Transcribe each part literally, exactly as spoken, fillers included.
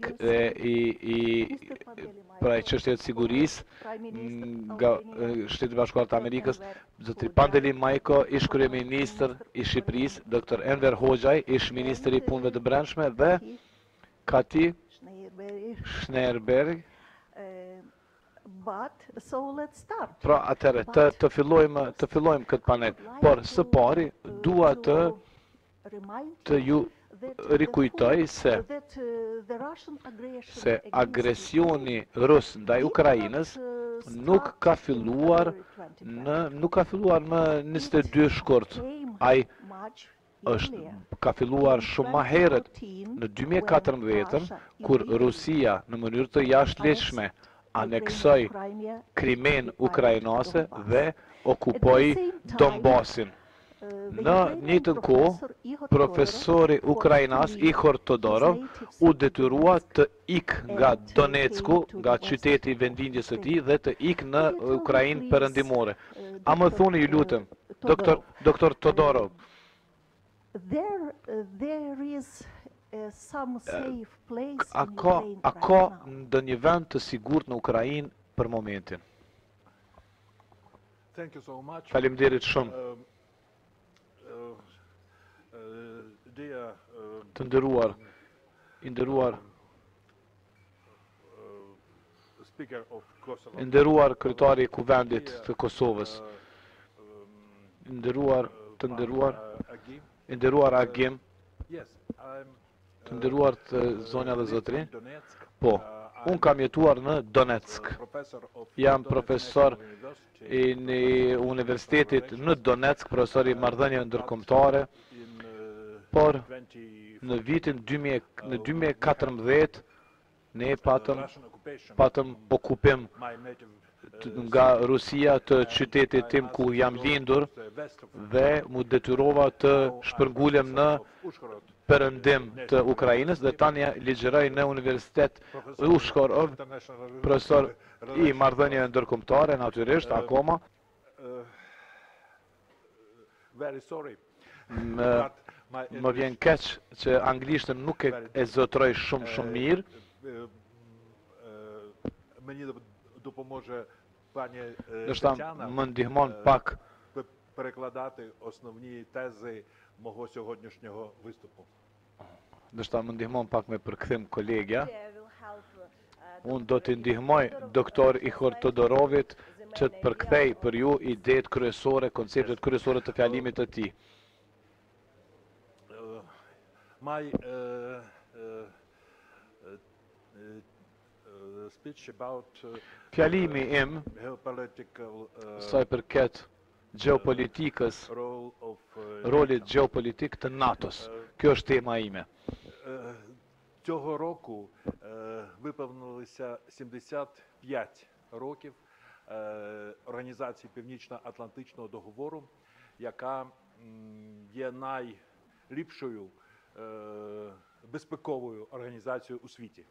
ik e, i, i pra çështjet e sigurisë nga Shteti i Bashkuar të Amerikës, zotri Pandeli Majko, ish kryeministër i Shqipërisë, doktor Enver Hoxhaj, ish ministri i punëve të brendshme dhe Kati Schneerberg. Pra atëre, të, të fillojmë të fillojmë këtë panel, por së pari dua të të ju rikujtoj se se agresioni rus ndaj Ukrainës nuk ka filluar në nuk ka filluar në njëzet e dy shkurt. Ai është ka filluar shumë më herët në dy mijë e katërmbëdhjetën, kur Rusia në mënyrë të jashtëligjshme aneksoi Krimen ukrainase dhe okupoi Donbasin. Në njëjtën kohë, profesori ukrainas Ihor Todorov u detyrua të ik nga Donetsku, nga qyteti i vendindjes së tij dhe të ik në Ukrainë perëndimore. A më thoni ju lutem, doktor doktor Todorov, a ka a ka ndonjë vend të sigurt në Ukrainë për momentin? Faleminderit shumë. Të nderuar, i nderuar, i nderuar kryetari i Kuvendit të Kosovës, i nderuar, të nderuar, i nderuar Agim, të nderuar të zonja dhe zotrin. Po, unë kam jetuar në Donetsk. Jam profesor i në universitetit në Donetsk, profesor i marrëdhënieve ndërkombëtare, por në vitin dy mijë e katërmbëdhjetë ne patëm patëm okupim nga Rusia të qytetit tim ku jam lindur dhe mu detyrova të shpërngulem në perëndim të Ukrainës dhe tani ligjeroj në Universitet Ushkorov, profesor i marrëdhënieve ndërkombëtare natyrisht akoma. Më, më vjen keq që anglishtën nuk e, e zotroj shumë shumë mirë. Nështë më ndihmon pak перекладати основні тези мого сьогоднішнього виступу. Nështë më ndihmon pak me përkthim kolegja. Unë do të ndihmoj doktor Ihor Todorovit që të përkthej për ju idetë kryesore, konceptet kryesore të fjalimit të tij. My uh, uh, uh, speech about uh, Fjalimi im geopolitical uh, sa i përket gjeopolitikës, role of uh, rolit gjeopolitik të NATO-s. Kjo është tema ime. uh, Цього року uh, виповнилося сімдесят п'ять років uh, Організації Північно-Атлантичного договору, яка м, є найліпшою uh, безпековою організацією у світі.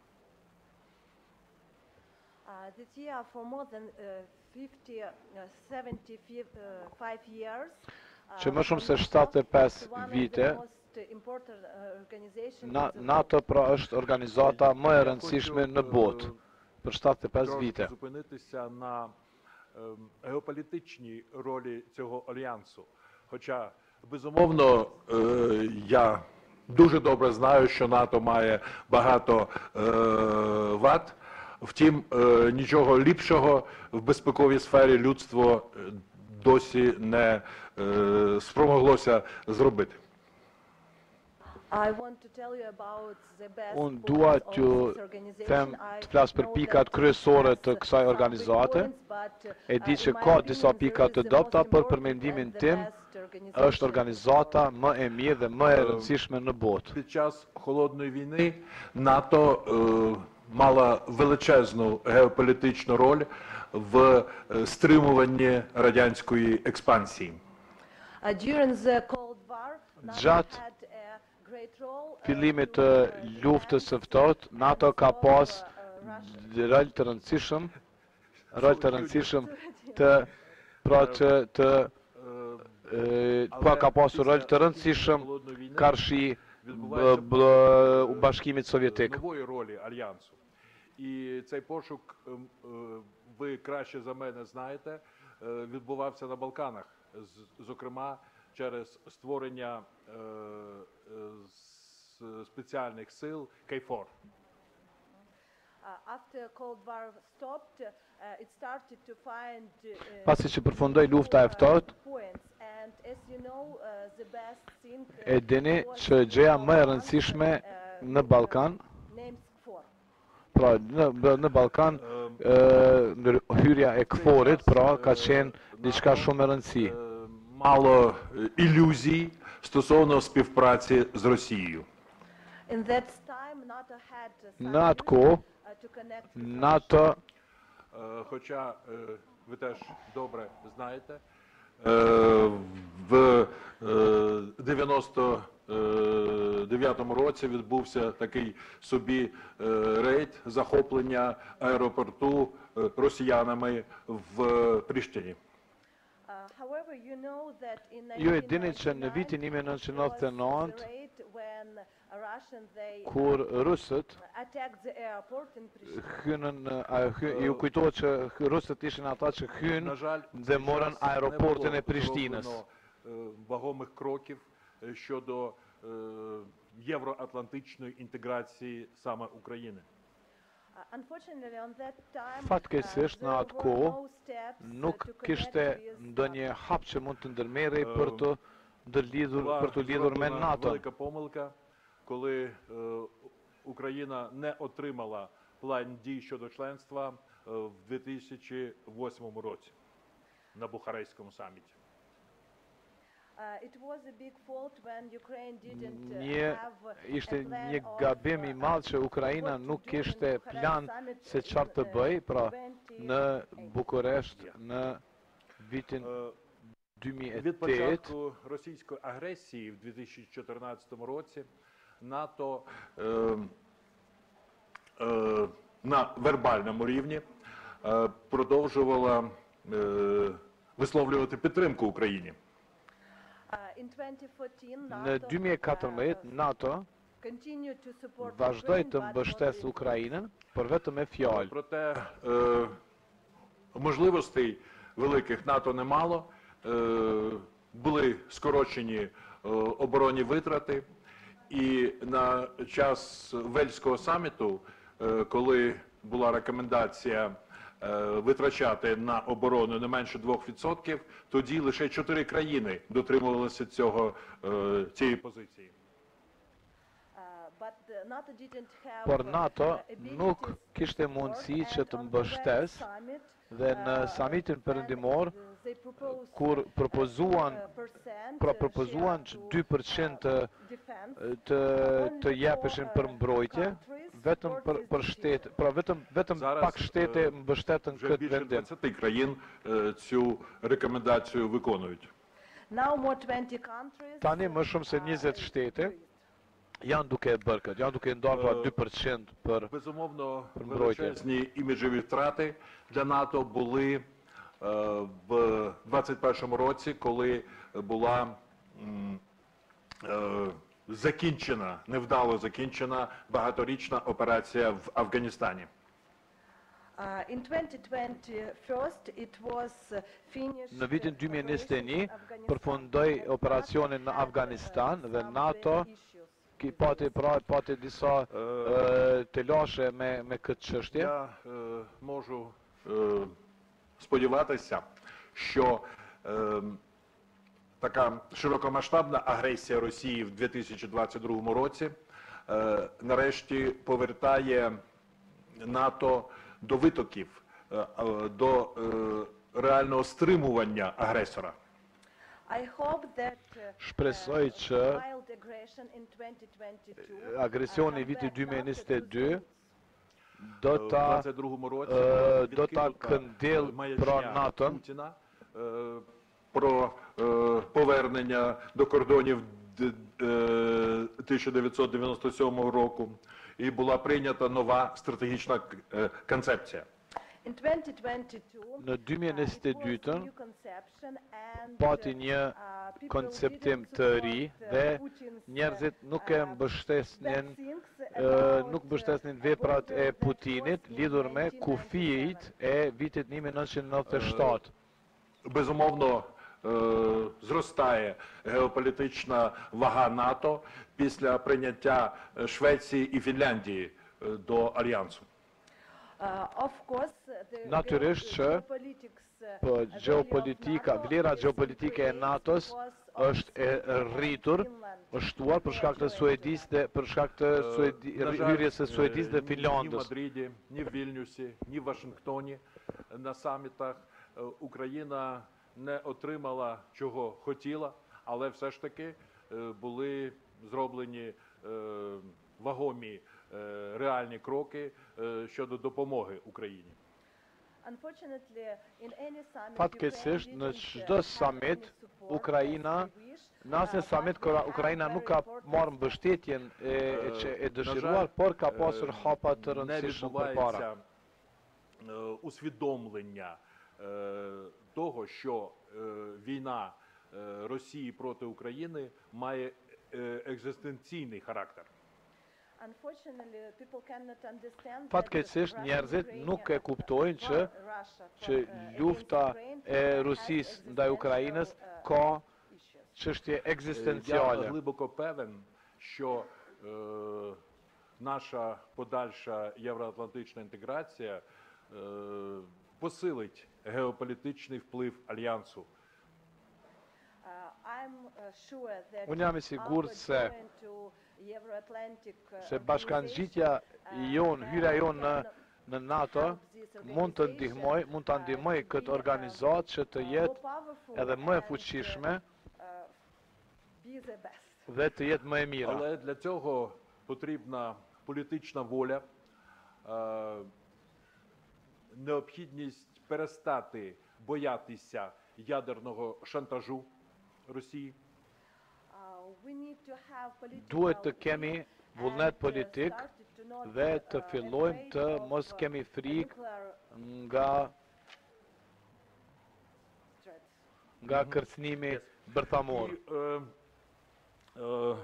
Uh, this year, for more than uh, fifty, uh, seventy-five years, uh, Që më shumë se shtatëdhjetë e pesë one of the vite, most important uh, organization Na, in the NATO pra është organizata më e rëndësishme në botë për shtatëdhjetë e pesë Трошки vite. зупинитися на ем, геополітичній ролі цього альянсу. Хоча, безумовно, е, я дуже добре знаю, що НАТО має багато е, вад. Втім, е, нічого ліпшого в безпековій сфері людство е, досі не е, спромоглося зробити. I want to tell you about the best Unë points dua of t'ju this organization. them I të flas për know pikat that kryesore it të has kësaj some organizate. weak points, but, uh, E di që in my ka opinion, disa there pika is të the dobta, most por për important mendimin and the tim best organization është organizata më e mirë dhe më e rëndësishme në botë. Під час Холодної війни НАТО е, мала величезну геополітичну роль в е, стримуванні радянської експансії. Uh, during the Cold War, NATO Gjatë had a great role, uh, fillimit to, të uh, luftës së defend ftohtë, NATO ka and pas stop, uh, Russian- rol të rëndësishëm, rol të rëndësishëm të pra që të Е, e, pra ka pasur rol të rëndësishëm karshi відбувається b- b- Bashkimit Sovjetik. нової ролі альянсу. І цей пошук, ем, е, ви краще за мене знаєте, е, відбувався на Балканах, з- зокрема через створення е, е, с- спеціальних сил Кейфор. Uh, after Cold War stopped, uh, it started to find uh, Pasi që përfundoi lufta e uh, ftohtë, points. And as you know, uh, the best thing uh, e dini was që gjëja më e Balkans, rëndësishme uh, në Ballkan, named KFOR. pra në b- në Ballkan, ë, ndër- hyrja e KFOR-it, pra ka qenë diçka shumë e rëndësi. Е, Мало е, ілюзій стосовно співпраці з Росією. In that time, NATO had uh, Në atë something, kohë, uh, to connect with Russia. NATO Е, Хоча е, ви теж добре знаєте, е, в е, дев'яносто дев'ятому році відбувся такий собі е, рейд захоплення аеропорту е, росіянами в Пріштині. Uh, however, you know that in Ju e dini që në nineteen vitin ninety-nine nineqet e nëntëdhjetë, was the raid when Russian they kur rusët attacked the airport in Pristina. hynën, a, hy, ju kujtohet që hy- rusët ishin ata që На hynë жаль, в dhe цей morën час не аеропортин було e Prishtinës. зроблено, е, вагомих кроків е, щодо е, євроатлантичної інтеграції саме України. Uh, unfortunately, on that time, Fatkeqësisht, uh, në there atë were kohë, no steps, uh, Nuk to connect kishte with, uh, ndonjë hap që mund të ndërmerrej për të ndërlidhur Була për të lidhur me зроблена NATO. велика помилка, коли е, Україна не отримала план дій щодо членства е, в дві тисячі восьмому році на Бухарестському саміті. uh, it was a big fault when Ukraine didn't uh, Një have ishte a plan një of, gabim i uh, madh që Ukraina what to nuk do in kishte Bucharest plan summit se in, çfarë të uh, bëj, pra në twenty-eight. Bukuresht në vitin Е, Від дві тисячі дев'ять. початку російської агресії в дві тисячі чотирнадцятому році НАТО е, е, на вербальному рівні е, продовжувала е, висловлювати підтримку Україні. Uh, in twenty fourteen, Në NATO, dyqin e katërmbëdhjetë uh, NATO continued to support vazhdoi Ukraine, të but mbështesë only- Ukrainën, por vetëm me fjalë. Проте е, можливостей великих НАТО не мало, е, були скорочені е, оборонні витрати, і на час Вельського саміту, е, коли була рекомендація е, витрачати на оборону не менше двох відсотків, тоді лише чотири країни дотримувалися цього, е, цієї позиції. Uh, but uh, NATO didn't have, Por uh, NATO abilities nuk to kishte support, mundësi and që të on the mbështes summit, dhe në uh, samitin when, perëndimor, uh, they proposed, kur uh, propozuan, uh, percent, pra uh, propozuan share që to, dy përqind të uh, defense, të only të four, jepeshin për uh, mbrojtje, countries vetëm support për this për decision. shtete, pra vetëm vetëm Зараз, pak shtete е, mbështetën Вже këtë більше vendim. двадцяти країн е, цю рекомендацію виконують. Now more twenty countries, Tani më shumë se uh, njëzet shtete do it. janë duke e bërë këtë, janë duke ndarë pra Е, dy përqind për Безумовно, Збройте. величезні іміджеві втрати для НАТО були е, в двадцять першому році, коли була м, е, закінчена, невдало закінчена багаторічна операція в Афганістані. Uh, in twenty twenty-one, it was uh, finished. Në vitin uh, dy mijë e njëzet e një operation Afghanistan, përfundoi and operacionin NATO në had, Afganistan uh, dhe some NATO issues ki with pati this. pra pati disa ë, të lashe me me këtë çështje. Я е, можу е, сподіватися, що е, така широкомасштабна агресія Росії в дві тисячі двадцять другому році е, нарешті повертає НАТО до витоків, е, е, до е, реального стримування агресора. I hope that uh, Shpresoj uh, që wild aggression in twenty twenty-two, agresioni i uh, vitit backed dy mijë e up njëzet e the dy results. do В ta двадцять другому році е, була до та відкинута këndell маячня pra NATO Путіна е, про е, повернення до кордонів д- е, тисяча дев'ятсот дев'яносто сьомого року, і була прийнята нова стратегічна е, концепція. In twenty twenty-two, Në dy mijë e njëzet e dy and pati një uh, people konceptim didn't të ri support, uh, dhe Putin's, uh, njerëzit nuk e uh, mbështesnin bad things ë, about, nuk uh, mbështesnin a veprat border e that Putinit was in lidhur me nineteen kufijit ninety-seven. e vitit një mijë e nëntëqind e nëntëdhjetë e shtatë. Безумовно, е, зростає геополітична вага НАТО після прийняття е, Швеції і Фінляндії е, до Альянсу. Uh, of course, the Natyrisht që geopolitics, uh, Po value of geopolitika, NATO vlera is geopolitike e increased NATO-s because of është e rritur, Finland. është shtuar për shkak të Suedisë dhe për shkak të Suedi, На жаль, hyrjes së Suedisë dhe е, Ні в Finlandës. Мадриді, ні в Вільнюсі, ні в Вашингтоні на самітах е, Україна не отримала чого хотіла, але все ж таки е, були зроблені е, вагомі е, реальні кроки е, щодо допомоги Україні. Unfortunately, in any summit, Fatkeqësisht, Ukraine në didn't, çdo uh, have summit, any support Ukraina, as we wish. në asnjë Uh, summit but we have Ukraina nuk ka very important marrë mbështetjen e, e që e dëshiruar, por ka pasur hapa të Не rëndësishëm përpara. відбувається е, усвідомлення е, того, що е, війна е, Росії проти України має е, екзистенційний характер. Unfortunately, people cannot understand that Fatkeqësisht Russia, njerëzit Ukraine, nuk e kuptojnë që Russia, që uh, lufta against Ukraine e has Rusisë ndaj existential, Ukrainës uh, ka issues. çështje Е, Я екзистенціale. глибоко певен, що е, наша подальша євроатлантична інтеграція е, посилить геополітичний вплив Альянсу. Uh, I'm uh, sure that Unë jam i sigurt our se join to Euro-Atlantic, uh, se bashkangjitja jon, hyrja jon në në NATO mund të ndihmoj, mund ta ndihmoj këtë organizatë që të jetë edhe më e fuqishme be the best. dhe të jetë më e mira. Але для цього потрібна політична воля, е, необхідність перестати боятися ядерного шантажу Росії. Uh, we need to have Duhet të political kemi will vullnet and, uh, politik started to not dhe be, të uh, fillojmë afraid të of, mos uh, kemi frikë nuclear nga threats. nga kërcënimi bërthamor. І, е, е,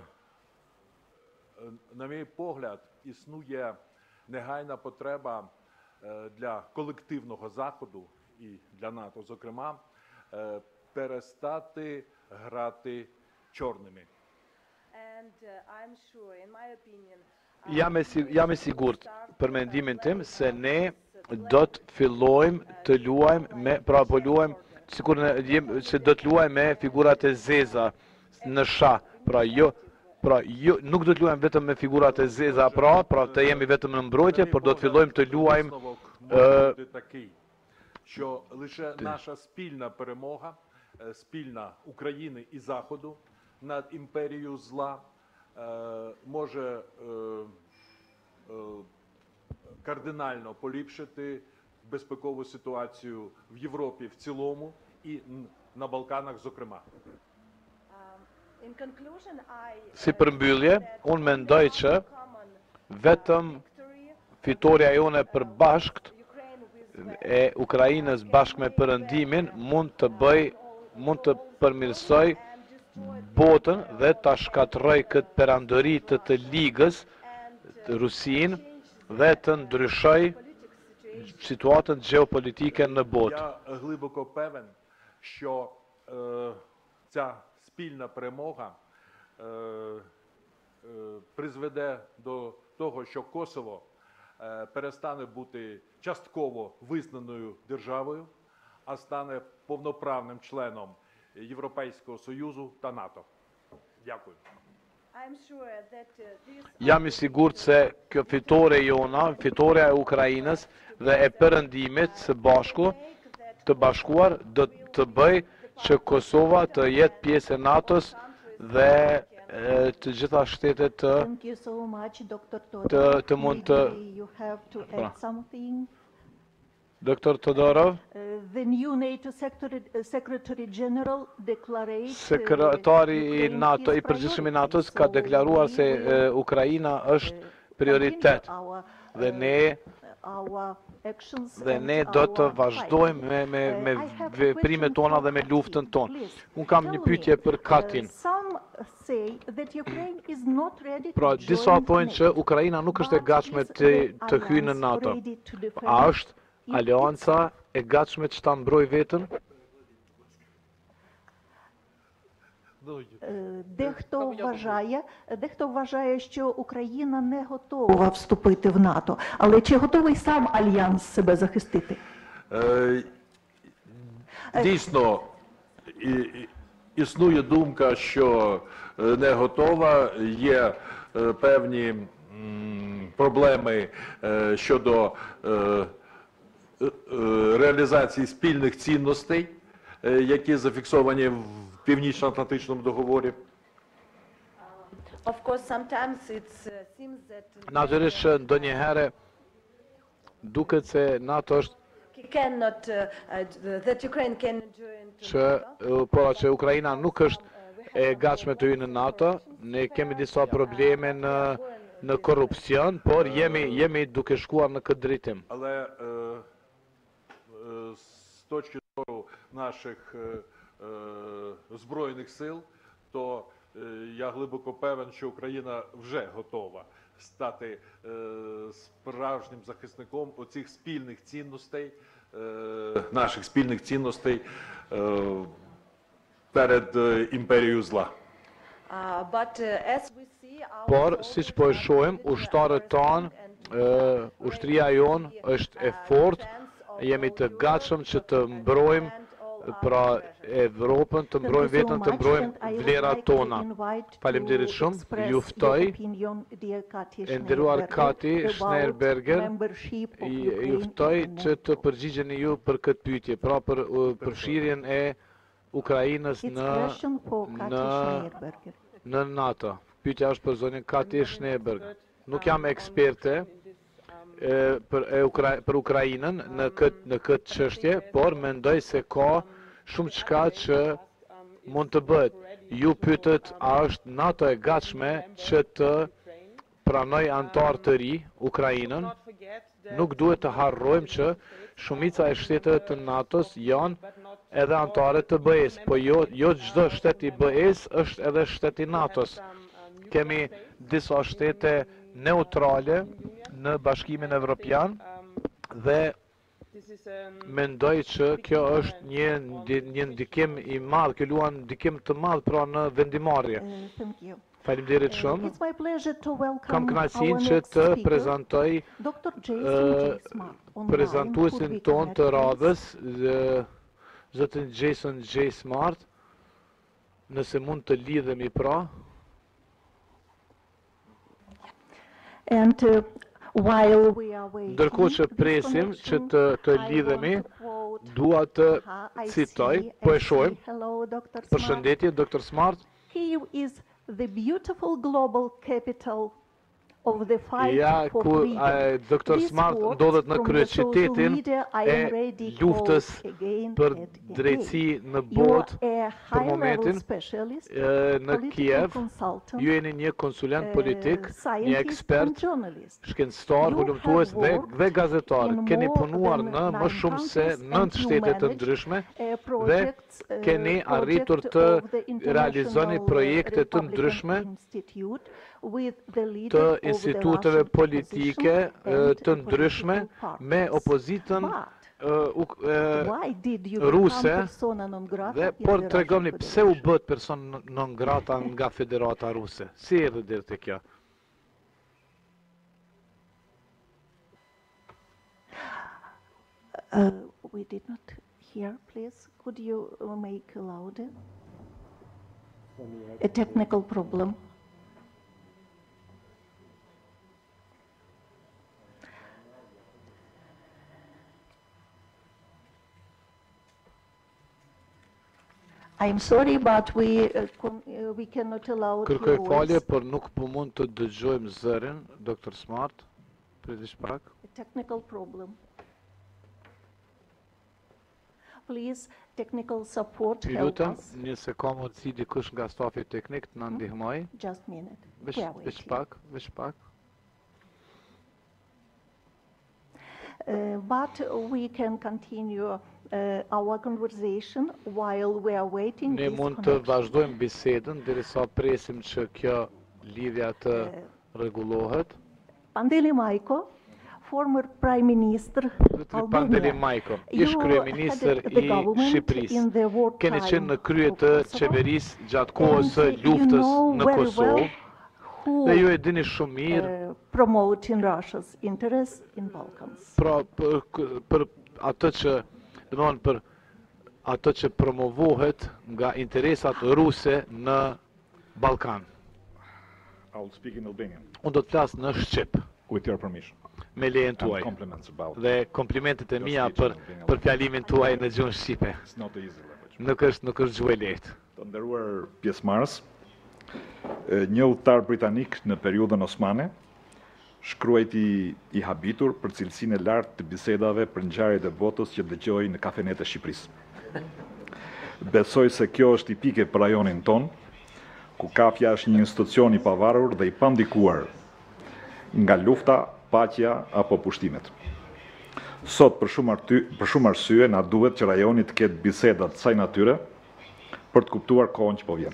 е, на мій погляд, існує негайна потреба е, для колективного Заходу і для НАТО, зокрема, е, перестати грати чорними. And uh, I'm sure, in my opinion, uh, Jam e, si- jam e we sigurt start, për uh, mendimin tim playing se ne this do të playing, fillojmë të luajmë me, pra po luajmë sikur ne jem se do të luajmë me figurat e zeza në shah. Pra jo, pra jo nuk do të luajmë vetëm me figurat e zeza pra, pra të jemi vetëm në mbrojtje, por do të fillojmë të luajmë Висновок е, може бути такий, що лише наша спільна перемога, е, спільна України і Заходу над імперією зла е, може е, е, кардинально поліпшити безпекову ситуацію в Європі в цілому і н- на Балканах, зокрема. um, in conclusion, I, Si uh, përmbyllje, think that unë mendoj only që one common, uh, vetëm victory, fitoria jone për bashkt Ukraine with the e Ukrainës bashkë me perëndimin mund të bëj, mund të përmirësoj botën dhe ta shkatërroj këtë perandëri të të ligës, të Rusin dhe të ndryshoj situatën geopolitike në botë. Я глибоко певен, що е, ця спільна перемога е, е, призведе до того, що Косово е, перестане бути частково визнаною державою, а стане повноправним членом Європейського Союзу та НАТО. Дякую. I'm sure that uh, this Jam i sigurt se kjo fitore jona, fitoria e Ukrainës dhe e perëndimit së bashku, të bashkuar, do të bëj që Kosova të jetë pjesë e NATO-s dhe e, të gjitha shtetet të Thank you so much, Doctor të, Todorov. të mund të... Maybe you have to Pra. add something. Doktor Todorov, Uh, the new NATO Secretary, uh, Secretary General declared uh, sekretari i Ukraine NATO, his i përgjithshëm i priority. NATO-s ka So deklaruar we se will, e, Ukraina është uh, prioritet continue our, dhe uh, ne our actions Dhe and ne do të our vazhdojmë me, me, fight. me Uh, I have a veprimet question tona for dhe me Kati. luftën tonë. Please, Unë kam tell një me, pyetje për uh, Katin. Some say that Ukraine is not ready Pra, to disa join thonë që NATO, Ukraina nuk është e but gatshme is të, the të hyjë në alliance NATO. ready to A defend është alianca e gatshme që ta mbrojë veten? Е, Дехто вважає, дехто вважає, що Україна не готова вступити в НАТО. Але чи готовий сам альянс себе захистити? Е, Дійсно, і- і- існує думка, що е, не готова, є е, певні м, проблеми е, щодо е, е, е, реалізації спільних цінностей, е, які зафіксовані в Північно-Атлантичному договорі. Of course, sometimes it uh, seems that Natyrisht që ndonjëherë duket se NATO është he cannot, uh, uh, that Ukraine can join to që NATO. uh, po që Ukraina nuk është e gatshme të hyjë në NATO. Ne kemi disa probleme në në korrupsion, por jemi jemi duke shkuar në këtë drejtim. Але е, е, з точки зору наших е, е, Збройних сил, то е, я глибоко певен, що Україна вже готова стати е, справжнім захисником оцих спільних цінностей, е, наших спільних цінностей е, перед е, імперією зла. Uh, but uh, as we see, our Por, soldiers siç po e are shohim, really ushtarët are tanë, strong and ë, ushtria jonë është e fortë, jemi të gatshëm që të mbrojmë pra Evropën, të mbrojmë vetën, të mbrojmë vlerat tona. Faleminderit shumë, ju ftoj, e nderuar Kati Schneerberger, i- ju ftoj që të përgjigjeni ju për këtë pyetje, pra për uh, përfshirjen e Ukrainës It's në question for Kati në Schneerberger. në NATO. Pyetja është për zonën Kati Schneerberger. Nuk jam eksperte e, për e Ukra për Ukrainën në këtë në këtë çështje, por mendoj se ka shumë çka që mund të bëhet. Ju pyetët a është NATO e gatshme që të pranoj antar të ri Ukrainën? Nuk duhet të harrojmë që shumica e shteteve të NATO-s janë edhe antare të B E-s, po jo jo çdo shtet i B E-s është edhe shtet i NATO-s. Kemi disa shtete neutrale në Bashkimin Evropian dhe mendoj që kjo është një ndi- një ndikim i madh, kjo luan ndikim të madh pra në vendimarrje. Uh, Thank you. Faleminderit Uh, shumë. It's my pleasure to Kam welcome kënaqësinë our që next të speaker, prezantoj Doctor Jason ë, J. Smart. Online. prezantuesin Could we ton connect, të please? radhës, zë- zotin Jason J. Smart, nëse mund të lidhemi pra. And uh, while we are waiting, Ndërkohë që this presim që connection, të, të I lidhemi, want to quote- dua të Aha, I citoj, see, po I e shohim. see. Hello, Doctor Smart. Përshëndetje, doktor Smart. Kyiv is the beautiful global capital of the fight Ja, for ku freedom. a, doktor These Smart words ndodhet në from the kryeqytetin social media I e am ready luftës quote again për and again. drejtësi në You botë are a për high-level momentin. specialist, E, Në political Kiev, consultant, ju jeni një konsulent uh, politik, një scientist and ekspert, journalist. shkencëtar, You hulumtues have dhe, worked dhe gazetar. in Keni more punuar than në më nine shumë se countries nëntë and you shtete të managed, ndryshme uh, projects, uh, keni arritur project të of the realizoni International projekte të Republican ndryshme Institute with the të leader of the instituteve Russian politike opposition e, and të the ndryshme political me parties. opozitën But e, uk- e, why did you ruse become persona non grata dhe in por the tregoni Russian pse u Federation? bët person non grata nga Federata Ruse. Si erdhi deri te kjo? Uh, we did not hear, please. Could you uh, make louder? A technical problem. I'm sorry, but we, uh, con- uh, we cannot allow Kërkoj your falje, voice. por nuk po mund të dëgjojmë zërin, doktor Smart. Pritish pak. A technical problem. Please, technical support, Ju help lutem, us. nëse ka mundësi dikush nga stafi teknik të na ndihmoj. Just a minute. Veç, We are veç waiting. pak, veç pak. Uh, but we can continue uh, our conversation while we are waiting Ne this mund të connection. vazhdojmë bisedën derisa presim që kjo lidhja të rregullohet. Pandeli Majko, former Prime Minister Zotri Pandeli Majko, ish kryeministër i Shqipërisë. Keni qenë në krye të qeverisë gjatë kohës së luftës në Kosovë. Dhe ju e dini shumë mirë uh, promoting Russia's interests in Balkans. pra për, për atë që domthon për atë që promovohet nga interesat ruse në Ballkan. I'll speak in Albanian, Unë do të flas në shqip with your permission. me lejen And tuaj compliments about dhe komplimentet e Your mia speech për in Albanian. për fjalimin tuaj në gjuhën shqipe. It's not the easy language. Nuk është nuk është gjuhë e lehtë. Të nderuar pjesëmarrës, e, një udhëtar britanik në periudhën osmane, shkruajti i habitur për cilësinë e lartë të bisedave për ngjarjet e botës që dëgjoi në kafenet e Shqipërisë. Besoj se kjo është tipike për rajonin ton, ku kafja është një institucion i pavarur dhe i pandikuar nga lufta, paqja apo pushtimet. Sot për shumë arty, për shumë arsye na duhet që rajoni të ketë biseda të saj natyre për të kuptuar kohën që po vjen.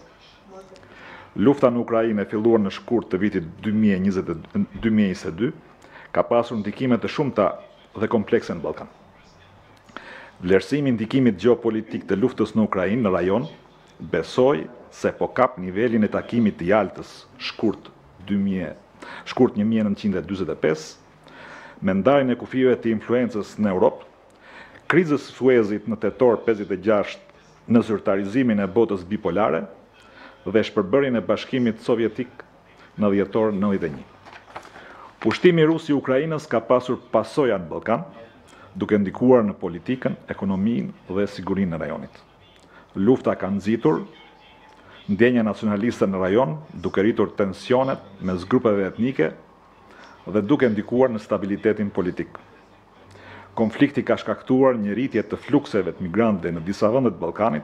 Lufta në Ukrainë e filluar në shkurt të vitit dy mijë e njëzet e dy ka pasur ndikime të shumta dhe komplekse në Ballkan. Vlerësimi i ndikimit gjeopolitik të luftës në Ukrainë në rajon besoj se po kap nivelin e takimit të Jaltës shkurt dy mijë shkurt një mijë e nëntëqind e dyzet e pesë, me ndarjen e kufive të influencës në Europë, krizës së Suezit në tetor pesëdhjetë e gjashtë në zyrtarizimin e botës bipolare dhe shpërbërjen e Bashkimit Sovjetik në dhjetor nëntëdhjetë e një. Pushtimi rus i Ukrainës ka pasur pasoja në Ballkan, duke ndikuar në politikën, ekonominë dhe sigurinë në rajonit. Lufta ka nxitur ndjenja nacionaliste në rajon, duke rritur tensionet mes grupeve etnike dhe duke ndikuar në stabilitetin politik. Konflikti ka shkaktuar një rritje të flukseve të migrantëve në disa vende të Ballkanit,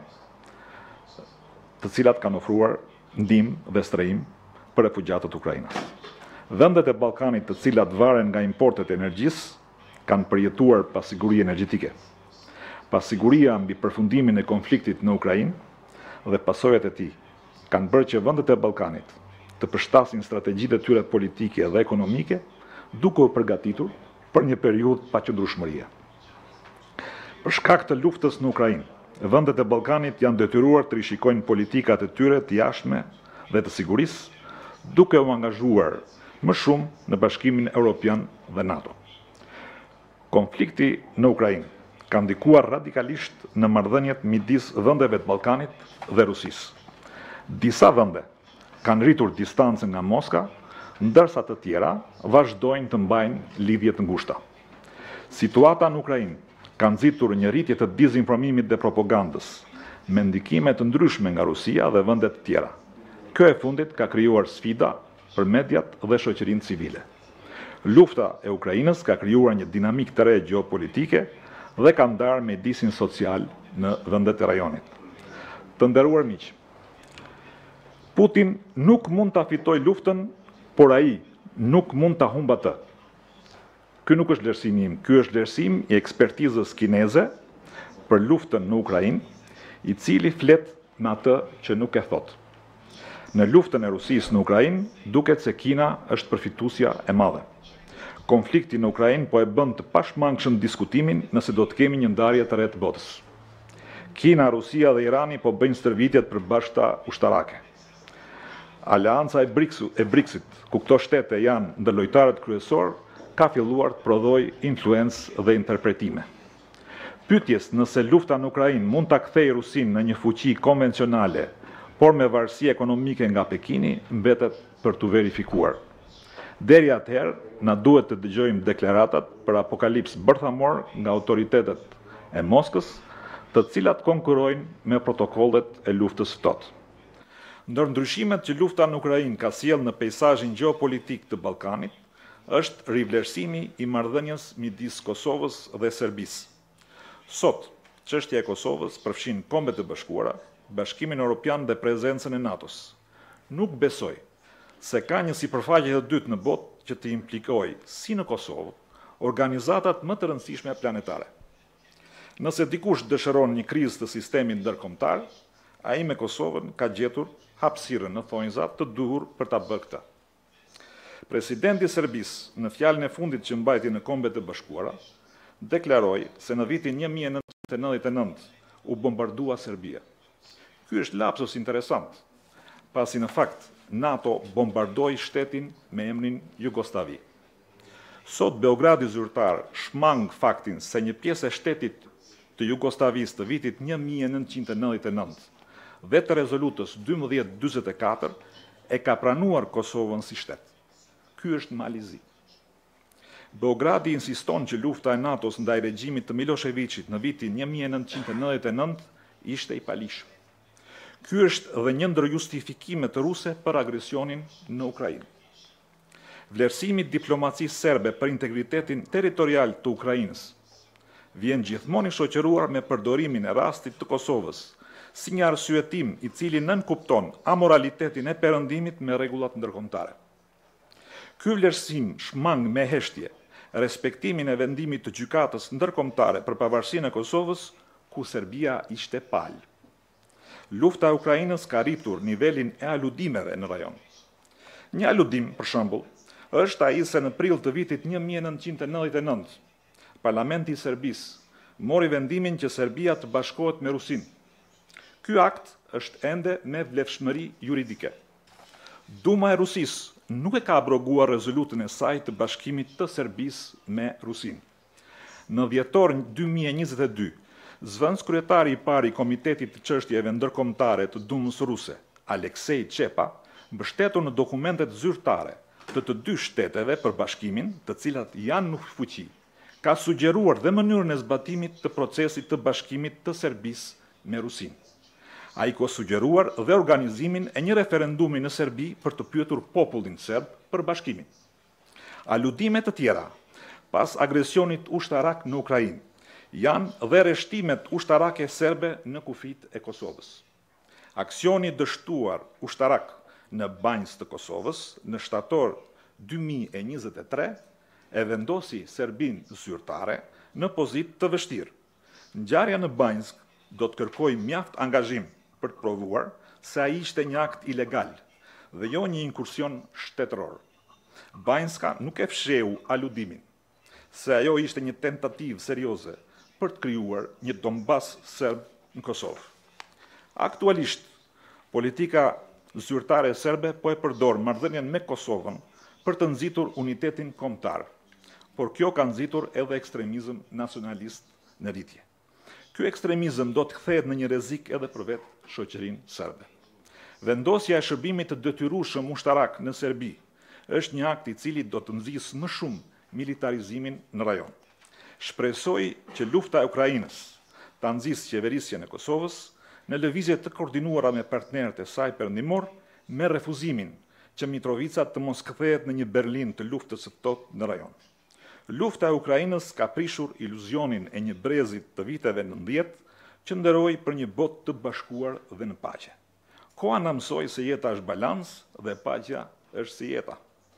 të cilat kanë ofruar ndihmë dhe strehim për refugjatët ukrainas. Vendet e Ballkanit të cilat varen nga importet e energjisë kanë përjetuar pasiguri energjetike. Pasiguria mbi përfundimin e konfliktit në Ukrainë dhe pasojat e tij kanë bërë që vendet e Ballkanit të përshtasin strategjitë e tyre politike dhe ekonomike, duke u përgatitur për një periudhë paqëndrueshmërie. Për shkak të luftës në Ukrainë, vendet e Ballkanit janë detyruar të rishikojnë politikat e tyre të jashtme dhe të sigurisë, duke u angazhuar më shumë në Bashkimin Evropian dhe NATO. Konflikti në Ukrainë ka ndikuar radikalisht në marrëdhëniet midis vendeve të Ballkanit dhe Rusisë. Disa vende kanë rritur distancën nga Moska, ndërsa të tjera vazhdojnë të mbajnë lidhje të ngushta. Situata në Ukrainë ka nxitur një rritje të dezinformimit dhe propagandës, me ndikime të ndryshme nga Rusia dhe vende të tjera. Kjo e fundit ka krijuar sfida për mediat dhe shoqërinë civile. Lufta e Ukrainës ka krijuar një dinamik të re gjeopolitike dhe ka ndarë mjedisin social në vendet e rajonit. Të nderuar miq, Putin nuk mund ta fitojë luftën, por ai nuk mund ta humbë atë. Ky nuk është vlerësimi im, ky është vlerësim i ekspertizës kineze për luftën në Ukrainë, i cili flet me atë që nuk e thot. Në luftën e Rusisë në Ukrainë, duket se Kina është përfituesja e madhe. Konflikti në Ukrainë po e bën të pashmangshëm diskutimin nëse do të kemi një ndarje të re të botës. Kina, Rusia dhe Irani po bëjnë stërvitjet për bashkëta ushtarake. Aleanca e BRICS-it, ku këto shtete janë ndër lojtarët kryesor, ka filluar të prodhojë influencë dhe interpretime. Pyetjes nëse lufta në Ukrainë mund ta kthejë Rusinë në një fuqi konvencionale, por me varësi ekonomike nga Pekini, mbetet për tu verifikuar. Deri atëherë na duhet të dëgjojmë deklaratat për apokalips bërthamor nga autoritetet e Moskës, të cilat konkurrojnë me protokollet e luftës ftohtë. Ndër ndryshimet që lufta në Ukrainë ka sjellë në peizazhin gjeopolitik të Ballkanit, është rivlerësimi i marrëdhënies midis Kosovës dhe Serbisë. Sot, çështja e Kosovës përfshin Kombet e Bashkuara, Bashkimin Evropian dhe prezencën e NATO-s. Nuk besoj se ka një sipërfaqe të dytë në botë që të implikojë si në Kosovë organizatat më të rëndësishme planetare. Nëse dikush dëshiron një krizë të sistemit ndërkombëtar, ai me Kosovën ka gjetur hapësirën në thonjza të duhur për ta bërë këtë. Presidenti i Serbisë, në fjalën e fundit që mbajti në Kombet e Bashkuara, deklaroi se në vitin një mijë e nëntëqind e nëntëdhjetë e nëntë u bombardua Serbia. Ky është lapsus interesant, pasi në fakt NATO bombardoi shtetin me emrin Jugosllavi. Sot Beogradi zyrtar shmang faktin se një pjesë e shtetit të Jugosllavisë të vitit një mijë e nëntëqind e nëntëdhjetë e nëntë dhe të rezolutës dymbëdhjetë dyzet e katër e ka pranuar Kosovën si shtet. Ky është malizi. Beogradi insiston që lufta e NATO-s ndaj regjimit të Miloševićit në vitin një mijë e nëntëqind e nëntëdhjetë e nëntë ishte i palishëm. Ky është dhe një ndër justifikimet ruse për agresionin në Ukrainë. Vlerësimi i diplomacisë serbe për integritetin territorial të Ukrainës vjen gjithmonë i shoqëruar me përdorimin e rastit të Kosovës si një arsyetim i cili nënkupton amoralitetin e perëndimit me rregullat ndërkombëtare. Ky vlerësim shmang me heshtje respektimin e vendimit të gjykatës ndërkombëtare për pavarësinë e Kosovës, ku Serbia ishte palë. Lufta e Ukrainës ka rritur nivelin e aludimeve në rajon. Një aludim, për shembull, është ai se në prill të vitit një mijë e nëntëqind e nëntëdhjetë e nëntë, Parlamenti i Serbisë mori vendimin që Serbia të bashkohet me Rusinë. Ky akt është ende me vlefshmëri juridike. Duma e Rusisë nuk e ka abroguar rezolutën e saj të bashkimit të Serbisë me Rusinë. Në dhjetor dy mijë e njëzet e dy, zëvendës kryetari i parë i Komitetit të Çështjeve Ndërkombëtare të Dumës ruse, Aleksej Çepa, mbështetur në dokumentet zyrtare të të dy shteteve për bashkimin, të cilat janë në fuqi, ka sugjeruar dhe mënyrën e zbatimit të procesit të bashkimit të Serbisë me Rusinë. Ai ka sugjeruar dhe organizimin e një referendumi në Serbi për të pyetur popullin serb për bashkimin. Aludime të tjera, pas agresionit ushtarak në Ukrainë, janë dhe rreshtimet ushtarake serbe në kufit e Kosovës. Aksioni dështuar ushtarak në Banjës të Kosovës në shtator dy mijë e njëzet e tre e vendosi Serbinë zyrtare në pozitë të vështirë. Ngjarja në Banjsk do të kërkojë mjaft angazhim për të provuar se ai ishte një akt ilegal dhe jo një inkursion shtetëror. Banjska nuk e fsheu aludimin, se ajo ishte një tentativë serioze për të krijuar një Donbas serb në Kosovë. Aktualisht, politika zyrtare serbe po e përdor marrëdhënien me Kosovën për të nxitur unitetin kombëtar, por kjo ka nxitur edhe ekstremizëm nacionalist në rritje. Ky ekstremizëm do të kthehet në një rrezik edhe për vetë shoqërinë serbe. Vendosja e shërbimit të detyrueshëm ushtarak në Serbi është një akt i cili do të nxjisë më shumë militarizimin në rajon. Shpresoj që lufta e Ukrainës ta nxjisë qeverisjen e Kosovës në lëvizje të koordinuara me partnerët e saj perëndimor me refuzimin që Mitrovica të mos kthehet në një Berlin të luftës së ftohtë në rajon. Lufta e Ukrainës ka prishur iluzionin e një brezit të viteve nëntëdhjetë që nderoi për një botë të bashkuar dhe në paqe. Koha na mësoi se jeta është balans dhe paqja është si jeta.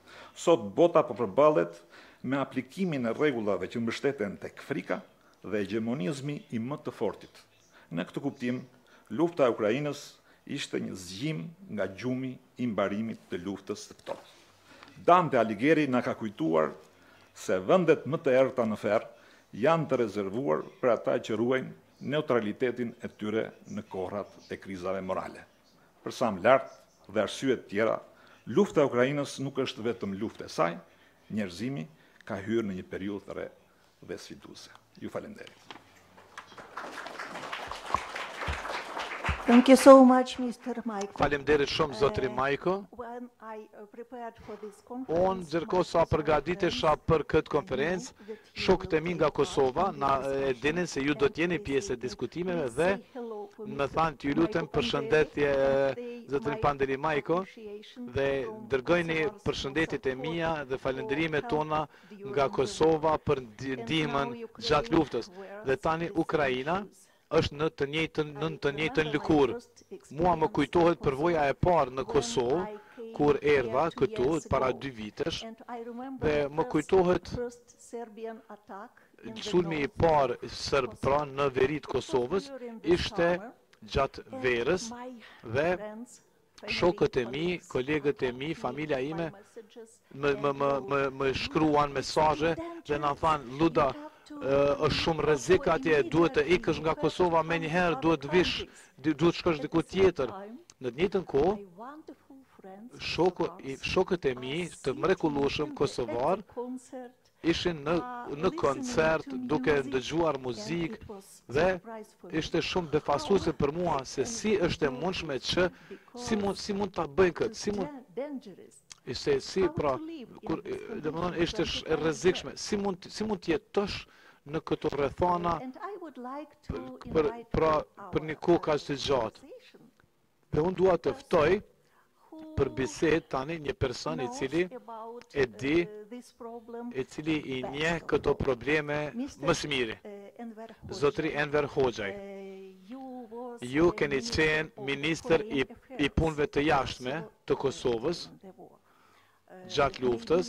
Sot bota po përballet me aplikimin e rregullave që mbështeten tek frika dhe hegemonizmi i më të fortit. Në këtë kuptim, lufta e Ukrainës ishte një zgjim nga gjumi i mbarimit të luftës së ftohtë. Dante Alighieri na ka kujtuar se vendet më të errëta në ferr janë të rezervuar për ata që ruajnë neutralitetin e tyre në kohrat e krizave morale. Për sa më lartë dhe arsye të tjera, lufta e Ukrainës nuk është vetëm luftë e saj, njerëzimi ka hyrë në një periudhë të re dhe sfiduese. Ju falenderoj. Thank you so much, mister Majko. Faleminderit shumë zotri Majko. When I uh, prepared for this Unë conference, ndërkohë sa përgatitesha për këtë konferencë, shokët e mi nga Kosova na e dinin se ju do të jeni pjesë e diskutimeve dhe më thanë t'ju lutem përshëndetje zotri Pandeli Majko dhe dërgojni përshëndetjet e mia dhe falënderimet tona nga Kosova për ndihmën gjatë luftës. Dhe tani Ukraina është në të njëjtën në të njëjtën lëkurë. Mua më kujtohet përvoja e parë në Kosovë kur erdha këtu para dy vitesh dhe më kujtohet sulmi i parë serb pra në veri të Kosovës ishte gjatë verës dhe shokët e mi, kolegët e mi, familja ime më, më, më, më, më shkruan mesazhe dhe na thanë Luda, është shumë rrezik atje, duhet të ikësh nga Kosova me njëherë, duhet të vish, duhet shkosh diku tjetër. Në të njëjtën kohë, shokët e mi të mrekullueshëm kosovar ishin në, në koncert duke dëgjuar muzikë dhe ishte shumë befasuese për mua se si është e mundshme që si mund si mund ta bëjnë këtë, si mund ishte si pra kur domethënë ishte e rrezikshme, si mund si mund të jetosh në këto rrethana për pra për një kohë kaq të gjatë. Dhe unë dua të ftoj për bisedë tani një person i cili e di, i cili i njeh këto probleme më së miri. Zotri Enver Hoxhaj. Ju keni qenë ministër i, i punëve të jashtme të Kosovës gjatë luftës.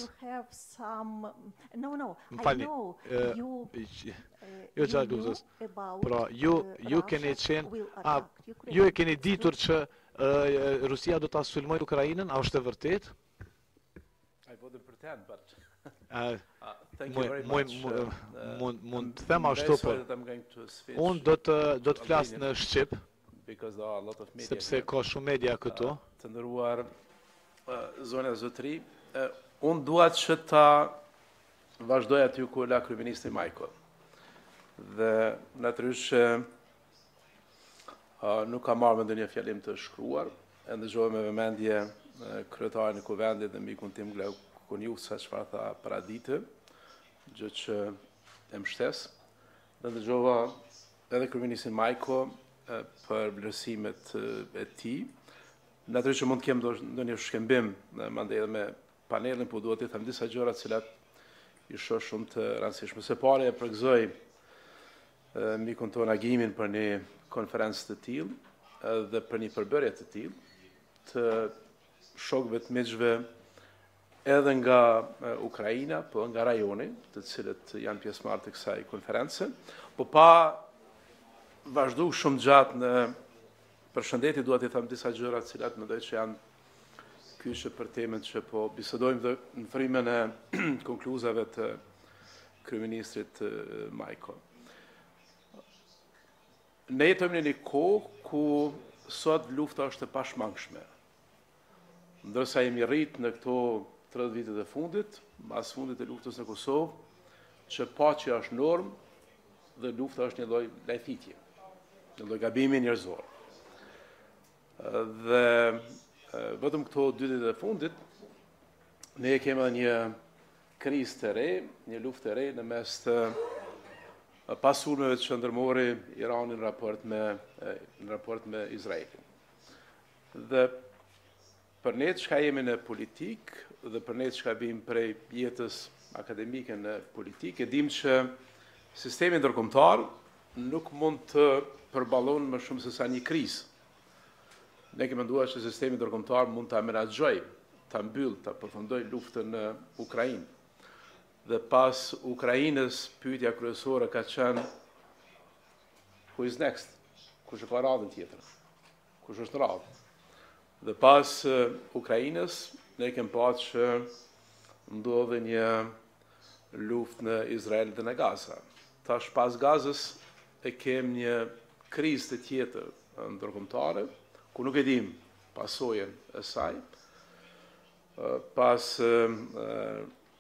Më falni, jo gjatë luftës. Pra, ju, ju keni qenë, a, ju e keni ditur që Rusia do ta sulmojë Ukrainën, a është e vërtet? I wouldn't pretend, but Uh, thank you very much. uh, Mund uh, mund të them I'm ashtu very për. sorry that I'm going to switch Unë do të do të flas në shqip because there are a lot of media sepse here. ka shumë media këtu. Të nderuar uh, zonja dhe zotëri, uh, unë dua që ta vazhdoj aty ku la kryeministri Majko. Dhe natyrisht uh, nuk ka marrë me ndonjë fjalim të shkruar, e ndëgjova me vëmendje uh, kryetarin e kuvendit dhe mikun tim Glau Kunju sa çfarë tha para ditë, gjë që e mbështes. Dhe ndëgjova edhe kryeministrin Majko uh, për vlerësimet uh, e tij. Natyrisht që mund të kem ndonjë shkëmbim uh, mandej edhe me panelin, po duhet të them disa gjëra të cilat i shoh shumë të rëndësishme. Së pari e përgëzoj uh, mikun ton Agimin për një konferencë të tillë uh, dhe për një përbërje të tillë të shokëve të miqve edhe nga uh, Ukraina, po nga rajoni, të cilët janë pjesëmarrë të kësaj konference, po pa vazhdu shumë gjatë në përshëndetje, dua të them disa gjëra të cilat mendoj që janë kyçe për temën që po bisedojmë dhe në frymën e konkluzave të kryeministrit uh, Majko. Ne jetojmë në një kohë ku sot lufta është e pashmangshme. Ndërsa jemi rrit në këto tridhjetë vitet e fundit, mas fundit e luftës në Kosovë, që paqja është normë dhe lufta është një lloj lajthitje, një lloj gabimi njerëzor. Dhe vetëm këto dy ditë e fundit, ne kemi një krizë të re, një luftë të re në mes të pasulmeve që ndërmori Irani në raport me në raport me Izraelin. Dhe për ne që ka jemi në politikë dhe për ne që ka bim prej jetës akademike në politikë, e dim që sistemi ndërkombëtar nuk mund të përballon më shumë se sa një krizë. Ne kemi menduar që sistemi ndërkombëtar mund ta menaxhojë, ta mbyll, ta përfundoj luftën në Ukrainë. Dhe pas Ukrainës, pyetja kryesore ka qenë who is next? Kush e ka radhën tjetër? Kush është në radhë? Dhe pas uh, Ukrainës, ne kem pa që ndodhe një luftë në Izrael dhe në Gaza. Tash pas Gazës e kem një krizë të tjetër ndërkombëtare, ku nuk e dim pasojën e saj. Uh, pas uh,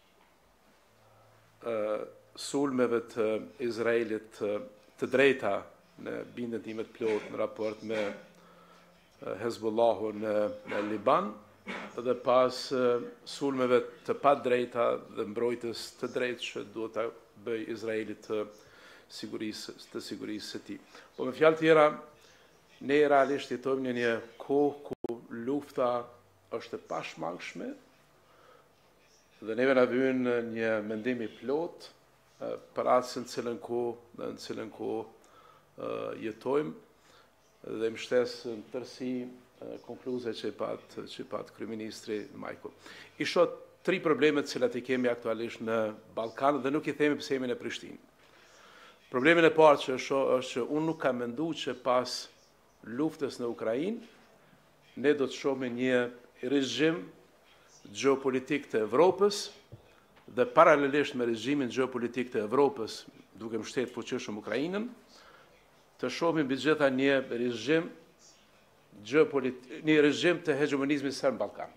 uh, sulmeve të Izraelit uh, të drejta në bindjen time të plot në raport me Hezbollahu në, në Liban, dhe pas uh, sulmeve të pa drejta dhe mbrojtës të drejtë që duhet të bëj Izraelit të sigurisë të sigurisë së tij. Po me fjalë tjera, ne realisht jetojmë në një kohë ku lufta është e pashmangshme dhe neve na vjen një mendim i plot uh, për atë në cilën kohë në cilën kohë uh, jetojmë. Dhe më shtes në tërsi konkluze që pat që pat kryeministri Majko. I shoh tri probleme të cilat i kemi aktualisht në Ballkan dhe nuk i themi pse jemi në Prishtinë. Problemin e parë që shoh është që unë nuk kam menduar që pas luftës në Ukrainë ne do të shohim një regjim gjeopolitik të Evropës dhe paralelisht me regjimin gjeopolitik të Evropës, duke mbështetur fuqishëm Ukrainën, të shohim mbi gjitha një regjim gjeopolitik, një regjim të hegemonizmit serb në Ballkan.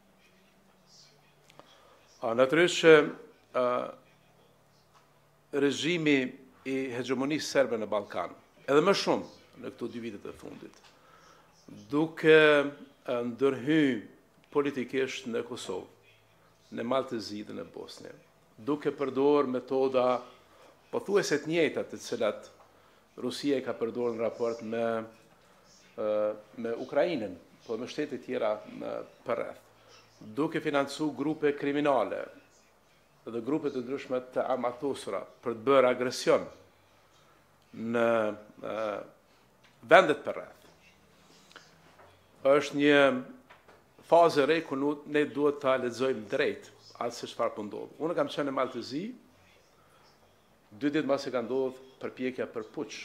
Natyrisht që regjimi i hegemonisë serbe në Ballkan, edhe më shumë në këto dy vitet e fundit, duke ndërhyr politikisht në Kosovë, në Maltezi dhe në Bosnjë, duke përdorur metoda pothuajse të njëjta të cilat Rusia i ka përdorur në raport me me Ukrainën, po me shtete tjera përreth, duke financu grupe kriminale dhe grupe të ndryshme të armatosura për të bërë agresion në vendet përreth. Është një fazë e re ku ne duhet ta lexojmë drejt atë se çfarë po ndodh. Unë kam qenë në Maltezi, dy ditë mbas se ka ndodhur përpjekja për puç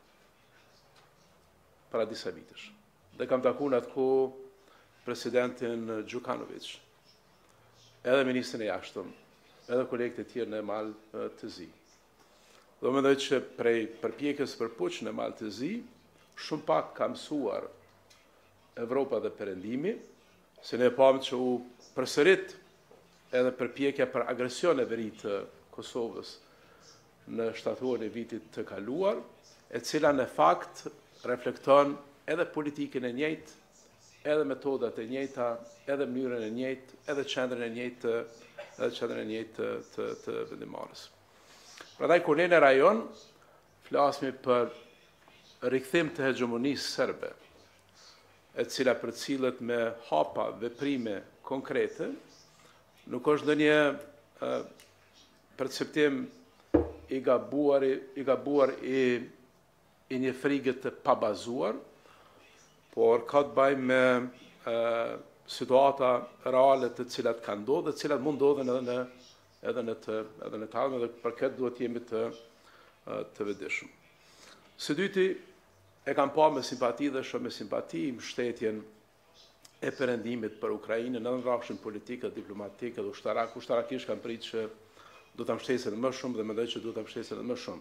para disa vitësh. Dhe kam takuar në atë kohë presidentin Gjukanovic, edhe ministrin e jashtëm, edhe kolegët e tjerë në Maltezi. Do mendoj që prej përpjekjes për puç në Maltezi, shumë pak ka mësuar Evropa dhe Perëndimi, se ne pamë që u përsërit edhe përpjekja për agresion e veri të Kosovës në shtatorin e vitit të kaluar, e cila në fakt reflekton edhe politikën e njëjtë, edhe metodat e njëjta, edhe mënyrën e njëjtë, edhe qendrën e njëjtë, edhe qendrën e njëjtë të, të, të vendimarrjes. Prandaj kur ne në rajon flasmi për rikthim të hegemonisë serbe, e cila përcillet me hapa, veprime konkrete, nuk është ndonjë uh, perceptim i gabuar i, i gabuar i i një frigë të pabazuar, por ka të bëjë me uh, situata reale të cilat kanë ndodhur dhe të cilat mund ndodhen edhe në edhe në të edhe në të ardhmen dhe për këtë duhet jemi të uh, të vetëdijshëm. Së dyti, e kam pa me simpati dhe shumë me simpati mbështetjen e Perëndimit për Ukrainën në rrafshin politik dhe diplomatik dhe ushtarak. Ushtarakisht kam pritë që do ta mbështesin më shumë dhe mendoj që do ta mbështesin më shumë.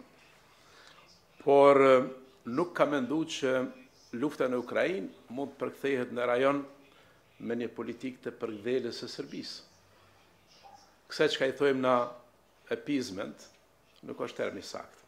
Por nuk ka menduar që lufta në Ukrainë mund të përkthehet në rajon me një politikë të përkthjeljes së Serbisë. Kësaj çka i thojmë na appeasement nuk është termi sakt.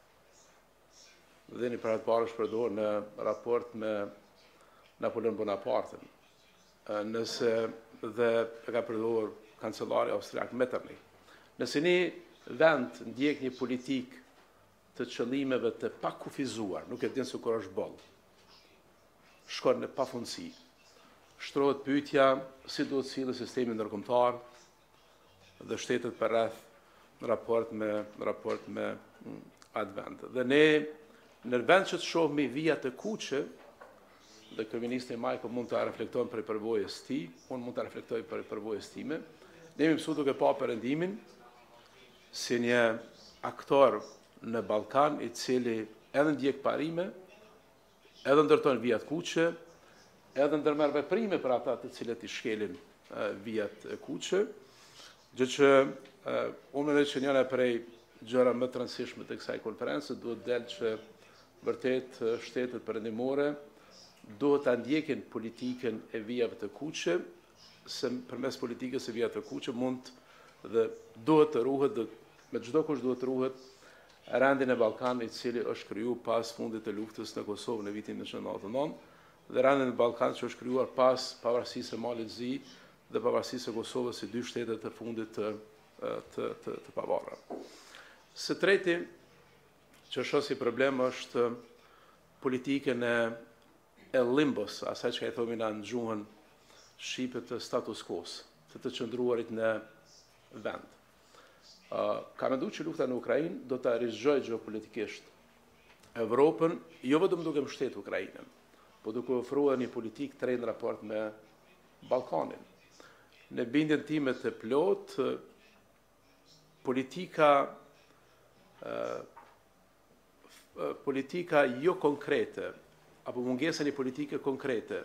Dhe një për atë parë është përdorur në raport me Napoleon Bonaparten, nëse dhe e ka përdorur kancellari austriak Metternich. Nëse një vend ndjek një politikë të qëllimeve të pakufizuar, nuk e din se kur është boll, shkon në pafundësi. Shtrohet pyetja si duhet sillet sistemi ndërkombëtar dhe shtetet përreth në raport me në raport me atë vend. Dhe ne në vend që të shohmi vija të kuqe, dhe kryeministri Majko mund të reflektojnë për përvojës të tij, unë mund të reflektoj për përvojës time, ne jemi mësuar duke pa Perëndimin si një aktor në Ballkan i cili edhe ndjek parime, edhe ndërton vijat kuqe, edhe ndërmerr veprime për ata të cilët i shkelin uh, vijat kuqe, gjë që uh, unë mendoj që njëra prej gjëra më të rëndësishme të kësaj konferencë duhet del që vërtet uh, shtetet perëndimore duhet ta ndjekin politikën e vijave të kuqe, se përmes politikës së vijave të kuqe mund dhe duhet të ruhet, dhe me çdo kush duhet të ruhet rendin e Ballkanit i cili është kriju pas fundit të luftës në Kosovë në vitin nëntëqind e nëntëdhjetë e nëntë dhe rendin e Ballkanit që është krijuar pas pavarësisë së Malit Zi dhe pavarësisë së Kosovës si dy shtete të fundit të të të, të pavarura. Së treti që shoh si problem është politikën e e limbos, asaj që e thomi na në gjuhën shqipe të status quo-s, të të qëndruarit në vend. Uh, ka menduar që lufta në Ukrainë do ta rrezikojë gjeopolitikisht Evropën, jo vetëm duke mbështetur Ukrainën, po duke ofruar një politikë të re në raport me Ballkanin. Në bindjen time të plot, politika politika jo konkrete, apo mungesa një politike konkrete,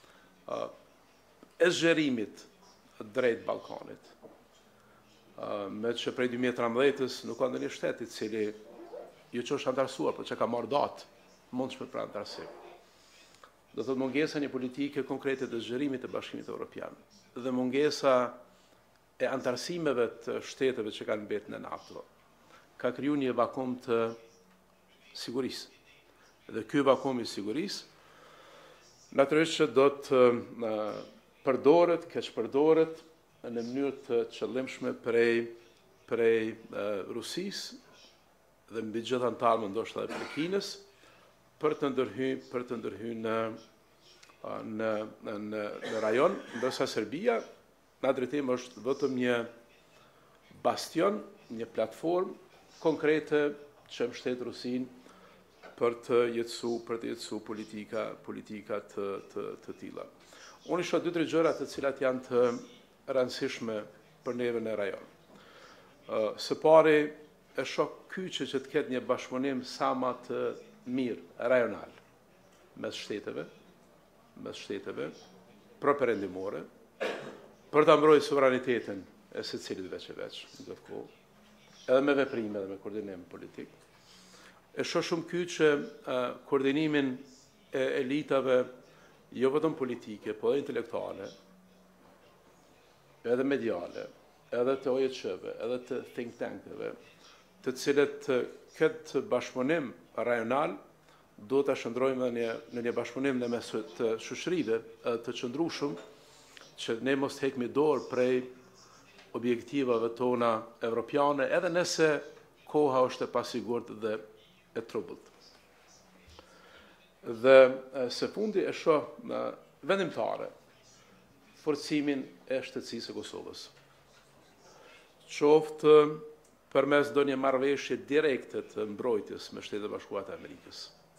e zgjerimit drejt Ballkanit, me që prej dy mijë e tridhjetës nuk ka ndonjë shtet i cili jo që është antarësuar, por që ka marrë datë mundshme për antarësim. Do thotë mungesa një politike konkrete të zgjerimit të Bashkimit Evropian dhe mungesa e antarësimeve të shteteve që kanë mbetur në NATO ka kriju një vakum të sigurisë. Dhe ky vakum i sigurisë natyrisht që do të përdoret, keq përdoret në mënyrë të qëllimshme prej prej Rusisë dhe mbi gjithë antarëve ndoshta edhe Pekinës për të ndërhyrë për të ndërhyrë në në në në rajon, ndërsa Serbia në drejtim është vetëm një bastion, një platformë konkrete që mbështet Rusinë për të jetësu për të jetësu politika politika të të të tilla. Unë shoh dy tre gjëra të cilat janë të rëndësishme për neve në rajon. Së pari e shoh kyçe që të ketë një bashkëpunim sa më të mirë rajonal mes shteteve, mes shteteve properendimore për ta mbrojtur sovranitetin e secilit veç e veç në këtë kohë, edhe me veprime dhe me koordinim politik. E shoh shumë kyçe koordinimin e elitave jo vetëm politike, po edhe intelektuale, edhe mediale, edhe të O E C-ve, edhe të think tankeve, të cilët këtë bashkëpunim rajonal do të shëndrojmë në një, në një bashkëpunim në mes të shoqërive të qëndrueshëm që ne mos hekmi dorë prej objektivave tona evropiane, edhe nëse koha është e pasigurt dhe e trubullt. Dhe së fundi e shoh në vendimtare forcimin e shtetësisë së Kosovës. Qoftë përmes do një marrëveshje direkte të mbrojtjes me Shtetet e Bashkuara të Amerikës.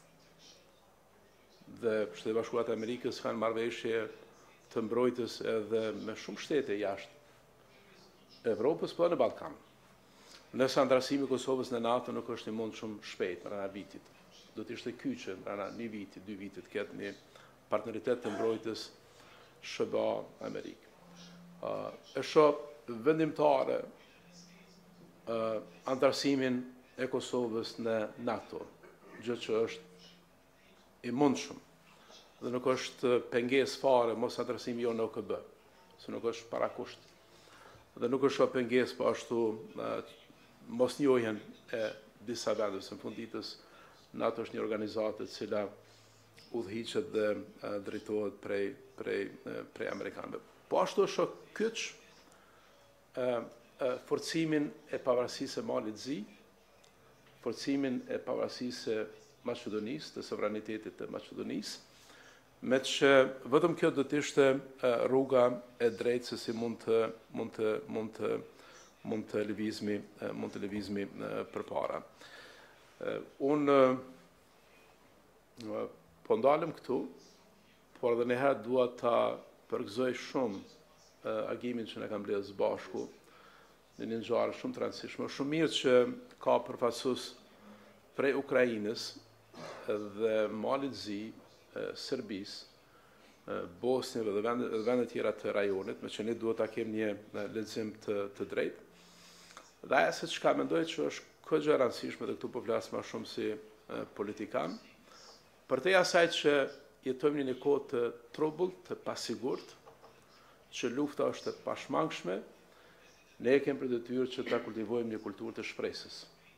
Dhe Shtetet e Bashkuara të Amerikës kanë marrëveshje të mbrojtjes edhe me shumë shtete jashtë Evropës, po në Ballkan. Nëse antarësimi i Kosovës në NATO nuk është i mund shumë shpejt brenda vitit, do të ishte kyçe brenda një viti, dy vite të ketë një partneritet të mbrojtjes S B A Amerikë. Uh, e shoh vendimtare uh, antarësimin e Kosovës në NATO, gjë që është i mundshëm dhe nuk është pengesë fare mos antarësimi jo në O K B, se nuk është parakusht. Dhe nuk është pengesë po ashtu uh, mos njohjen e disa vendeve, se në fund ditës NATO është një organizatë e cila udhëhiqet dhe uh, drejtohet prej prej prej amerikanëve. Po ashtu shoh kyç uh, uh, forcimin e pavarësisë së Malit Zi, forcimin e pavarësisë së Maqedonisë, të sovranitetit të Maqedonisë, me që vetëm kjo do të ishte uh, rruga e drejtë se si mund të mund të mund të mund të lëvizmi uh, mund të lëvizmi uh, përpara. Uh, unë uh, po ndalem këtu, por edhe njëherë dua ta përgëzoj shumë uh, agimin që ne kam mbledhur së bashku në një ngjarje shumë të rëndësishme. Shumë mirë që ka përfaqësues prej Ukrainës dhe Malit Zi, uh, Serbisë, uh, Bosnjës dhe vende, vende tjera të rajonit, me që ne duhet ta kemi një uh, lexim të, të drejtë. Dhe ajo se çka mendoj që është kërgjë e rëndësishme dhe këtu po flas më shumë si uh, politikan, përtej asaj që jetojmë në një kohë të trubullt, të pasigurt, që lufta është e pashmangshme, ne kemi për detyrë që ta kultivojmë një kulturë të shpresës.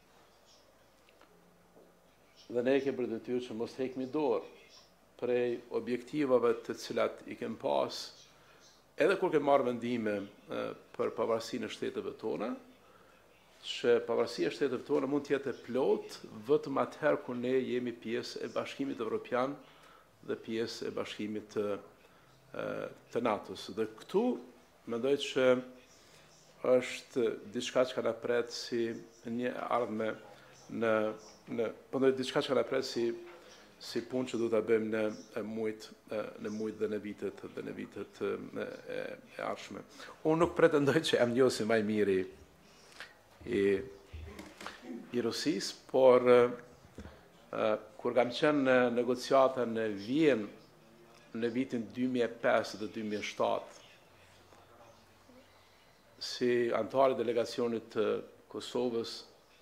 Dhe ne kemi për detyrë që mos hekmi dorë prej objektivave të cilat i kemi pas, edhe kur kemi marrë vendime për pavarësinë e shteteve tona, që pavarësia e shteteve tona mund të jetë e plotë vetëm atëherë kur ne jemi pjesë e Bashkimit Evropian dhe pjesë e Bashkimit të, të NATO-s. Dhe këtu mendoj që është diçka që na pret si një ardhme në në po ndoj diçka që na pret si si punë që du të bëjmë në mujt, në mujt dhe në vitet dhe në vitet e, e arshme. Unë nuk pretendoj që jam njohësi më i miri i, i Rusis, por uh, kur kam qenë në negociata në Vjen në vitin dy mijë e pesë dhe dy mijë e shtatë, si antari delegacionit të Kosovës,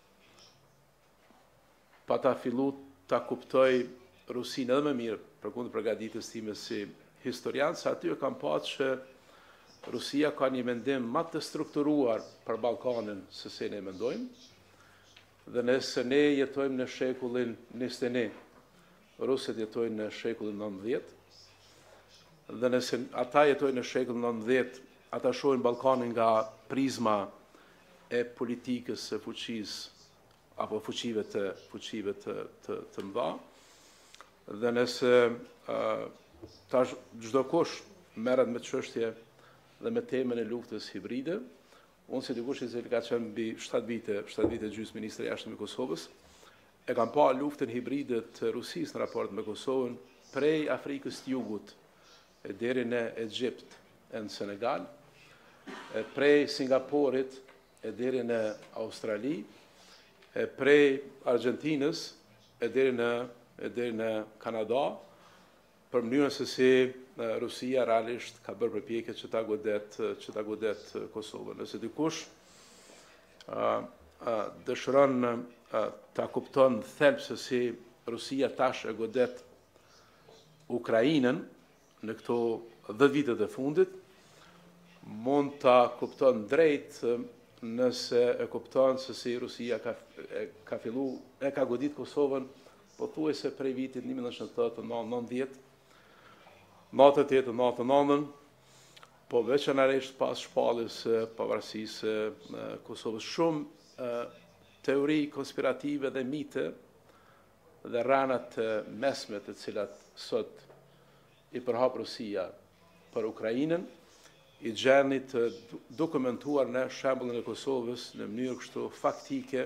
pa ta fillu ta kuptoj Rusin edhe më mirë, për kundër përgatitjes time si historian, se aty e kam pa që Rusia ka një mendim më të strukturuar për Ballkanin se se ne mendojmë, dhe nëse ne jetojmë në shekullin njëzet e një, Rusët jetojnë në shekullin nëntëdhjetë, dhe nëse ata jetojnë në shekullin nëntëdhjetë, ata shohin Ballkanin nga prizma e politikës së fuqisë apo fuqive të fuqive të të, të mëdha. Dhe nëse uh, tash çdo kush merret me çështje dhe me temën e luftës hibride, unë si dikush i cili ka qenë mbi shtatë vite, shtatë vite gjysmë ministri i jashtëm i Kosovës, e kam pa luftën hibride të Rusisë në raport me Kosovën prej Afrikës të Jugut e deri në Egjipt e në Senegal, e prej Singaporit e deri në Australi, e prej Argentinës e deri në e deri në Kanada, për mënyrën se si Rusia realisht ka bërë përpjekje që ta godet që ta godet Kosovën. Nëse dikush uh, uh, dëshiron uh, ta kupton thelb se si Rusia tash e godet Ukrainën në këto dhjetë vitet e fundit, mund ta kupton drejt nëse e kupton se si Rusia ka, e, ka fillu, e ka godit Kosovën pothuajse prej vitit një mijë nëntëqind e tetëdhjetë nëntëdhjetë, nëntëdhjetë nëntëdhjetë, po veçanërisht pas shpalljes së pavarësisë së Kosovës. Shumë teori konspirative dhe mite dhe rranat mesme të cilat sot i përhap Rusia për Ukrainën, i gjeni të dokumentuar në shembullin e Kosovës në mënyrë kështu faktike,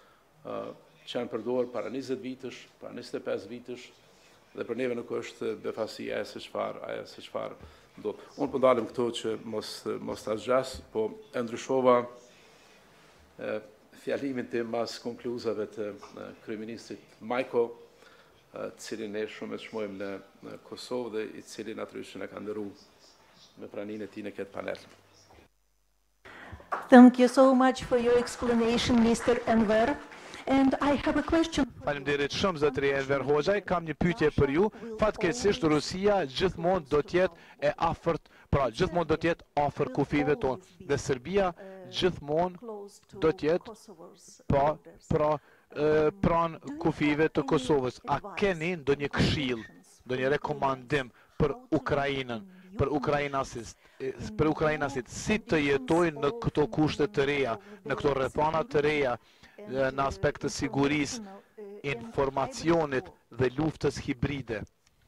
që janë përdorur para njëzet vitësh, para njëzet e pesë vitësh, dhe për neve nuk është befasi ajo se çfarë, ajo se çfarë ndodh. Unë po ndalem këtu që mos mos ta zgjas, po e ndryshova e, fjalimin tim mas konkluzave të kryeministrit Majko, të cilin ne shumë e çmojmë në, në Kosovë dhe i cili natyrisht na ka nderuar me praninë e tij në këtë panel. Thank you so much for your explanation, Mister Enver. And I have a question. Faleminderit shumë zotëri Enver Hoxhaj, kam një pyetje për ju. Fatkeqësisht Rusia gjithmonë do të jetë e afërt, pra gjithmonë do të jetë afër kufive tonë dhe Serbia gjithmonë do të jetë pa pra pranë kufive të Kosovës. A keni ndonjë këshill, ndonjë rekomandim për Ukrainën, për ukrainasit, për ukrainasit si të jetojnë në këto kushte të reja, në këto rrethana të reja, në aspekt të sigurisë, informacionit dhe luftës hibride?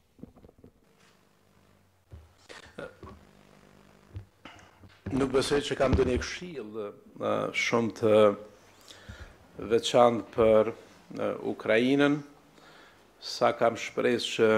Nuk besoj që kam ndonjë këshill shumë të veçantë për Ukrainën, sa kam shpresë që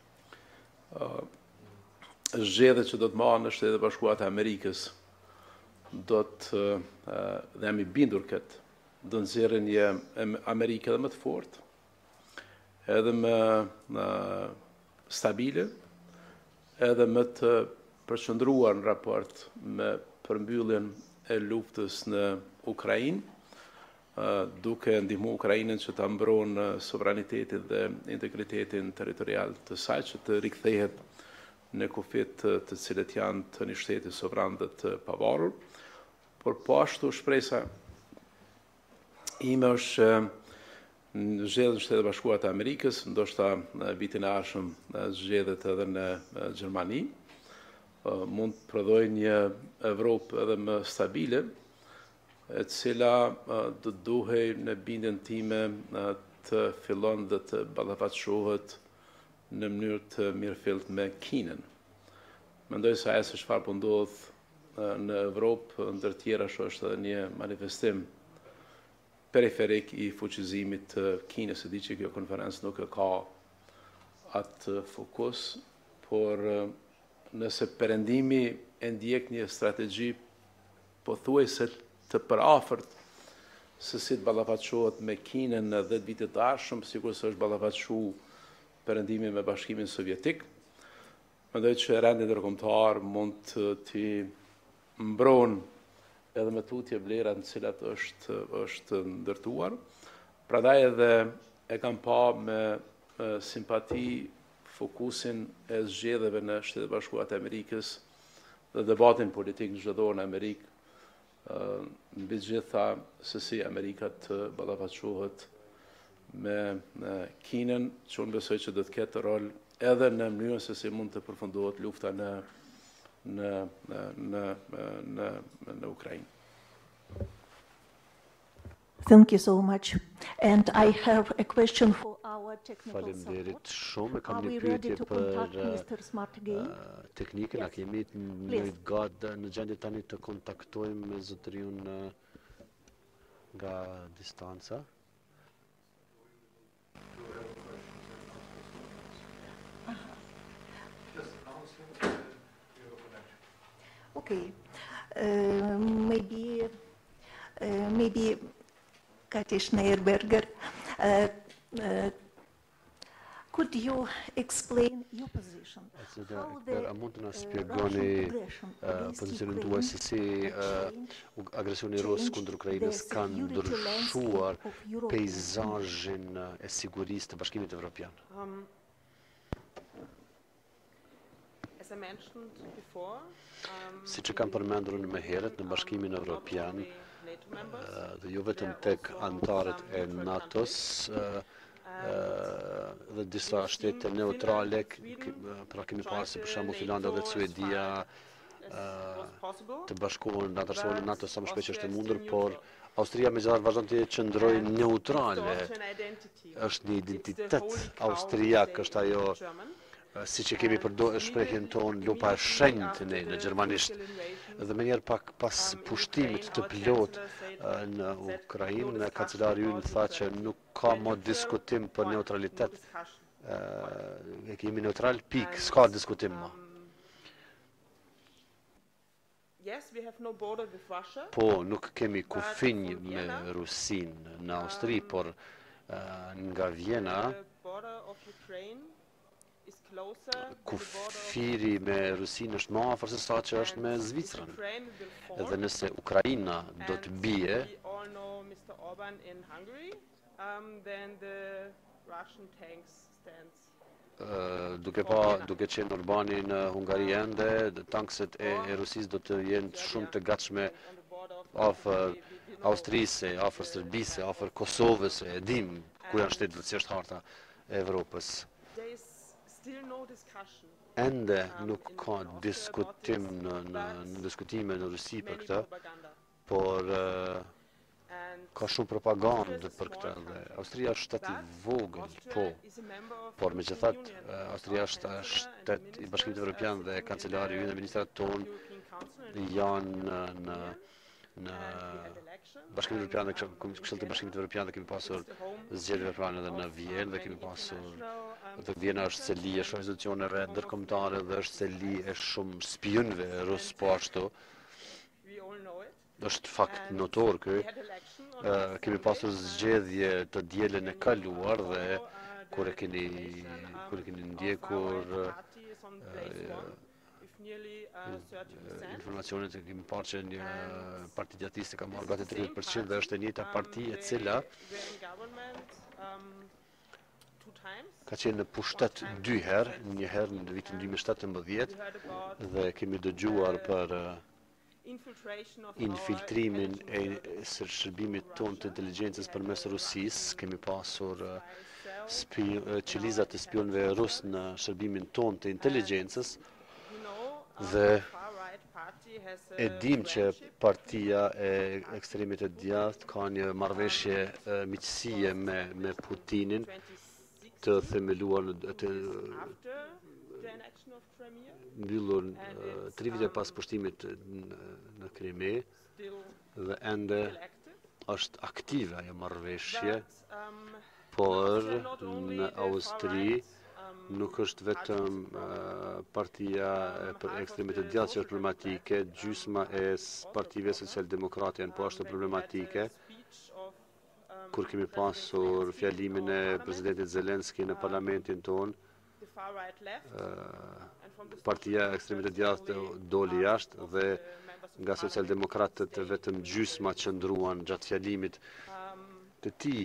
zgjedhjet që do të marrën në Shtetet e Bashkuara të Amerikës do të dhe jam i bindur këtë, do nxjerrin një Amerikë edhe më të fortë, edhe më stabile, edhe më të përqendruar në raport me përmbylljen e luftës në Ukrainë, duke ndihmu Ukrainën që ta mbronë sovranitetin dhe integritetin territorial të saj, që të rikthehet në kufit të cilët janë të një shteti sovran dhe të pavarur, por po ashtu shpresa ime është në zgjedhjet e Shtetit Bashkuar të Amerikës, ndoshta vitin e ardhshëm zgjedhjet edhe në Gjermani, mund të prodhojë një Evropë edhe më stabile, e cila do të duhej në bindjen time të fillon dhe të ballafaqohet në mënyrë të mirëfillt me Kinën. Mendoj se ajo se çfarë po ndodh në Evropë, ndër tjera, është edhe një manifestim periferik i fuqizimit të Kinës. E di që kjo konferencë nuk e ka atë fokus, por nëse perëndimi e ndjek një strategji pothuajse të përafërt se si të ballafaqohet me Kinën në dhjetë vitet të ardhshëm, sikur se është ballafaqu perëndimi me Bashkimin Sovjetik. Mendoj që rendi ndërkombëtar mund të t'i mbron edhe me tutje vlerat në cilat është është ndërtuar. Prandaj edhe e kam pa me e, simpati fokusin e zgjedhjeve në Shtetet Bashkuara të Amerikës dhe debatin politik në çdo në Amerikë, mbi gjitha se si Amerika të ballafaqohet me Kinën, që unë besoj që do të ketë rol edhe në mënyrën se si mund të përfundohet lufta në në në në në Ukrainë. Thank you so much. And I have a question for our technical Faleminderit support. shumë. Kam Are një we ready pyetje to për contact mister Smart again? uh, teknikën, a Yes. kemi Please. në gati në gjendje tani të kontaktojmë me zotëriun uh, nga distanca? Okay. Uh, maybe, uh, maybe Katia Schneerberger, uh, uh, could you explain your position? Also, da, How per the, a mund të na uh, spjegoni Russian aggression uh, against pozicionin Ukraine tuaj se si uh, change u- agresioni rus changed kundër Ukrainës the ka security ndryshuar landscape of Europe? peizazhin uh, e sigurisë të Bashkimit Evropian? Um, as I mentioned before, um, Si që kam përmendur në më herët, në Bashkimin Evropian, NATO members, uh, dhe jo vetëm tek antarët e NATO-s, uh, uh, dhe disa shtete neutrale, k- k- pra kemi pasur si për shembull Finlanda dhe Suedia, was possible. të bashkohen në antarësohen në NATO sa më shpejt që është e mundur, por Austria megjithatë vazhdon të qëndrojë neutrale. Është një identitet austriak, është ajo, siç e kemi përdorur shprehjen tonë, lupa e shenjtë në, në gjermanisht. Dhe më njëherë pak pas pushtimit të plot uh, në Ukrainë, kancelari ynë tha që nuk ka më diskutim për neutralitet. Uh, e kemi neutral pik, s'ka diskutim më. Yes, we have no border with Russia. Po, nuk kemi kufinj me Rusin në Austri, por uh, nga Vjena, The border of Ukraine is closer to the border of kufiri me Rusin është më afër se sa që është me Zvicrën. Ukraine will fall. Edhe nëse Ukraina do të bie, We all know mister Orban in Hungary, um, then the Russian tanks stands. uh, duke pa duke qenë Orbani në Hungari ende, dhe tankset e, e Rusisë do të jenë shumë të gatshme On the border of afër Austrisë, afër Serbisë, afër Kosovës, e dim ku janë shtetet që është harta e Evropës. there is still no discussion. Ende nuk ka diskutim në, në, në diskutime në Rusi për Many këtë, propaganda. por uh, And ka shumë propagandë për këtë. Dhe Austria është shtet i vogël, Austria po, is a member of por me që European thatë, Union. uh, Austria është Our shtet chancellor i and Bashkimit ministers Evropian dhe are kancelari ynë dhe ministrat tonë European Council and janë në, në, në and we had election. Bashkimin and, Evropian dhe um, Këshillin e Bashkimit Evropian dhe kemi pasur it's the home zgjedhje evropiane edhe në of, Vjenë um, dhe kemi many pasur international, um, dhe Vjena është seli e shumë institucioneve ndërkombëtare dhe është seli e shumë spionëve rus po ashtu. we all know it. Është fakt And notor ky. we had election on Uh, last kemi Sunday, pasur and zgjedhje të dielën e kaluar dhe now, uh, the kur e keni information, um, kur e keni of ndjekur our uh, party is on place one, with nearly, uh, thirty percent. informacionet që kemi parë që një parti gjatiste ka marrë gati tridhjetë përqind dhe është e njëjta parti e cila ka qenë në pushtet dy herë, një herë në vitin dy mijë e shtatëmbëdhjetë dhe kemi dëgjuar për uh, infiltrimin e së shërbimit ton të inteligjencës përmes Rusisë. Kemi pasur uh, spi, uh, qelizat e spionëve rus në shërbimin ton të inteligjencës dhe e dim që partia e ekstremit e djathtë ka një marrëveshje uh, miqësie me, me Putinin të themeluar në të mbyllur uh, tri vite pas pushtimit në, në Krimi dhe ende është aktive ajo marrëveshje, por në Austri nuk është vetëm partia për ekstremit të djathtë që është problematike, gjysma e partive social-demokrate janë po ashtu problematike. Kur kemi pasur fjalimin e presidentit Zelenski në parlamentin tonë, partia e ekstremit të djathtë doli jashtë dhe nga social-demokratët vetëm gjysma qëndruan gjatë fjalimit të tij.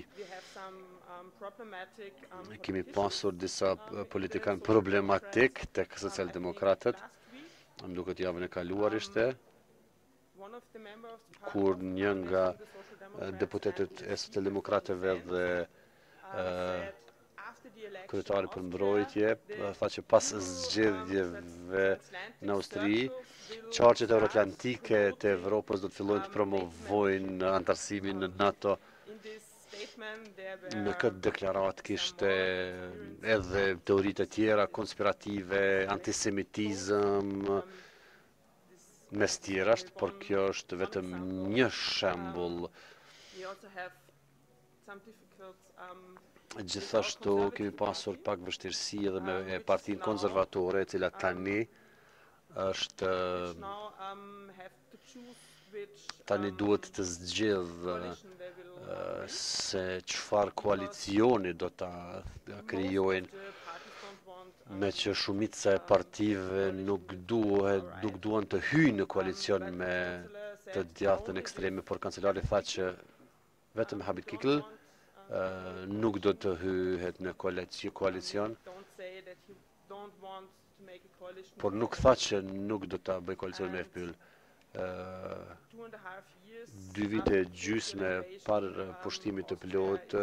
Kemi pasur disa politikan problematik tek social-demokratët, më duket javën e kaluar ishte, kur një nga deputetët e social-demokratëve dhe kryetari për mbrojtje tha që pas zgjedhjeve në Austri, qarqet euroatlantike të Evropës do të fillojnë të promovojnë antarësimin në NATO. Në këtë deklarat kishte edhe teoritë e tjera konspirative, antisemitizëm, mes tjerasht, por kjo është vetëm një shembull. Gjithashtu kemi pasur pak vështirësi edhe me partinë konservatore, e cila tani është tani duhet të zgjedhë se çfarë koalicioni do ta krijojnë, me që shumica e partive nuk duhet nuk duan të hyjnë në koalicion me të djathtën ekstreme, por kancelari tha që vetëm Habib Kikl nuk do të hyhet në koalicion, por nuk tha që nuk do ta bëj koalicion me F P L. Dy vite gjysme parë pushtimit të plot,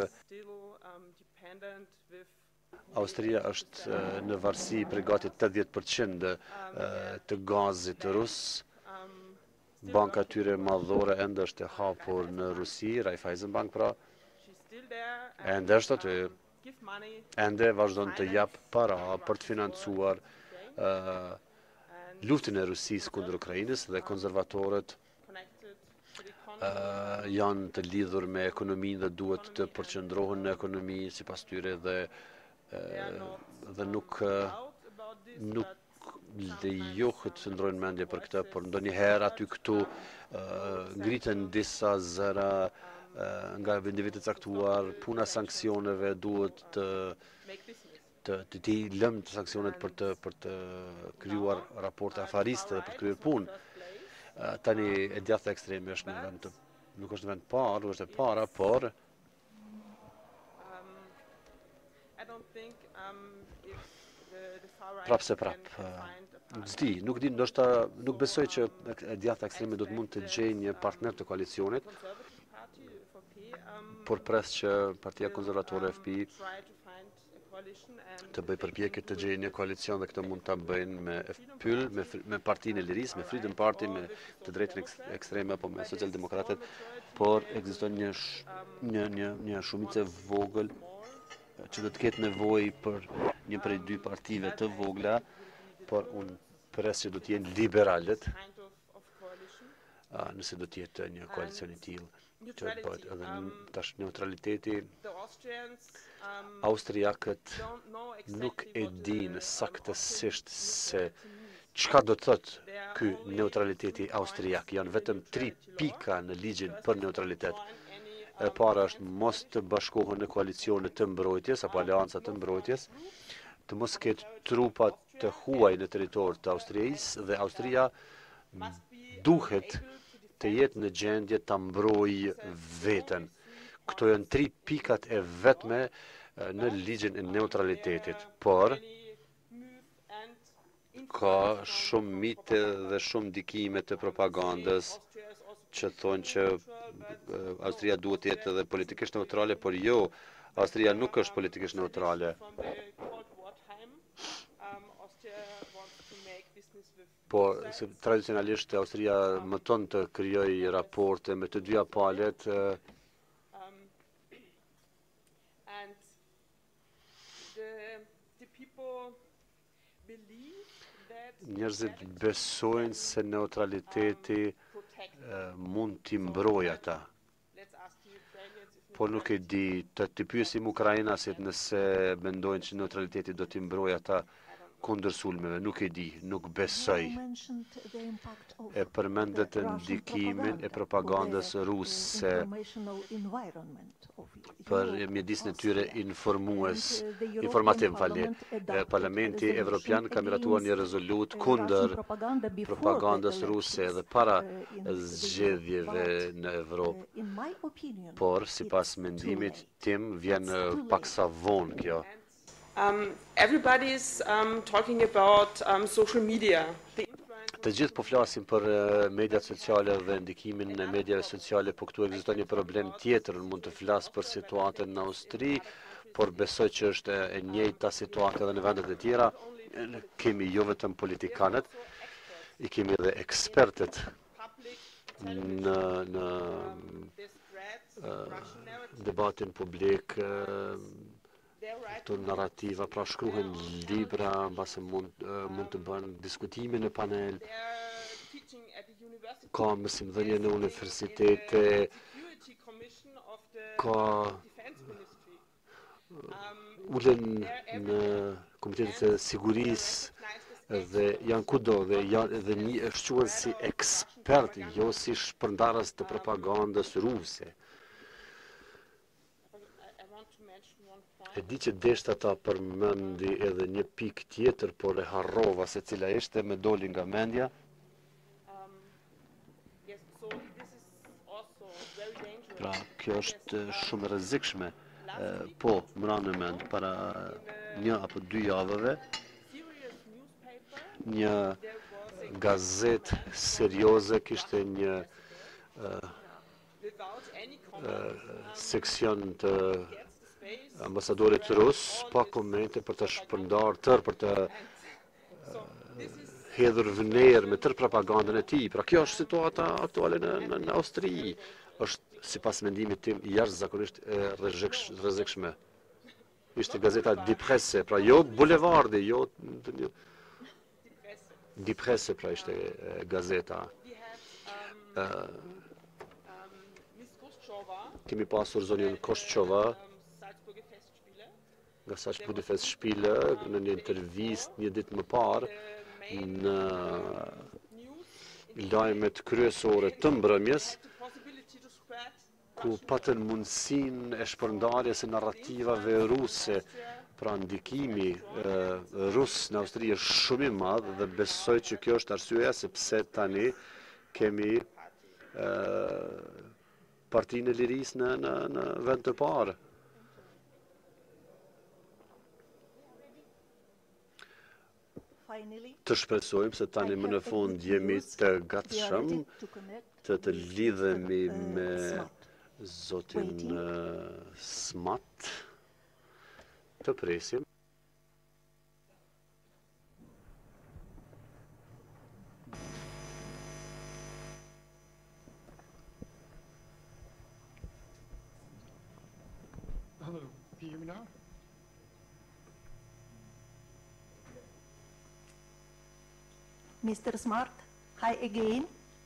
Austria është në varësi për gati tetëdhjetë përqind të gazit rus. Banka tyre madhore ende është e hapur në Rusi, Raiffeisenbank pra, ende është aty, ende vazhdon të jap para për të financuar luftën e Rusisë kundër Ukrainës, dhe konservatorët janë të lidhur me ekonominë dhe duhet të përqendrohen në ekonomi sipas tyre, dhe dhe nuk nuk lejohet të ndrojnë mendje për këtë, por ndonjëherë aty këtu ngritën disa zëra nga individët caktuar, puna sanksioneve duhet të të të të lëmë të sanksionet për të për të krijuar raporte afariste dhe për të kryer punë. Tani e djathta ekstreme është në vend të nuk është në vend parë, nuk është e para, por prap se prap. Zdi, nuk di, ndoshta nuk besoj që e djathta ekstreme do të mund të gjejë një partner të koalicionit, por pres që Partia Konservatore F P të bëj përpjekje të gjejë një koalicion, dhe këtë mund ta bëjnë me F P L, me, me Partinë e Lirisë, me Freedom Party, me të drejtën ekstreme apo me Socialdemokratët, por ekziston një një një një shumicë vogël që do të ketë nevojë për një prej dy partive të vogla, por unë pres që do të jenë liberalët, nëse do të jetë një koalicion i tillë. Që bëhet edhe tash neutraliteti. Austriakët nuk e dinë saktësisht se çka do të thotë ky neutraliteti austriak. Janë vetëm tri pika në ligjin për neutralitet. E para është mos të bashkohen në koalicione të mbrojtjes apo aleanca të mbrojtjes, të mos ketë trupa të huaj në territor të Austrisë, dhe Austria duhet të jetë në gjendje të mbrojë veten. Këto janë tri pikat e vetme në ligjin e neutralitetit, por ka shumë mite dhe shumë ndikime të propagandës që thonë që Austria duhet të jetë edhe politikisht neutrale, por jo, Austria nuk është politikisht neutrale. Por tradicionalisht Austria mëton të krijojë raporte me të dyja palët, njerëzit besojnë se neutraliteti mund t'i mbrojë ata. Po nuk e di, të të pyesim Ukrainasit nëse mendojnë që neutraliteti do t'i mbrojë ata kundër sulmeve, nuk e di, nuk besoj. E përmendet ndikimin e propagandës ruse për mjedisin e tyre informues, informativ, falni. Parlamenti Evropian ka miratuar një rezolut kundër propagandës ruse dhe para zgjedhjeve në Evropë. Por, si pas mendimit tim, vjen pak sa vonë kjo. Um, everybody's um, talking about um, social media. The Të gjithë po flasim për mediat sociale dhe ndikimin në mediave sociale, po këtu ekziston një problem tjetër. Unë mund të flas për situatën në Austri, por besoj që është e njëjta situatë edhe në vendet e tjera. Kemi jo vetëm politikanët, i kemi edhe ekspertët në, në uh, debatin publik, uh, të narrativa, pra shkruhen libra, mbase mund, uh, mund të bënë diskutime në panel, ka mësimdhënie në universitete, ka ulen në komitetet e sigurisë dhe janë kudo dhe, janë, dhe një shquhen si ekspert, jo si shpërndarës të propagandës ruse. E di që deshta ta përmendi edhe një pik tjetër, por e harrova se cila ishte, me doli nga mendja. Pra, kjo është shumë rrezikshme, po, më ranë në mend, para një apo dy javëve, një gazet serioze kishte një uh, uh, seksion të ambasadorit rus, pa komente për të shpërndar tërë, për të uh, hedhur vënerë me tërë propagandën e tij. Pra kjo është situata aktuale në, në, në Austri. Është, sipas mendimit tim, jashtëzakonisht e rrezikshme. Ishte gazeta Die Presse, pra jo bulevardi, jo Die Presse, pra ishte e, gazeta. Uh, kemi pasur zonjën Koshqova, nga Salzburger Festspiele, në një intervistë një ditë më parë, në lajmet kryesore të mbrëmjes, ku patën mundësin e shpërndarjes e narrativave ruse, pra ndikimi e, rus në Austri është shumë i madh dhe besoj që kjo është arsyeja sepse tani kemi e, Partinë e Lirisë në, në, në vend të parë. Të shpresojmë se tani më në fund jemi të gatshëm të të lidhemi me zotin uh, Smat. Të presim. Hello, can you hear me now? Mister Smart, hi again.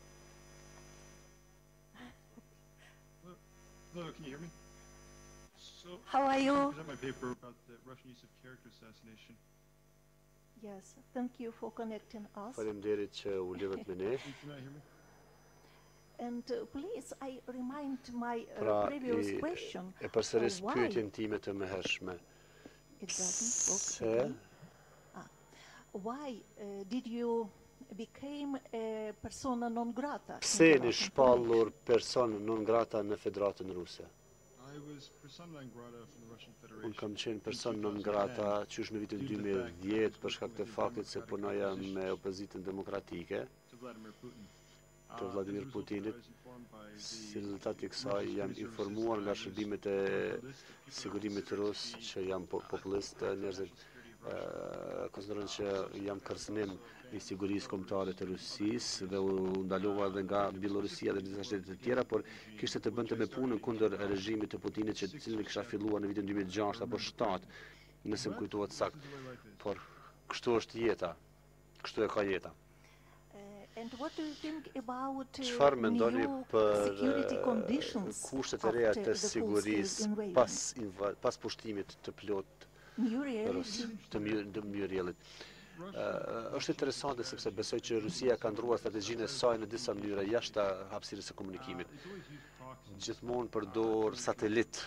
Hello, hello, can you hear me? So, How are you? I present my paper about the Russian use of character assassination. Yes, thank you for connecting us. Faleminderit që u lidhët me ne. Can you hear me? And uh, please, I remind my uh, Pra, previous i, question. e përsëris uh, why pyetjen time të mëhershme. it doesn't work Se again? Ah, why uh, did you became a persona non grata? in pse the një Russian shpallur person non grata në Federatën Ruse? I was persona non grata from the Russian Federation. Unë kam qenë person non grata qysh në vitin dy mijë e dhjetë për shkak të faktit se punoja me opozitën demokratike To Vladimir Putin. të Vladimir Putinit. Si rezultat i kësaj jam informuar nga shërbimet e sigurimit rus që jam po populist, njerëzit uh, konsiderojnë që jam kërcënim i sigurisë kombëtare të Rusisë dhe u ndalova edhe nga Bielorusia dhe disa shtete të tjera, por kishte të bënte me punën kundër regjimit të Putinit që cilin kisha filluar në vitin dy mijë e gjashtë apo shtatë, nëse më kujtohet saktë. Por kështu është jeta. Kështu e ka jeta. Uh, And what do you think about uh, Çfarë mendoni new për security eh, conditions kushtet e reja after të the full-scale sigurisë invasion? pas inva- pas pushtimit të plot New rus reality. të Mjë- të Mjërillit? Uh, është interesante sepse besoj që Rusia ka ndruar strategjinë e saj në disa mënyra jashtë hapësirës së komunikimit. Gjithmonë përdor satelit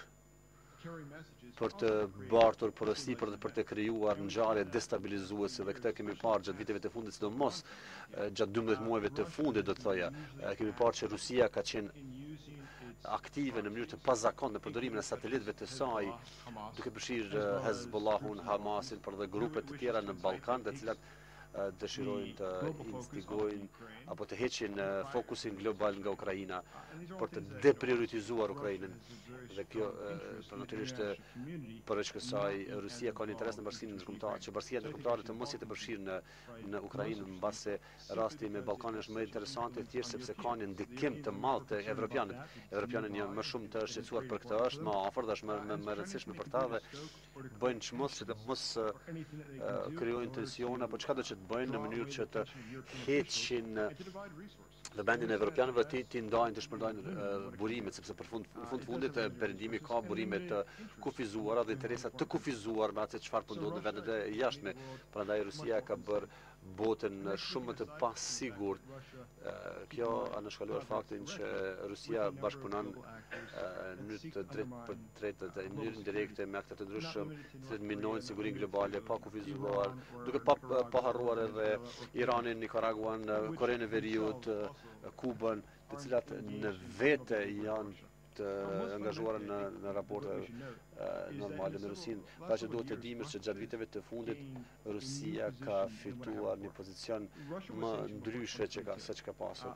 për të bartur porosi, për të, për të krijuar ngjarje destabilizuese dhe këtë kemi parë gjatë viteve të fundit, sidomos eh, gjatë dymbëdhjetë muajve të fundit, do të thoja. Eh, Kemi parë që Rusia ka qenë aktive në mënyrë të pazakonte në përdorimin e satelitëve të saj, duke përfshirë eh, Hezbollahun, Hamasin, por dhe grupe të tjera në Ballkan, të cilat eh, dëshirojnë të instigojnë apo të heqin eh, fokusin global nga Ukraina për të deprioritizuar Ukrainën. Dhe kjo, eh, për natyrisht, eh, përveç kësaj, Rusia ka një interes në bashkinë ndërkombëtare, që bashkia ndërkombëtare të mos jetë e përfshirë në në Ukrainë, mbase rasti me Ballkanin është më interesant e thjesht sepse ka një ndikim të madh të evropianët. Evropianët janë më shumë të shqetësuar për këtë, është më afër dhe është më më, më rëndësishme për ta dhe bëjnë çmos që të mos uh, krijojnë tensione apo çka do që të bëjnë në mënyrë që të heqin dhe bendin e evropianëve ti ti ndajnë të shpërndajnë uh, burimet, sepse për fund në fund fundit uh, perëndimi ka burime të kufizuara dhe interesa të kufizuar me atë çfarë po ndodh në vendet e jashtme. Prandaj Rusia ka bërë botën shumë më të pasigurt. Uh, kjo anashkaluar faktin që Rusia bashkëpunon uh, në të drejtë për drejtë të mënyrë indirekte me aktorë të ndryshëm që minojnë sigurinë globale pa kufizuar, duke pa pa harruar edhe Iranin, Nicaraguan, Korenë e Veriut, Kubën, të cilat në vete janë të angazhuara në, në raporte uh, normale me Rusinë. Pra që duhet të dimë që gjatë viteve të fundit Rusia ka fituar një pozicion më ndryshe që ka se që ka pasur.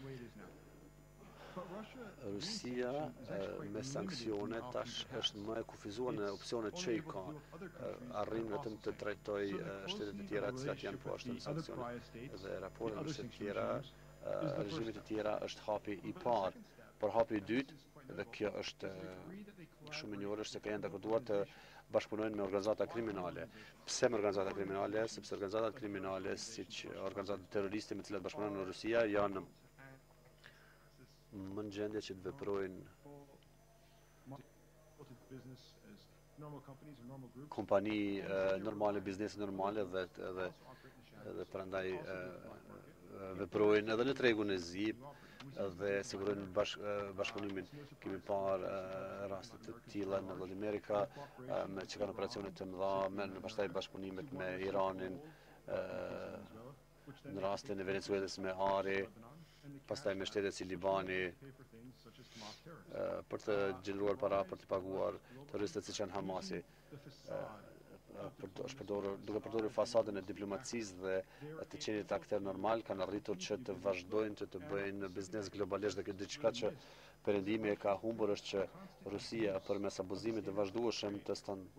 Rusia uh, me sanksione tash është më e kufizuar në opsionet që i ka. Uh, arrin vetëm të trajtoj uh, shtetet e tjera të cilat janë poashtë në sanksione. Dhe raportet me shtetet e tjera, uh, regjimet e tjera është hapi i parë. Por hapi i dytë, dhe kjo është shumë e njohur, është se ka janë dakoduar të bashkëpunojnë me organizata kriminale. Pse me organizata kriminale? Sepse organizatat kriminale, siç organizatat terroriste me të cilat bashkëpunojnë në Rusia, janë më në gjendje që të veprojnë kompani uh, normale, biznese normale dhe dhe dhe prandaj uh, veprojnë edhe në tregun e zi dhe sigurojnë bashk, bashkëpunimin. Kemi parë uh, raste të tilla në Latin Amerika, uh, me që kanë operacione të mëdha, me në pastaj bashkëpunimet me Iranin, uh, në rastin e Venezuelës me Ari, pastaj me shtetet si Libani, uh, për të gjeneruar para, për të paguar terroristët siç janë Hamasi. Uh, Për, është përdorur, duke përdorur fasadën e diplomacisë dhe të qenit aktor normal, kanë arritur që të vazhdojnë që të bëjnë biznes globalisht, dhe kjo diçka që perëndimi e ka humbur është që Rusia përmes abuzimit të vazhdueshëm të stand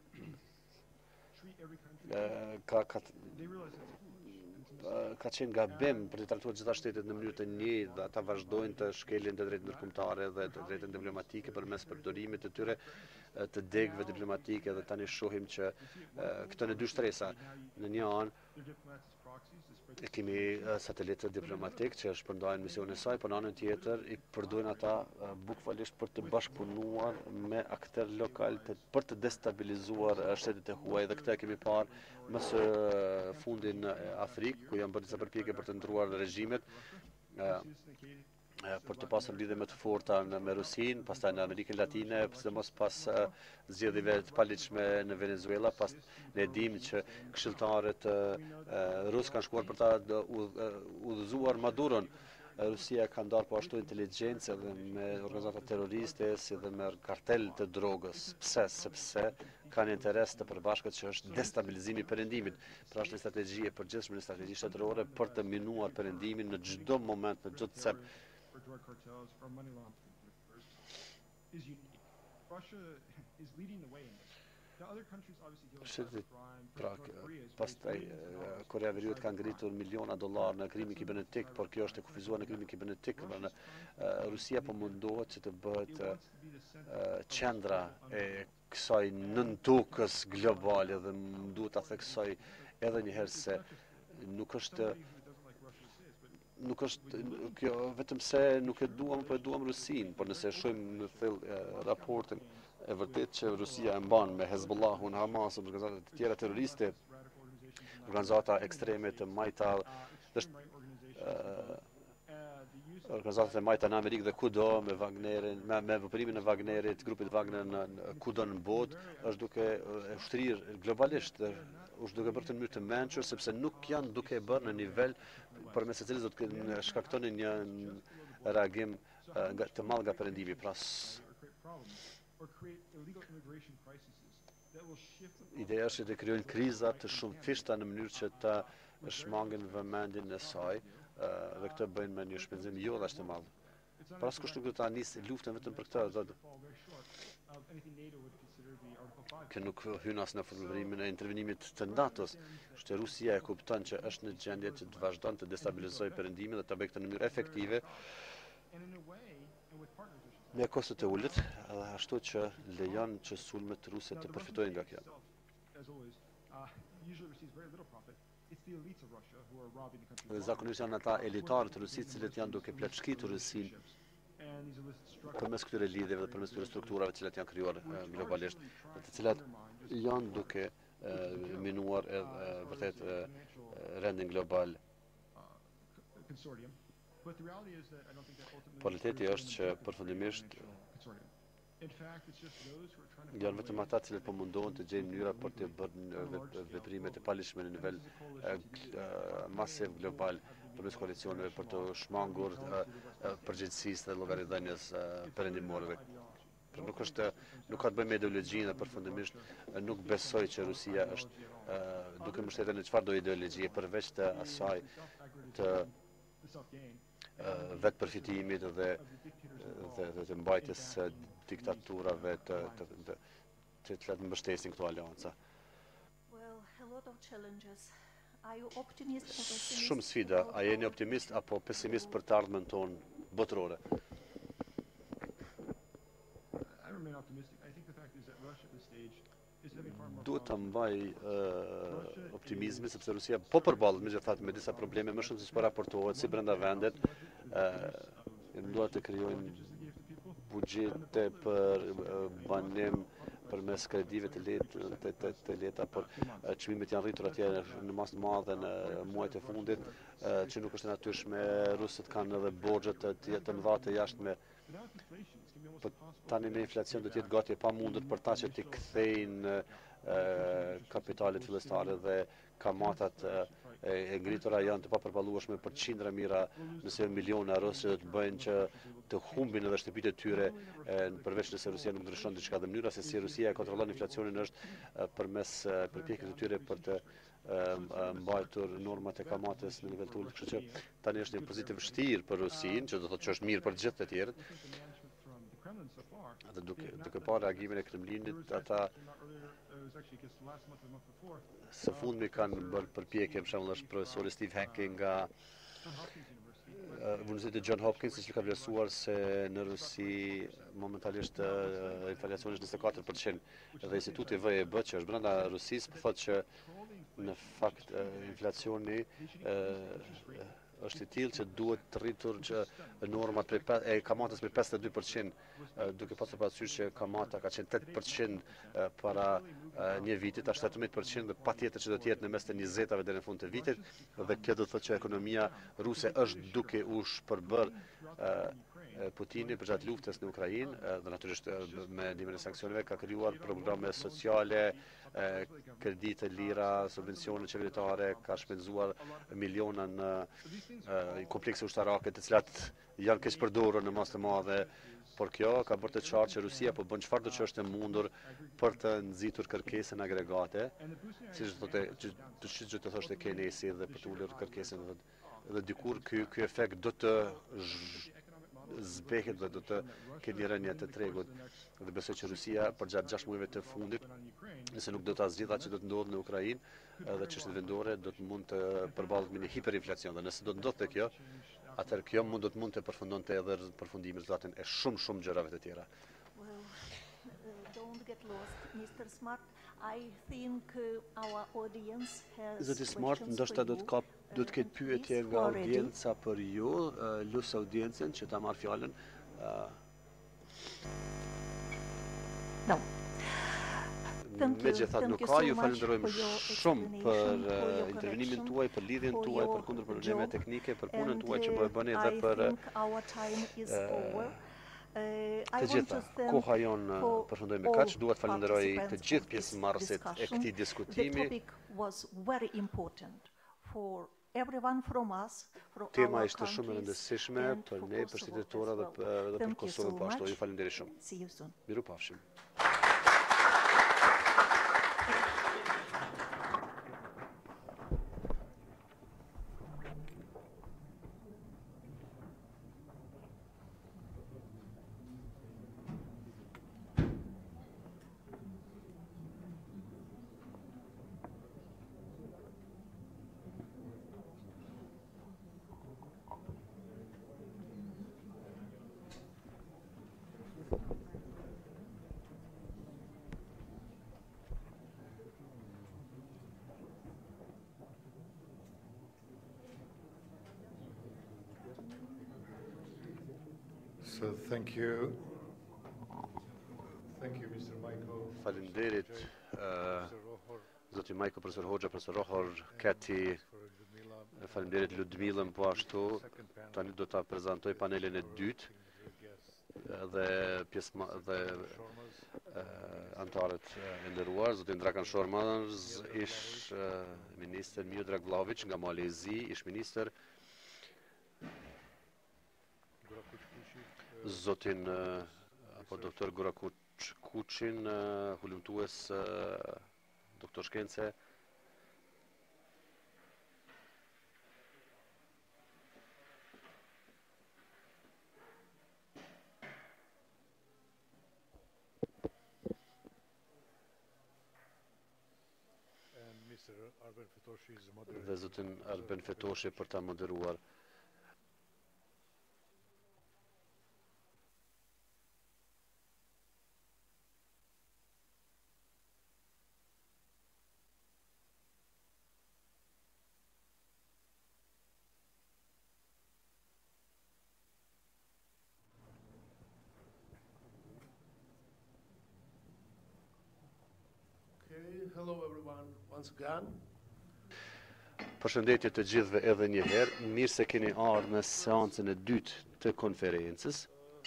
ka ka ka qenë gabim për të trajtuar gjitha shtetet në mënyrë të njëjtë dhe ata vazhdojnë të shkelin të drejtë ndërkombëtare dhe të drejtën diplomatike përmes përdorimit të tyre të degëve diplomatike, dhe tani shohim që këto në dy shtresa. Në një anë kemi satelitë diplomatik që shpërndajnë misionin e saj, por në anën tjetër i përdojnë ata bukfalisht për të bashkëpunuar me aktorë lokal për të destabilizuar shtetet e huaj, dhe këtë kemi parë më së fundi në Afrikë, ku janë bërë disa përpjekje për të ndruar regjimet, për të pasur lidhje më të forta me Rusinë, pastaj në Amerikën Latine, sidomos pas zgjedhjeve të paligjshme në Venezuela, pas ne dimë që këshilltarët rusë kanë shkuar për ta udhëzuar Maduron. Rusia ka ndarë po ashtu inteligjencë edhe me organizata terroriste, si dhe me kartel të drogës. Pse? Sepse kanë interes të përbashkët që është destabilizimi i perëndimit. Pra është një strategji e përgjithshme, një strategji shtetërore për të minuar perëndimin në çdo moment, në çdo cep. Drug cartels or money laundering is unique. Russia is leading the way in this. The other countries obviously deal with crime. Pra, pastaj Korea e Veriut ka ngritur miliona dollar në krimin kibernetik, por kjo është e kufizuar në krimin kibernetik. Në Rusia po mundohet që të bëhet qendra e kësaj nëntokës globale, dhe duhet ta theksoj edhe një herë se nuk është nuk është kjo vetëm se nuk e duam, po e duam Rusin, por nëse shojmë në thell raportin e vërtet që Rusia e mban me Hezbollahun, Hamasun, organizata të tjera terroriste, organizata ekstreme të majta, organizatat e majta në Amerikë dhe kudo me Wagnerin, me, me veprimin e Wagnerit, grupit Wagner në, në kudo në botë, është duke e ushtrirë globalisht, është duke bërë të në mënyrë të mençur, sepse nuk janë duke e bërë në nivel përmes të cilës do të shkaktonin një reagim uh, të madh nga perëndimi. Pra, ideja është të krijojnë kriza të shumë fishta në mënyrë që ta shmangin vëmendjen e saj, dhe këtë bëjnë me një shpenzim jo dhe ashtë të madhë. Pra s'kush nuk do ta nisë luftën vetëm për këtë, që nuk hyn as në formërimin e intervenimit të NATO-s, që Rusia e kupton që është në gjendje që të vazhdon të destabilizojë perëndimin dhe ta bëjë këtë në mënyrë efektive me kosto të ulët, edhe ashtu që lejon që sulmet ruse të përfitojnë nga kjo. Dhe zakonisht janë ata elitarë të Rusisë, cilët janë duke pleçkitur Rusinë përmes këtyre lidhjeve dhe përmes këtyre strukturave të cilat janë krijuar globalisht, të cilat janë duke minuar edhe vërtet rendin global. Por realiteti është që përfundimisht janë vetëm ata cilët po mundohen të gjejnë mënyra për të bërë veprime të palishme në nivel masiv global përmes koalicioneve për të shmangur përgjegjësisë dhe llogaridhënies perëndimore. Por nuk është nuk ka të bëjë me ideologjinë dhe përfundimisht nuk besoj që Rusia është duke mbështetur në çfarëdo ideologji përveç të asaj të vetë përfitimit dhe të mbajtjes diktaturave të të të të mbështesin këto aleanca. Shumë sfida, a jeni optimist apo pesimist për të ardhmen tonë botërore? Duhet të mbaj uh, optimizmi, sepse Rusia po përballet megjithatë me disa probleme më shumë se çfarë raportohet si brenda vendet, uh, duhet të krijojnë buxhete për uh, banim përmes kredive të lehtë të, të, të lehta, por uh, çmimet janë rritur atje në mas të madhe në muajt e fundit, uh, që nuk është e natyrshme. Rusët kanë edhe borxhe të, të mëdha të jashtme. Po tani me inflacion do të jetë gati e pamundur për ta që të kthejnë kapitalet fillestare dhe kamatat e ngritura janë të papërballueshme për qindra mijëra, nëse miliona rusë që do të bëjnë që të humbin edhe shtëpitë e tyre, përveç nëse Rusia nuk ndryshon diçka. Dhe mënyra se si Rusia e kontrollon inflacionin është përmes përpjekjeve të tyre për të mbajtur normat e kamates në nivel të ulët. Kështu që tani është një pozitiv vështirë për Rusinë, që do të thotë që është mirë për të gjithë të tjerët. Dhe duke, duke parë reagimin e Kremlinit, ata së fundmi kanë bërë përpjekje, për shembull është profesori Steve Hanke nga Universiteti John Hopkins, që ka vlerësuar se në Rusi momentalisht inflacioni është njëzet e katër përqind, dhe Instituti V E B që është brenda Rusisë thotë që në fakt inflacioni është i tillë që duhet të rritur që normat e kamatas për pesëdhjetë e dy përqind, duke pasur parasysh që kamata ka qenë tetë përqind para një viti, tash tetëmbëdhjetë përqind, dhe patjetër që do të jetë në mes të njëzetave deri në fund të vitit, dhe kjo do të thotë që ekonomia ruse është duke u shpërbërë Putini për gjatë luftës në Ukrainë, dhe natyrisht me ndihmën e sanksioneve ka krijuar programe sociale, kredite lira, subvencione qeveritare, ka shpenzuar miliona në komplekse ushtarake të cilat janë keq përdorur në masë të madhe, por kjo ka bërë të qartë që Rusia po bën çfarëdo që është e mundur për të nxitur kërkesën agregate, siç thotë siç të thoshte Keynes dhe për të ulur kërkesën, dhe dikur ky ky efekt do të zbehet dhe do të ketë një rënje të tregut. Dhe besoj që Rusia për gjatë gjashtë muajve të fundit, nëse nuk do ta zgjidhë atë që do të ndodhë në Ukrainë dhe çështjet vendore, do të mund të përballet me një hiperinflacion. Dhe nëse do të ndodhte kjo, atëherë kjo mund do të mund të përfundonte edhe përfundimin rezultatin e shumë shumë gjërave të tjera. get lost, Mister Smart. I think uh, our audience has Zoti Smart, questions ndoshta for do të you. ka do të Uh, ketë and pyetje please, nga who are ready. audienca për ju, uh, lus audiencën që ta marr fjalën. Uh, No. Thank you, Megjithatë thank nuk you ka, so ju much falenderojmë for your shumë për explanation, for your uh, intervenimin correction, tuaj, për lidhjen for tuaj, për your kundër probleme job, teknike, për punën and, tuaj që uh, po e bëni dhe I për think our time is uh, over. Uh, I të want gjitha. to thank Koha jonë for përfundoi me all kaq, dua të falenderoj të participants gjithë of this pjesëmarrësit e discussion. këtij The diskutimi. topic was very important for everyone from us, from Tema our ishte shumë e countries, rëndësishme and për for ne, për Kosovo shtetora as dhe, well. dhe për Thank you so Kosovën po ashtu. much. Ju falenderoj shumë. See you soon. Mirupafshim. So thank you. Thank you, Mister Michael. Faleminderit uh, Zoti Majko, profesor Hoxha, profesor Rohor, Kati, faleminderit Ludmilën po ashtu. Tani do ta prezantoj panelin e dytë dhe pjesë dhe uh, antarët e nderuar, Zoti Dragan Shormaz, ish uh, minister Miodrag Vlahović nga Malezi, ish minister, Zotin uh, apo doktor Gura Kuçin, uh, hulumtues uh, doktor shkence, dhe zotin Arben Fetoshi për ta moderuar. Hello everyone, once again. Përshëndetje të gjithëve edhe një herë, mirë se keni ardhur në seancën e dytë të konferencës.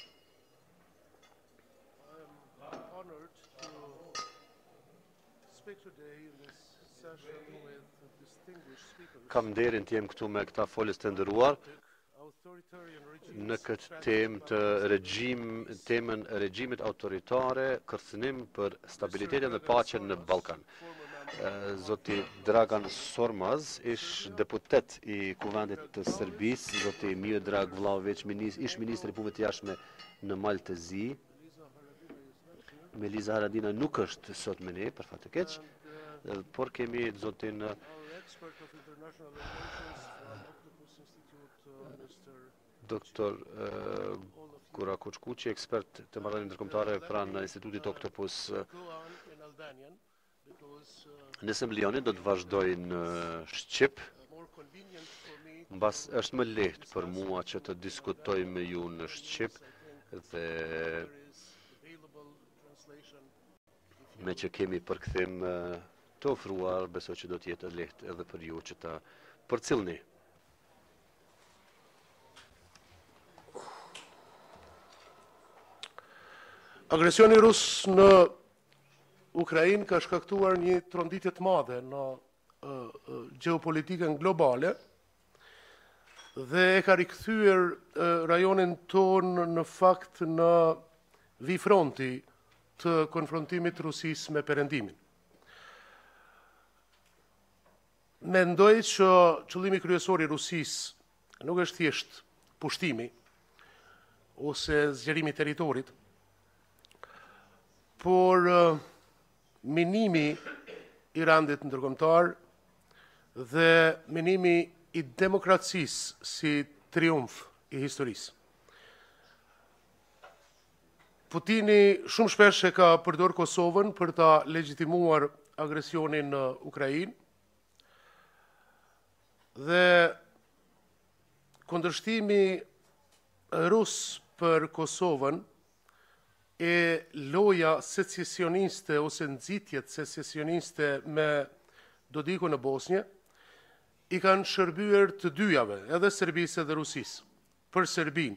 I'm honored to speak today in this session with distinguished speakers. Kam nderin të jem këtu me këta folës të nderuar në këtë temë të regjim, temën e regjimit autoritare, kërcënim për stabilitetin dhe paqen në Ballkan. Zoti Dragan Shormaz, ish deputet i Kuvendit të Serbisë, Zoti Miodrag Vlahović, ish ministri i punëve të jashtme në Maltezi. Meliza Haradina nuk është sot me ne, për fat të keq, por kemi zotin doktor Gura Kuçkuçi, ekspert të marrëdhënieve ndërkombëtare pranë Institutit Oktopus. Nëse më lejoni, do të vazhdoj në shqip, mbas është më lehtë për mua që të diskutoj me ju në shqip dhe me që kemi përkthim të ofruar, besoj që do të jetë lehtë edhe për ju që ta përcjellni. Agresioni rus në Ukrainë ka shkaktuar një tronditje të madhe në gjeopolitikën globale dhe e ka rikthyer rajonin ton në fakt në vifronti të konfrontimit Rusisë me Perëndimin. Mendoj që qëllimi kryesor i Rusisë nuk është thjesht pushtimi ose zgjerimi i territorit, por minimi i rendit ndërkombëtar dhe minimi i demokracisë si triumf i historisë. Putini shumë shpesh e ka përdor Kosovën për ta legjitimuar agresionin në Ukrainë dhe kundërshtimi rus për Kosovën e loja secesioniste ose nxitjet secesioniste me Dodikun në Bosnjë i kanë shërbyer të dyjave, edhe Serbisë edhe Rusisë, për Serbinë.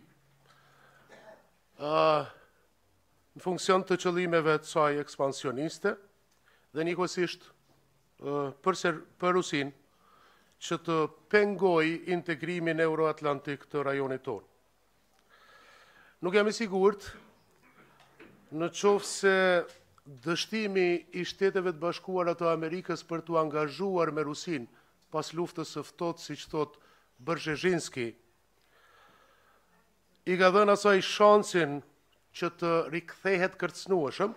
Uh, në funksion të qëllimeve të saj ekspansioniste dhe njëkohësisht uh, për, për Rusinë që të pengoj integrimin euroatlantik të rajonit tonë. Nuk jam i sigurt në qoftë se dështimi i Shteteve të Bashkuara të Amerikës për të angazhuar me Rusinë pas luftës së ftohtë, siç thot Brzezhinski, i ka dhënë asaj shansin që të rikthehet kërcënueshëm,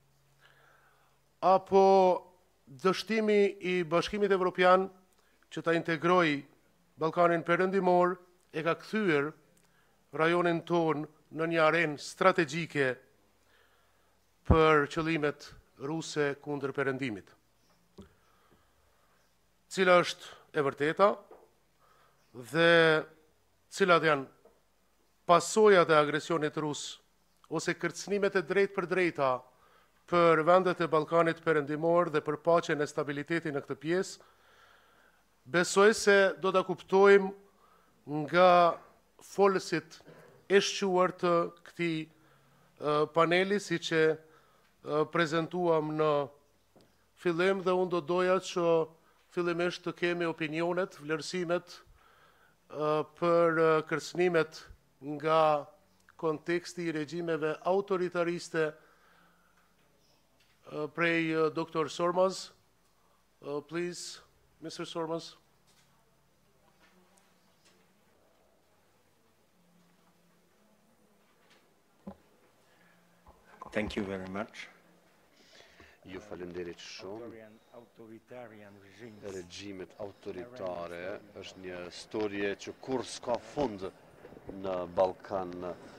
apo dështimi i Bashkimit Evropian që ta integroj Ballkanin Perëndimor e ka kthyer rajonin ton në një arenë strategjike për qëllimet ruse kundër perëndimit. Cila është e vërteta dhe cilat janë pasojat e agresionit rus ose kërcënimet e drejt për drejta për vendet e Ballkanit Perëndimor dhe për paqen e stabilitetin në këtë pjesë, besoj se do ta kuptojmë nga folësit e shquar të këtij uh, paneli, siç e uh, prezantuam në fillim, dhe unë do doja që fillimisht të kemi opinionet, vlerësimet uh, për uh, kërcënimet nga konteksti i regjimeve autoritariste uh, prej uh, doktor Sormaz. Uh, please, Mister Sormaz. Thank you very much. Ju falenderit shumë. Regjimet autoritare është një storje që kur s'ka fund në Ballkan.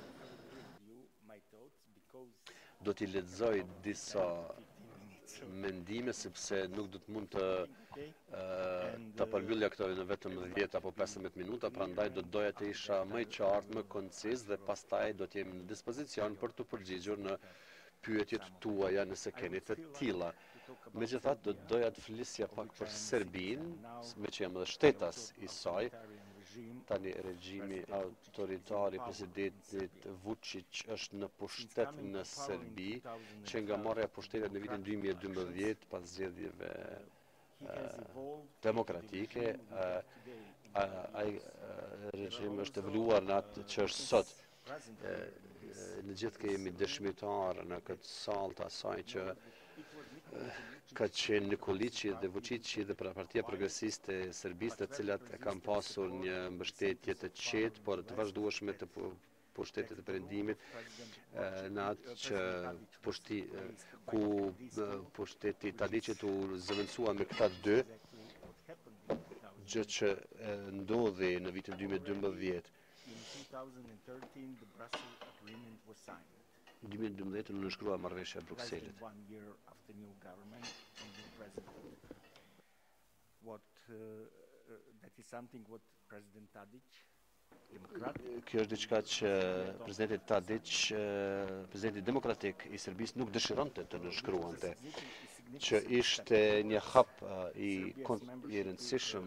Do t'i lexoj disa mendime, sepse nuk do të mund të të përmbyllja këto në vetëm dhjetë apo pesëmbëdhjetë minuta, prandaj do të doja të isha më i qartë, më koncis dhe pastaj do të jem në dispozicion për të përgjigjur në pyetjet tuaja nëse keni të tilla. Megjithatë, do të doja të flisja pak për Serbinë, me që jam edhe shtetas i saj. Tani regjimi autoritar i presidentit Vučić është në pushtet në Serbi, që nga marrja e pushtetit në vitin dy mijë e dymbëdhjetë pas zgjedhjeve demokratike, ai regjim është evoluar në atë që është sot. Në gjithë ke jemi dëshmitar në këtë sallë të asaj që ka qenë Nikoliçi dhe Vučići dhe Partia Progresiste e Serbisë, të cilat e kanë pasur një mbështetje të qetë, por të vazhdueshme të pushtetit të perëndimit, në atë që pushti, ku pushteti Tadićit u zëvendësua me këta dy, gjë që ndodhi në vitin dy mijë e dymbëdhjetë. dy mijë e dymbëdhjetë në nënshkrua marrëveshja e Brukselit. Kjo është diçka që presidenti Tadić, presidenti demokratik i Serbisë, nuk dëshironte të nënshkruante, që ishte një hap i rëndësishëm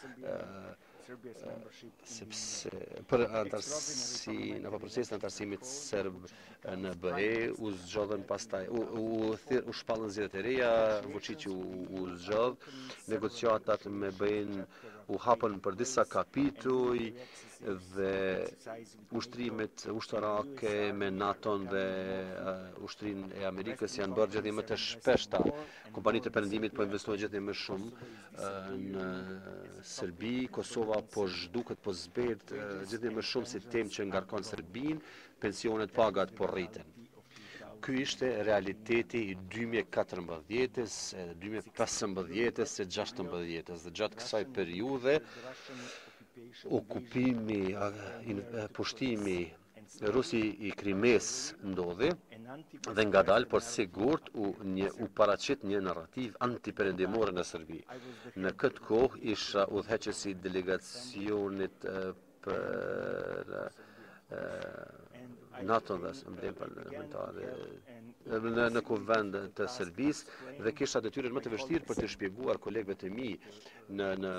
sepse për antarësinë apo procesin e antarësimit serb në B E u zgjodhen pastaj u u, u shpallën zgjedhjet e reja, Vučići u, u zgjodh, negociatat me B E-n u hapën për disa kapituj dhe ushtrimet ushtarake me NATO-n dhe uh, ushtrinë e Amerikës janë bërë gjithë më të shpeshta. Kompanitë e perëndimit po investojnë gjithë më shumë uh, në Serbi, Kosova po zhduket, po zbet uh, gjithë më shumë si temë që ngarkon Serbinë, pensionet, pagat po rriten. Ky ishte realiteti i dy mijë e katërmbëdhjetës, dy mijë e pesëmbëdhjetës e gjashtëmbëdhjetës dhe gjatë kësaj periudhe okupimi, pushtimi Rusi i Krimes ndodhi dhe ngadalë, por sigurt u, një, u paraqit një narrativ antiperëndimore në Serbi. Në këtë kohë isha udhëheqësi i delegacionit uh, për uh, NATO dhe Asamblenë Parlamentare në, në kuvend të Serbisë dhe kisha detyrën më të vështirë për të shpjeguar kolegëve të mi në, në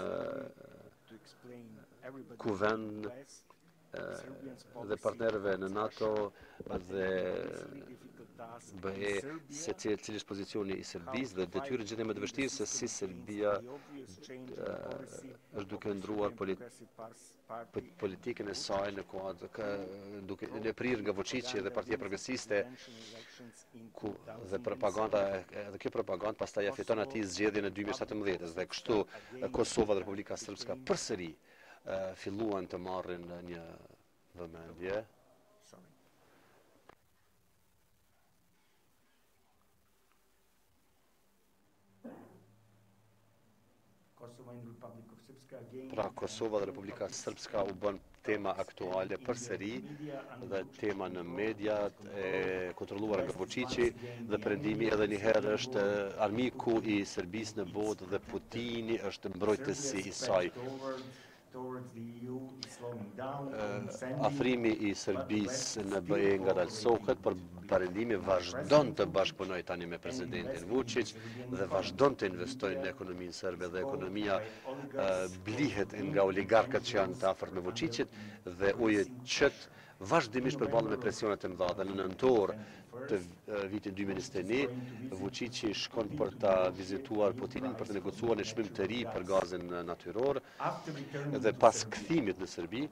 kuvend dhe partnerëve në NATO dhe B E se cili është pozicioni i Serbisë dhe detyrën gjithë më të vështirë se si Serbia është duke ndruar politikën e saj në kuadër duke në prirë nga Vučići dhe Partia Progresiste ku dhe propaganda dhe kjo propagandë pastaj ja fiton atij zgjedhjen e dy mijë e shtatëmbëdhjetë dhe kështu Kosova dhe Republika Srpska përsëri filluan të marrin një vëmendje. Pra Kosova dhe Republika Srpska u bën tema aktuale përsëri dhe tema në media e kontrolluar nga Vučići dhe perëndimi edhe një herë është armiku i Serbisë në botë dhe Putini është mbrojtësi i saj. Afrimi i Serbisë në B E ngadalësohet, por perëndimi vazhdon të bashkëpunojë tani me presidentin Vučić dhe vazhdon të investojë në ekonominë serbe dhe ekonomia blihet nga oligarkët që janë të afërt me Vučićit dhe U J C vazhdimisht përballet me presionet të mëdha dhe në nëntor të vitit dy mijë e njëzet e një Vučići shkon për ta vizituar Putinin për të negociuar një çmim të ri për gazin natyror dhe pas kthimit në Serbi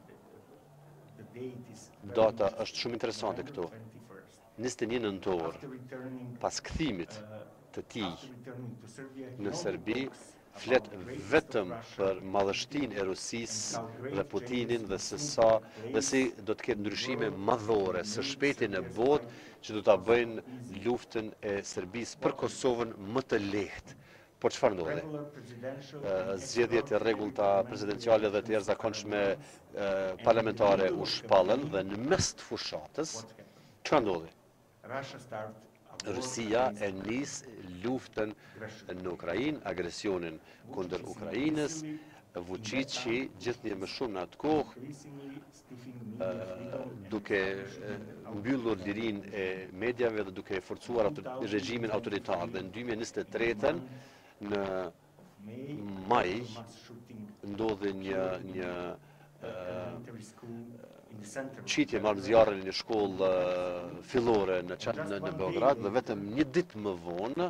data është shumë interesante këtu. njëzet e një nëntor pas kthimit të tij në Serbi flet vetëm për madhështinë e Rusisë dhe Putinin dhe se sa dhe si do të ketë ndryshime madhore së shpejti në botë që do ta bëjnë luftën e Serbisë për Kosovën më të lehtë. Por çfarë ndodhi? Zgjedhjet e rregullta presidenciale dhe të jashtëzakonshme parlamentare u shpallën dhe në mes të fushatës çfarë ndodhi? Rusia e nis luftën në Ukrainë, agresionin kundër Ukrainës, Vučići gjithnjë më shumë në atë kohë, duke mbyllur lirinë e medjave dhe duke forcuar regjimin autoritar. Dhe në dy mijë e njëzet e tre në maj ndodhi një një qitje marrë zjarën në një shkollë fillore në, në, në Beograd dhe vetëm një ditë më vonë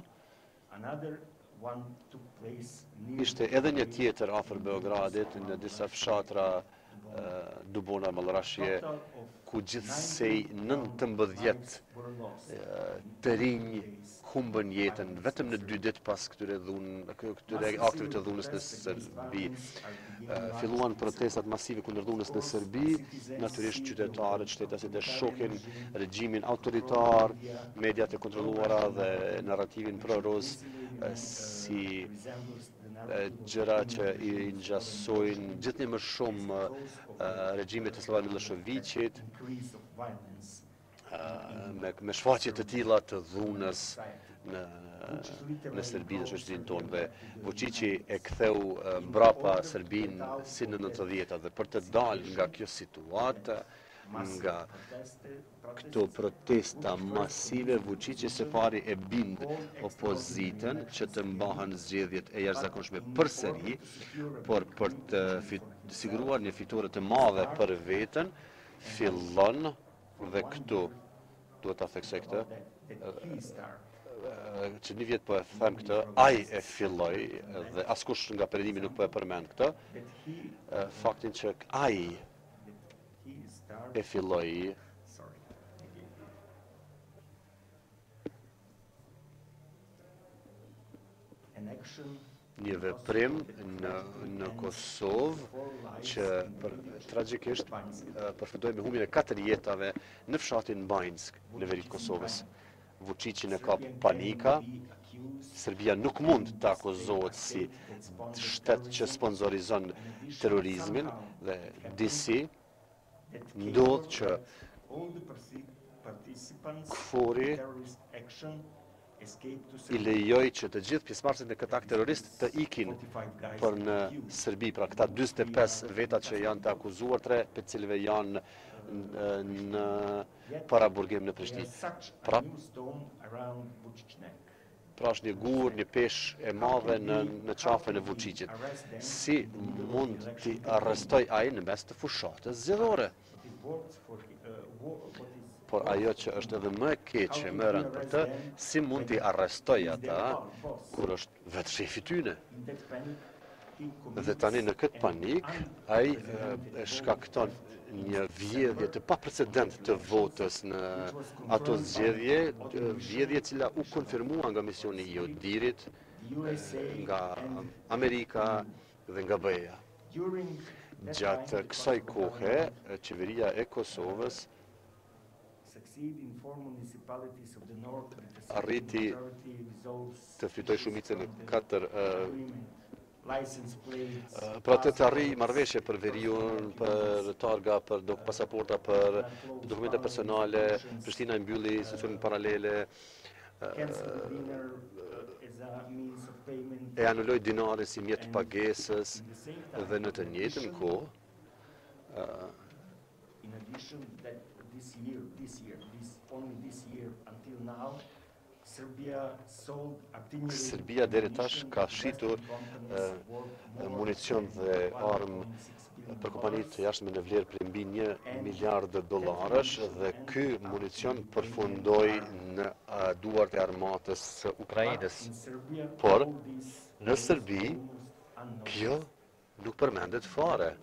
ishte edhe një tjetër afër Beogradit në disa fshatra Dubona, Mallrashje ku gjithsej nëntëmbëdhjetë të rinj humbën jetën vetëm në dy ditë pas këtyre dhunë, këtyre akteve të dhunës në Serbi. Filluan protestat masive kundër dhunës në Serbi, natyrisht qytetarët, shtetasit e shokin regjimin autoritar, mediat e kontrolluara dhe narrativin pro-rus si gjëra që i ngjasojnë gjithnjë më shumë regjimit të Slobodan Miloševićit me, me shfaqje të tilla të dhunës në në Serbi dhe shoqërinë tonë dhe Vučići e ktheu mbrapa Serbinë si në nëntëdhjetat dhe për të dalë nga kjo situatë nga këto protesta masive Vučići së pari e bind opozitën që të mbahen zgjedhjet e jashtëzakonshme përsëri, por për të siguruar një fitore të madhe për veten, fillon dhe këtu duhet ta theksoj këtë që një vjet po e them këtë, ai e filloi dhe askush nga perëndimi nuk po e përmend këtë, faktin që ai e filloi një veprim në, në Kosovë që për, tragjikisht përfundoi me humbjen e katër jetave në fshatin Banjsk në veri të Kosovës. Vučići në ka panika, Serbia nuk mund të akuzohet si shtet që sponsorizon terrorizmin dhe disi ndodh që Kvori i lejoj që të gjithë pjesëmarrësit në këtë akt terrorist të ikin për në Serbi, pra këta njëzet e pesë veta që janë të akuzuar, tre për cilëve janë në paraburgim në Prishtinë. Pra, pra është një gur, një pesh e madhe në, në qafën e Vučićit. Si mund t'i arrestoj ai në mes të fushatës zgjedhore? Por ajo që është edhe më e keqe, më e rëndë për të, si mund t'i arrestoj ata kur është vetë shefi tyne. Dhe tani në këtë panik, ai e shkakton një vjedhje të paprecedent të votës në ato zgjedhje, vjedhje cila u konfirmua nga misioni i Odirit, nga Amerika dhe nga B E A. Gjatë kësaj kohe, qeveria e Kosovës arriti të fitoj shumicën në katër pra të të arri marrëveshje për veriun, për targa, për pasaporta, për dokumente personale, Prishtina i mbylli institucionin paralele, e anulloj dinarin si mjet pagesës dhe në të njëjtën kohë Serbia deri tash ka shitur municion dhe armë për kompanitë të jashtme në vlerë për mbi një miliard dollarësh dhe ky municion përfundoi në duart e armatës së Ukrainës. Por në Serbi kjo nuk përmendet fare.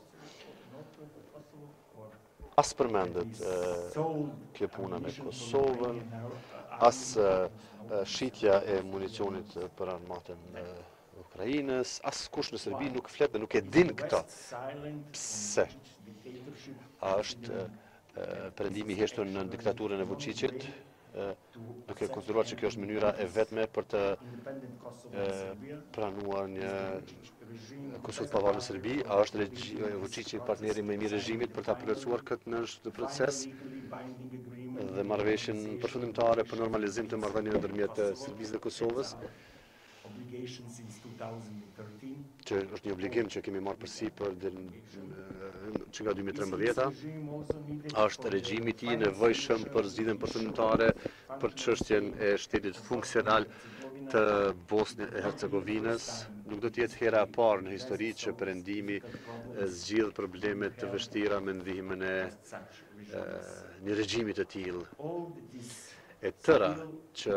As përmendet kjo puna me Kosovën, as shitja e municionit për armatën e Ukrainës, as kush në Serbi nuk flet dhe nuk e din këto. Pse? A është perëndimi i heshtur në diktaturën e Vučićit, duke konsideruar që kjo është mënyra e vetme për të pranuar një Kosovë të pavarur në Serbi, a është Vučići partneri më i mirë regjimit për ta plotësuar këtë në proces dhe marrëveshjen përfundimtare për normalizim të marrëdhënieve ndërmjet Serbisë dhe Kosovës, që është një obligim që kemi marrë përsipër që nga dy mijë e trembëdhjetë, është regjimi i tij i nevojshëm për zgjidhjen përfundimtare për çështjen e shtetit funksional të Bosnjë e Hercegovinës. Nuk do të jetë hera e parë në histori që perëndimi zgjidh probleme të vështira me ndihmën e një regjimi të tillë. E tëra që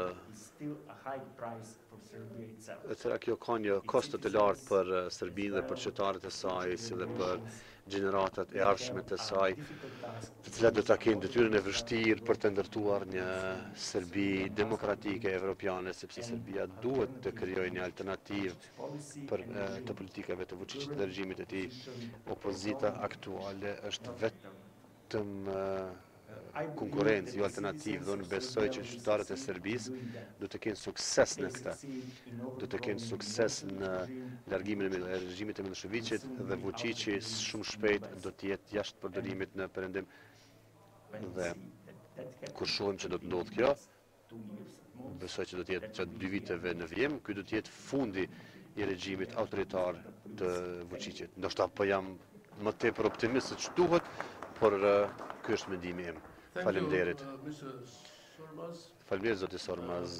e tëra kjo ka një kosto të lartë për Serbinë dhe për qytetarët e saj, si dhe për gjeneratat e ardhshme të saj, të cilat do ta kenë detyrën e vështirë për të ndërtuar një Serbi demokratike evropiane, sepse Serbia duhet të krijojë një alternativë për të politikave të Vučićit dhe regjimit të tij. Opozita aktuale është vetëm konkurencë, jo alternativë, dhe unë besoj që qytetarët e Serbisë do të kenë sukses në këtë. Do të kenë sukses në largimin e regjimit të Miloševićit dhe Vučići shumë shpejt do të jetë jashtë përdorimit në perëndim. Dhe kur shohim që do të ndodhë kjo, besoj që do të jetë gjatë dy viteve në vjem, ky do të jetë fundi i regjimit autoritar të Vučićit. Ndoshta po jam më tepër optimist se ç'duhet, por ky është mendimi im. Faleminderit. Faleminderit zoti Sormaz.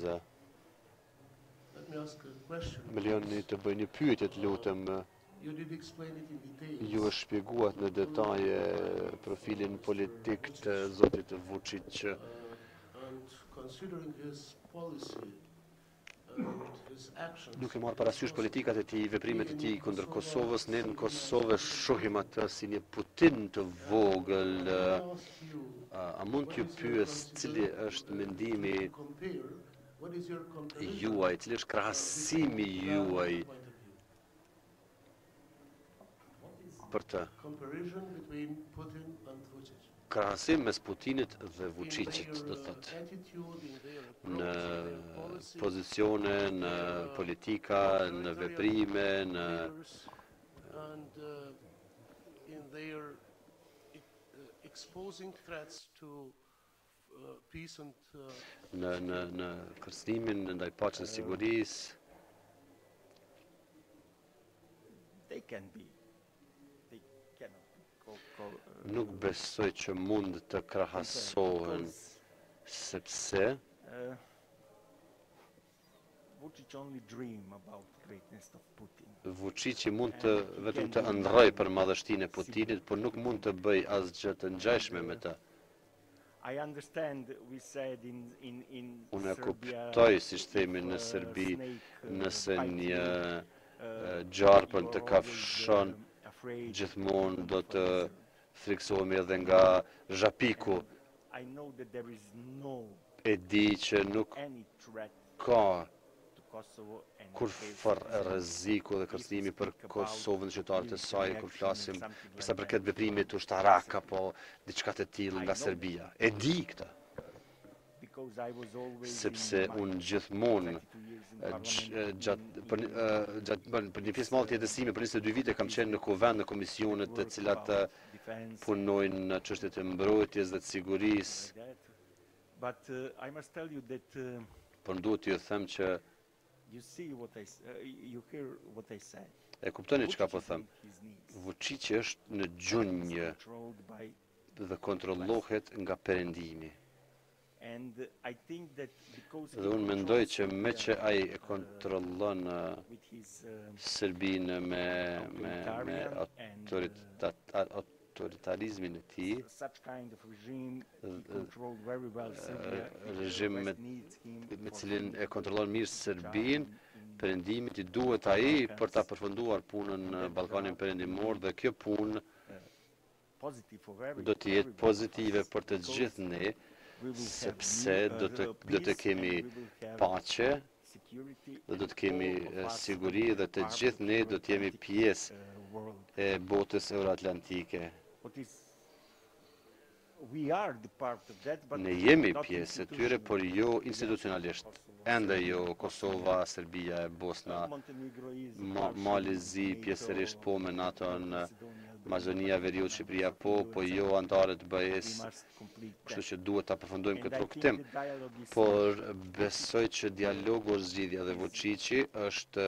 Më lejoni të bëj një pyetje, të lutem. Ju e shpjeguat në detaje profilin politik të zotit Vučić. Nuk e marrë parasysh politikat e tij, veprimet e tij kundër Kosovës, ne në Kosovë shohim atë si një Putin të vogël. A mund t'ju pyes cili është mendimi juaj, cili është krahasimi juaj për të krahasim mes Putinit dhe Vučićit, do thotë, në pozicione, në politika, në veprime, në exposing threats to uh, peace and uh, në në në kërcënimin ndaj paqes dhe sigurisë. They can be. They cannot be. Co- co- uh, Nuk besoj që mund të krahasohen sepse uh, Vučić only dream about greatness of Putin. Vučići mund të vetëm të ëndrroj për madhështinë e Putinit, por nuk mund të bëj asgjë të ngjashme me të. I understand we said in in in Unë e Serbia, kuptoj, siç themi if, në uh, Serbi, snake, uh, nëse bites një you, e, uh, gjarpën you të are kafshon, always, uh, afraid gjithmonë do of të this. friksohemi edhe nga zhapiku. I know that there is no E di që nuk any threat ka to Kosovo and kur far rreziku dhe kërcënimi për Kosovën dhe qytetarët e saj kur flasim për sa përket veprimit ushtarak apo diçka të tillë nga Serbia. E di këtë, because I was always sepse in my unë gjithmonë twenty-two years in e, parliament, gj- gjatë in- për, in- një- e, gjatë për për një pjesë malë të jetës time për njëzet e dy vite kam qenë në kuvend në komisionet të cilat e, defense, punojnë në çështjet e mbrojtjes dhe të sigurisë. like that. But uh, I must tell you that uh, Por duhet t'ju them që you see what I s- uh, you hear what I said. e kuptoni çka po Vučić them. is in his needs. Vučići është në gjunjë Controlled by, dhe kontrollohet nga perëndimi. and uh, I think that because he Dhe unë mendoj controls që me Serbia, që ai e kontrollon uh, with his uh, Serbinë me me me authoritarian and, autorita- a- autoritarizmin e tij, such kind of regime, he uh, controlled very well Serbia. uh, regjim me West needs him me for cilin his e kontrollon mirë Serbinë, job in- perëndimit i duhet ai për ta përfunduar punën në Ballkanin Perëndimor dhe kjo punë positive for every- do të jetë everybody. pozitive për të Because gjithë ne, we will have sepse new, uh, do të uh, do të peace kemi and we will have paqe security dhe do and të kemi all of eh, us siguri will be dhe të part gjithë of ne the do të jemi Atlantic, pjesë uh, world. e botës euroatlantike. What is we are the part of that, but Ne jemi not pjesë e tyre, por jo institucionalisht. Ende jo Kosova, Serbia e Bosna, Montenegro is Ma- partially Mali zi NATO, pjesërisht po me NATO-n, Macedonia, Maqedonia Veriut, Shqipëria po, po jo antarët të we BE-s, must complete kështu that. që duhet ta përfundojmë And këtë I think rrugtim. the dialogue is Por besoj që dialogu është zgjidhja dhe Vučići është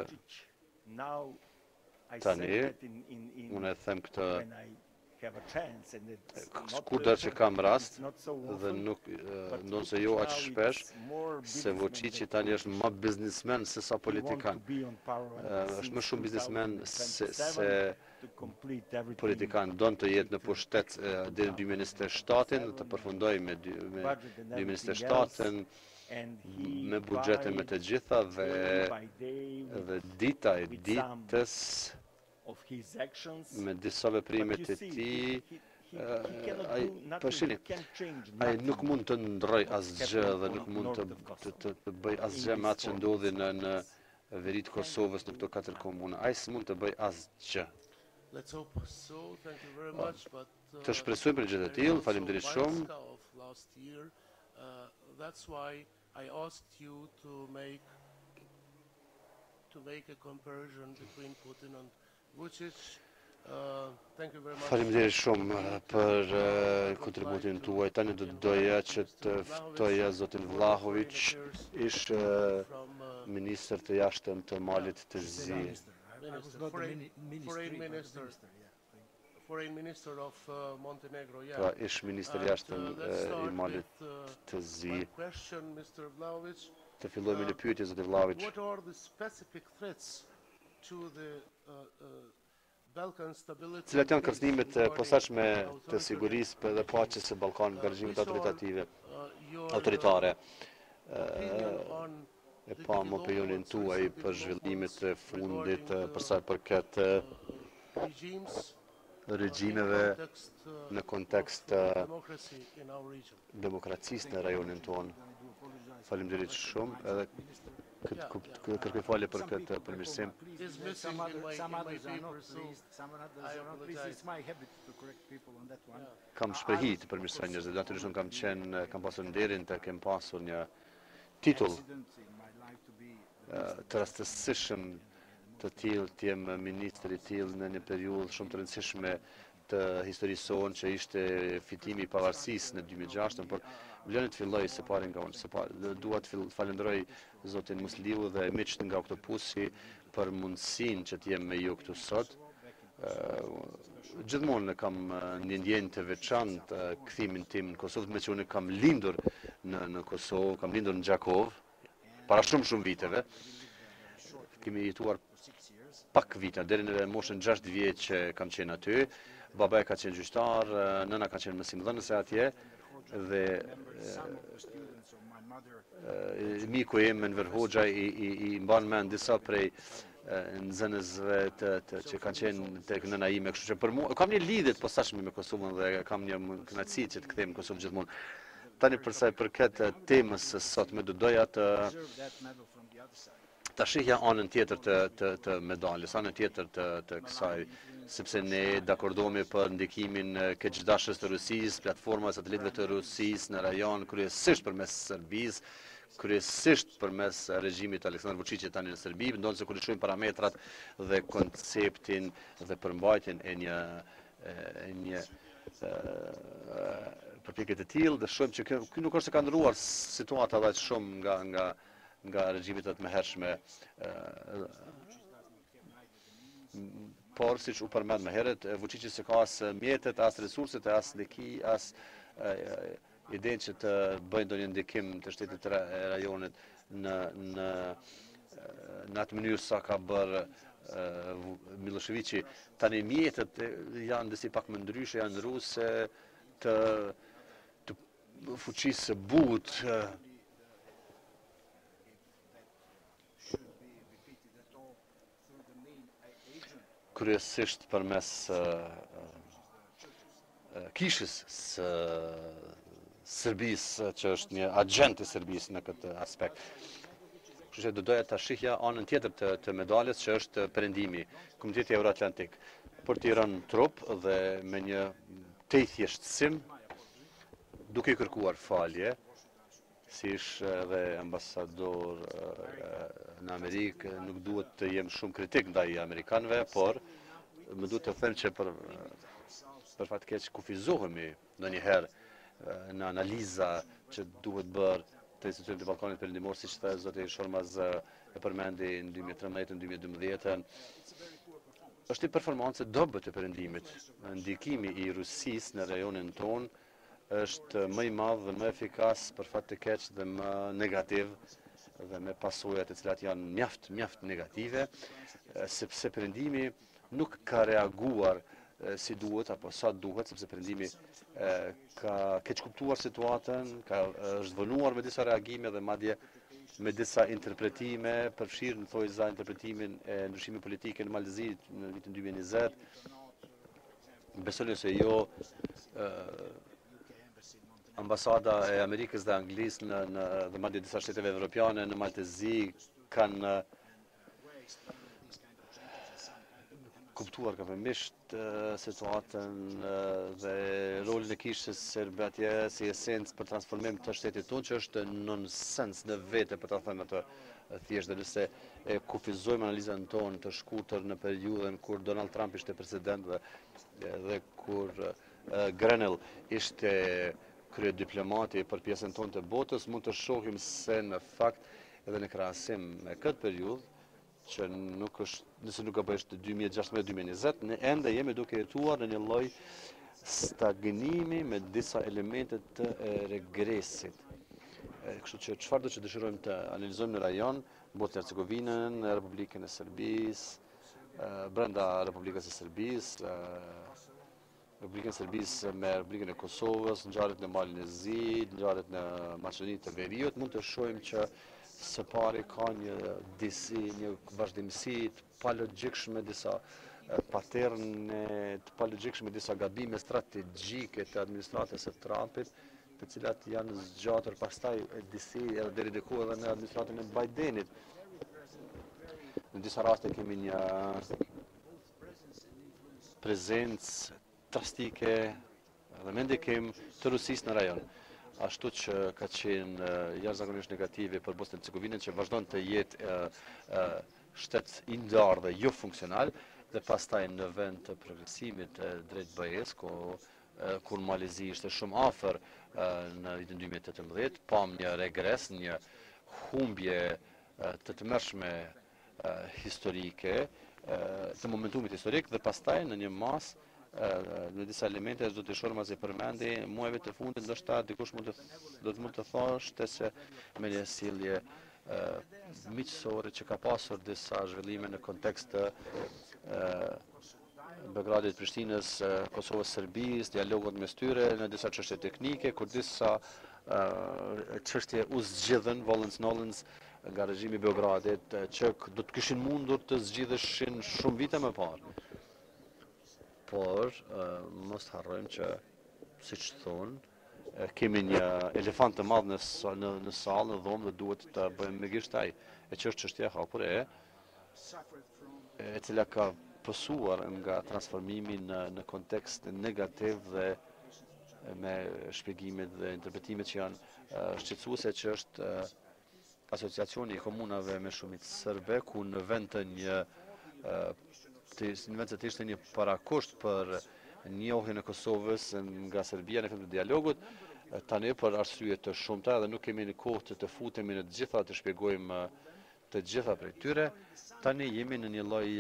now I tani, said that in, in, in unë e them këtë when I have a chance and it's not, shkurtër që kam rast it's not so dhe often, nuk but ndonë se jo now aq shpesh, it's more se businessmen Vučići that tani është më biznismen se sa we want politikan. to be on power Eh, është since më shumë biznismen se, twenty-seven se to complete everything. politikan. Don të jetë në pushtet eh, deri në dy mijë e njëzet e shtatin, të përfundoj me dy- me Budget and dy mijë e njëzet e everything shtatin and he me buxhete me të gjitha dhe day by day with- dhe dita e with some ditës of his actions. me disa veprimet But you e see, tij, he- he- eh, he cannot ai do nothing, përshini, he can't change ai nothing. nuk mund të ndroj what's asgjë happening dhe on nuk mund të north of të, Kosovo. të, të bëj asgjë me atë që ndodhi në në veri të Kosovës në këto katër komuna. Ai s'mund të bëj asgjë. let's hope so. Thank you very much. But uh, Të shpresojmë për gjë të there is tillë, also faleminderit shumë. Banska of last year. Uh, that's why I asked you to make to make a comparison between Putin and Vučić. Uh, thank you very much. Faleminderit shumë eh, për eh, kontributin tuaj. Tani do të doja që të ftoja zotin Vlahović, ish eh, ministër të jashtëm të Malit të Zi. Minister, foreign, foreign minister, foreign minister of uh, Montenegro, yeah. Pra ish ministër And, jashtëm uh, let's eh, i start Malit with, uh, të Zi. one question, Mister Vlahović. Të fillojmë në pyetje zotin Vlahović. What are the specific threats to the uh, uh, Balkan stability? Cilat janë and peace kërcënimet e regarding posaçme të authoritarian- sigurisë dhe paqes së Ballkanit nga Uh, regjimet these are, autoritative, uh, your, autoritare. uh, opinion Eh, on E the pam developments, opinionin tuaj recent për zhvillimet e developments fundit eh, regarding për sa i përket eh, the regimes uh, regjimeve in context, uh, në kontekst of, uh, eh, democracy in our region. demokracisë në rajonin tonë. Faleminderit shumë edhe këtë kupt- kë- kërkoj falje për këtë përmirësim. Is missing Some, in other, my, some in my others are not paper, so pleased, some others I are not pleased. apologize. It's my habit to correct people on that one. Kam shprehi të përmirësoj njerëzit, natyrisht unë kam qenë, kam pasur nderin të kem pasur një titull Accident in my life to be eh, të rastësishëm të tillë të jem ministri i tillë në një periudhë shumë të rëndësishme të historisë sonë që ishte fitimi i pavarësisë në dy mijë e gjasht, por vlen të filloj së pari nga unë. Së pari dua të falenderoj zotin Musliu dhe miqt nga Oktopusi për mundësinë që të jem me ju këtu sot. Gjithmonë kam një ndjenjë të veçantë kthimin tim në Kosovë, me që unë kam lindur në, në Kosovë, kam lindur në Gjakov, para shumë shumë viteve. Kemi jetuar pak vite, deri në moshën gjashtë vjeç që kam qenë aty. Baba e ka qenë gjyqtar, nëna ka qenë mësimdhënëse atje dhe miku im Enver Hoxha i, i, i mban mend disa prej nxënësve të, të që kanë qenë tek nëna ime, kështu që për mua kam një lidhje të posaçme me Kosovën dhe kam një kënaqësi që të kthehem në Kosovë gjithmonë. Tani për sa i përket temës së sotme, do doja të ta shihja anën tjetër të, të, të medaljes, anën tjetër të, të kësaj, sepse ne dakordohemi për ndikimin keqdashës të Rusisë, platforma satelitëve të Rusisë në rajon, kryesisht përmes Serbisë, kryesisht përmes regjimit Aleksandar Vučićit tani në Serbi, ndonse kur i shohim parametrat dhe konceptin dhe përmbajtjen e një e një përpjekje të tillë, dhe shohim që ky nuk është se ka ndryruar situata aq shumë nga nga nga regjimit të mëhershme, por siç u përmend më herët, Vučići se ka as mjetet, as resurset, as leki, as idenë që të bëjë ndonjë ndikim të shtetit të rajonit në në në atë mënyrë sa ka bërë Miloševići. Tani mjetet janë disi pak më ndryshe, janë ndruse të të fuqisë së butë, kryesisht përmes kishës së Serbisë, që është një agent i Serbisë në këtë aspekt. Kështu që do doja ta shihja anën tjetër të, të medaljes, që është perëndimi, Komiteti Euroatlantik, për t'i rënë trup dhe me një të thjeshtësim, duke i kërkuar falje, si ish edhe ambasador në Amerikë, nuk duhet të jem shumë kritik ndaj amerikanëve, por më duhet të them që për, për fat keq kufizohemi ndonjëherë në analiza që duhet bërë të institucionit të Ballkanit Perëndimor, siç tha zoti Shormaz e përmendi në dy mijë e trembëdhjetë në dy mijë e dymbëdhjetë. Është një performancë dobët e perëndimit. Ndikimi i Rusisë në rajonin tonë është më i madh dhe më efikas për fat të keq dhe më negativ dhe me pasojat të cilat janë mjaft mjaft negative, sepse perëndimi nuk ka reaguar si duhet apo sa duhet, sepse perëndimi ka keq kuptuar situatën, ka është vënuar me disa reagime dhe madje me disa interpretime, përfshirë në thojza interpretimin e ndryshimit politik në Malezi në vitin dy mijë e njëzet. Besoj se jo ambasada e Amerikës dhe Anglisë në, në dhe madje disa shteteve evropiane në Maltezi kanë kuptuar kapimisht situatën dhe rolin e kishës serbe atje si esencë për transformim të shtetit tonë, që është nonsens në vete, për ta thënë atë thjesht, dhe nëse e kufizojmë analizën tonë të shkurtër në periudhën kur Donald Trump ishte president dhe, dhe kur Grenell ishte krye diplomati për pjesën tonë të botës, mund të shohim se në fakt edhe në krahasim me këtë periudhë, që nuk është, nëse nuk ka bëjë dy mijë e gjashtëdhjetë dy mijë e njëzet, ne ende jemi duke jetuar në një lloj stagnimi me disa elemente të regresit. Kështu që çfarë do që dëshirojmë të analizojmë në rajon, Bosnjë Hercegovinën, Republikën e Serbisë, brenda Republikës së Serbisë, Republikën e Serbisë me Republikën e Kosovës, ngjarjet në Malin e Zi, ngjarjet në Maqedoninë të Veriut, mund të shohim që së pari ka një disi, një vazhdimësi të palogjikshme, disa paterne të palogjikshme, disa gabime strategjike të administratës së Trumpit, të cilat janë zgjatur pastaj disi edhe deri diku edhe në administratën e Bidenit. Në disa raste kemi një prezencë drastike dhe me ndikim të Rusisë në rajon. Ashtu që ka qenë jashtëzakonisht negative për Bosnjën e Hercegovinën, që vazhdon të jetë shtet i ndarë dhe jo funksional, Dhe pastaj në vend të progresimit drejt B E-s, kur Malizi ishte shumë afër në vitin dy mijë e tetëmbëdhjetë, pam një regres, një humbje të tmerrshme historike, të momentumit historik, dhe pastaj në një mas në disa elemente do të shohim as e përmendi muajve të fundit, ndoshta dikush mund të do të mund të thoshte se me një sjellje miqësore që ka pasur disa zhvillime në kontekst të Beogradit, Prishtinës, Kosovës, Serbisë, dialogot mes tyre në disa çështje teknike, kur disa çështje u zgjidhen volens-nolens nga regjimi i Beogradit që do të kishin mundur të zgjidheshin shumë vite më parë. Por mos harrojmë që, siç thonë, kemi një elefant të madh në në sallë, në dhomë, dhe duhet të bëjmë me gishtaj, e që është çështja e hapur e e cila ka pësuar nga transformimi në në kontekst negativ dhe me shpjegimet dhe interpretimet që janë shqetësuese, që është asociacioni i komunave me shumicë serbe, ku në vend të një në vend të ishte një parakusht për njohjen e Kosovës nga Serbia në fillim të dialogut, tani për arsye të shumta dhe nuk kemi në kohë të futemi në të gjitha të shpjegojmë të gjitha prej tyre, tani jemi në një lloj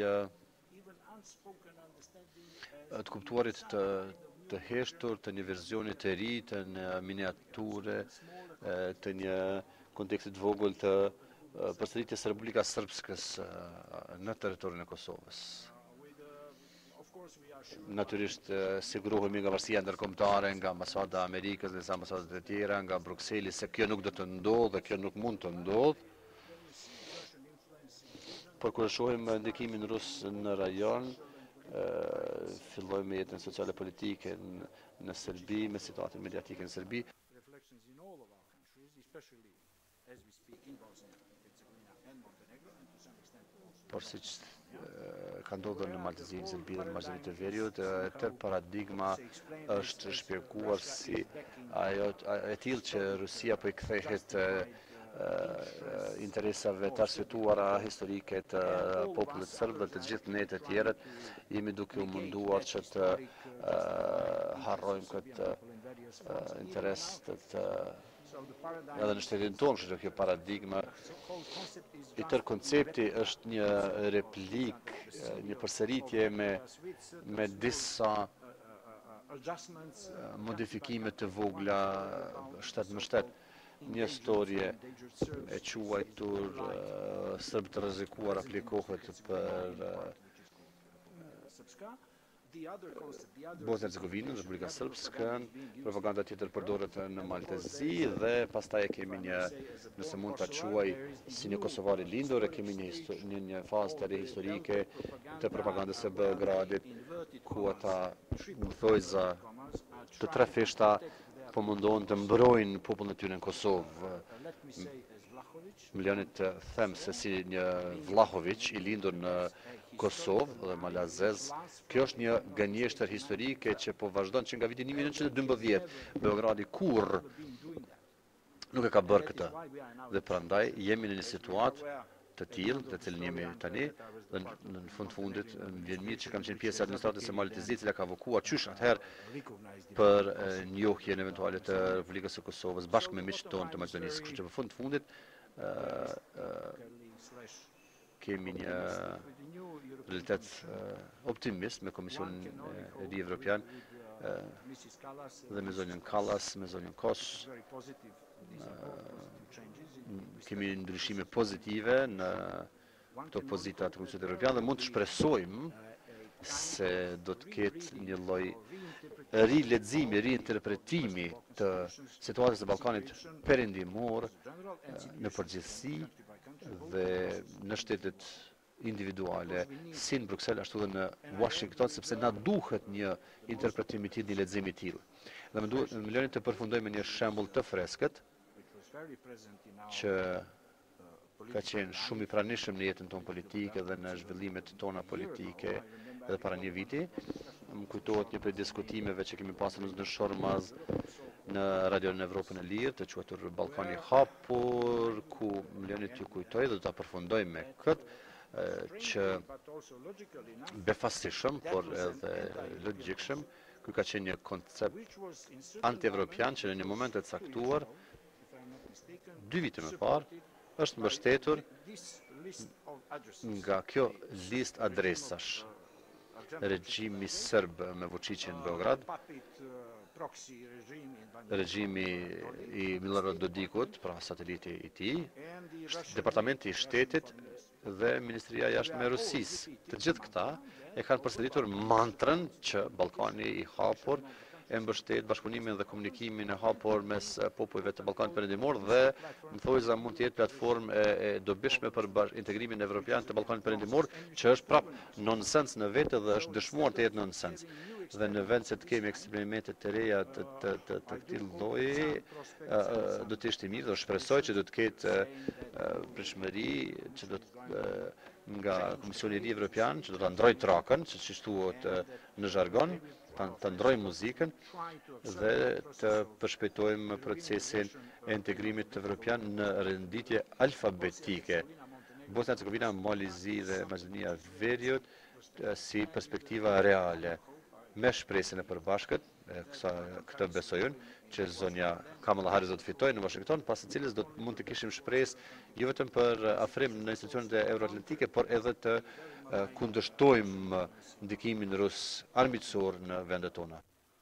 të kuptuarit të të heshtur, të një verzioni të ri, të një miniature, të një kontekstit vogël të përsëritjes së Republikës Srpskës në territorin e Kosovës. Natyrisht sigurohemi nga varësia ndërkombëtare, nga ambasada e Amerikës dhe ambasadat e tjera, nga Brukseli, se kjo nuk do të ndodhë dhe kjo nuk mund të ndodhë. Por kur shohim ndikimin rus në rajon, fillojmë me jetën sociale politike në Serbi, me situatën mediatike në Serbi. Por siç ka ndodhur në Maltëzinë, Serbi dhe në Maqedoninë të Veriut, tërë paradigma është shpjeguar si ajo e tillë që Rusia po i kthehet interesave të arsyetuara historike të popullit serb dhe të gjithë ne të tjerët, jemi duke u munduar që të harrojmë këtë interes të edhe në shtetin tonë, që kjo paradigma i tërë koncepti është një replik, një përsëritje me me disa modifikime të vogla shtet më shtet. Një storje e quajtur Sërbë të rrezikuar aplikohet për Bosnjë-Hercegovinën, Republika Srpskën, propaganda tjetër përdoret në Maltezi dhe pastaj e kemi një, nëse mund ta quaj si një kosovar i lindur, e kemi një një, një fazë të re historike të propagandës së Beogradit, ku ata thojza të tre fishta po mundohen të mbrojnë popullin e tyre në Kosovë. Milionit të them se si një Vlahović i lindur në Kosovë dhe Malazez, kjo është një gënjeshtër historike që po vazhdon që nga viti një mijë e nëntëqind e dymbëdhjetë. Beogradi kurrë nuk e ka bërë këtë. Dhe prandaj jemi në një situatë të tillë, të cilën jemi tani, dhe në fund fundit më vjen mirë që kam qenë pjesë e administratës së Maltezit, cila ka vokuar qysh atëherë për njohjen eventuale të Republikës së Kosovës bashkë me miqtë tonë të Maqedonisë. Kështu që në fund fundit kemi një realitet optimist me Komisionin e Ri Evropian dhe me zonjën Kallas, me zonjën Kos. Kemi ndryshime pozitive në këto pozita të Komisionit Evropian dhe mund të shpresojmë se do të ketë një lloj rileximi, riinterpretimi të situatës së Ballkanit perëndimor në përgjithësi dhe në shtetet individuale, si në Bruxelles ashtu dhe në Washington, sepse na duhet një interpretim i tillë, një lexim i tillë. Dhe më duhet më lëni të përfundoj me një shembull të freskët që ka qenë shumë i pranishëm në jetën tonë politike dhe në zhvillimet tona politike edhe para një viti. Më kujtohet një prej diskutimeve që kemi pasur në Shormaz në Radio në Evropën e Lirë, të quajtur Ballkani i Hapur, ku më lëni t'ju kujtoj dhe do ta përfundoj me këtë, që befasishëm, por edhe logjikshëm, ky ka qenë një koncept anti-evropian që në një moment të caktuar, dy vite më parë, është mbështetur nga kjo list adresash. Regjimi sërb me Vučićin në Beograd, regjimi i Milorad Dodikut, pra sateliti i tij, Departamenti i Shtetit dhe Ministria e Jashtme e Rusisë. Të gjithë këta e kanë përsëritur mantrën që Ballkani i hapur e mbështet bashkëpunimin dhe komunikimin e hapur mes popujve të Ballkanit Perëndimor dhe më thojza mund të jetë platformë e, e dobishme për integrimin evropian të Ballkanit Perëndimor, që është prap nonsens në vetë dhe është dëshmuar të jetë nonsens. Dhe në vend se të kemi eksperimente të reja të, të, të, të këtij lloji, do të ishte mirë, do shpresoj që do të ketë pritshmëri, që do të nga Komisioni i Ri Evropian, që do ta ndrojë trakën, siç thuhet në jargon, të ndrojmë muzikën dhe të përshpejtojmë procesin e integrimit evropian në renditje alfabetike. Bosnia Hercegovina, Malizi dhe Maqedonia e Veriut si perspektiva reale, me shpresën e përbashkët, këtë besojnë, që zonja Kamala Harris do të fitojë në Washington, pas së cilës do të mund të kishim shpresë jo vetëm për afrim në institucionet e euroatlantike, por edhe të kundërshtojmë ndikimin rus armiqësor në vendet tona.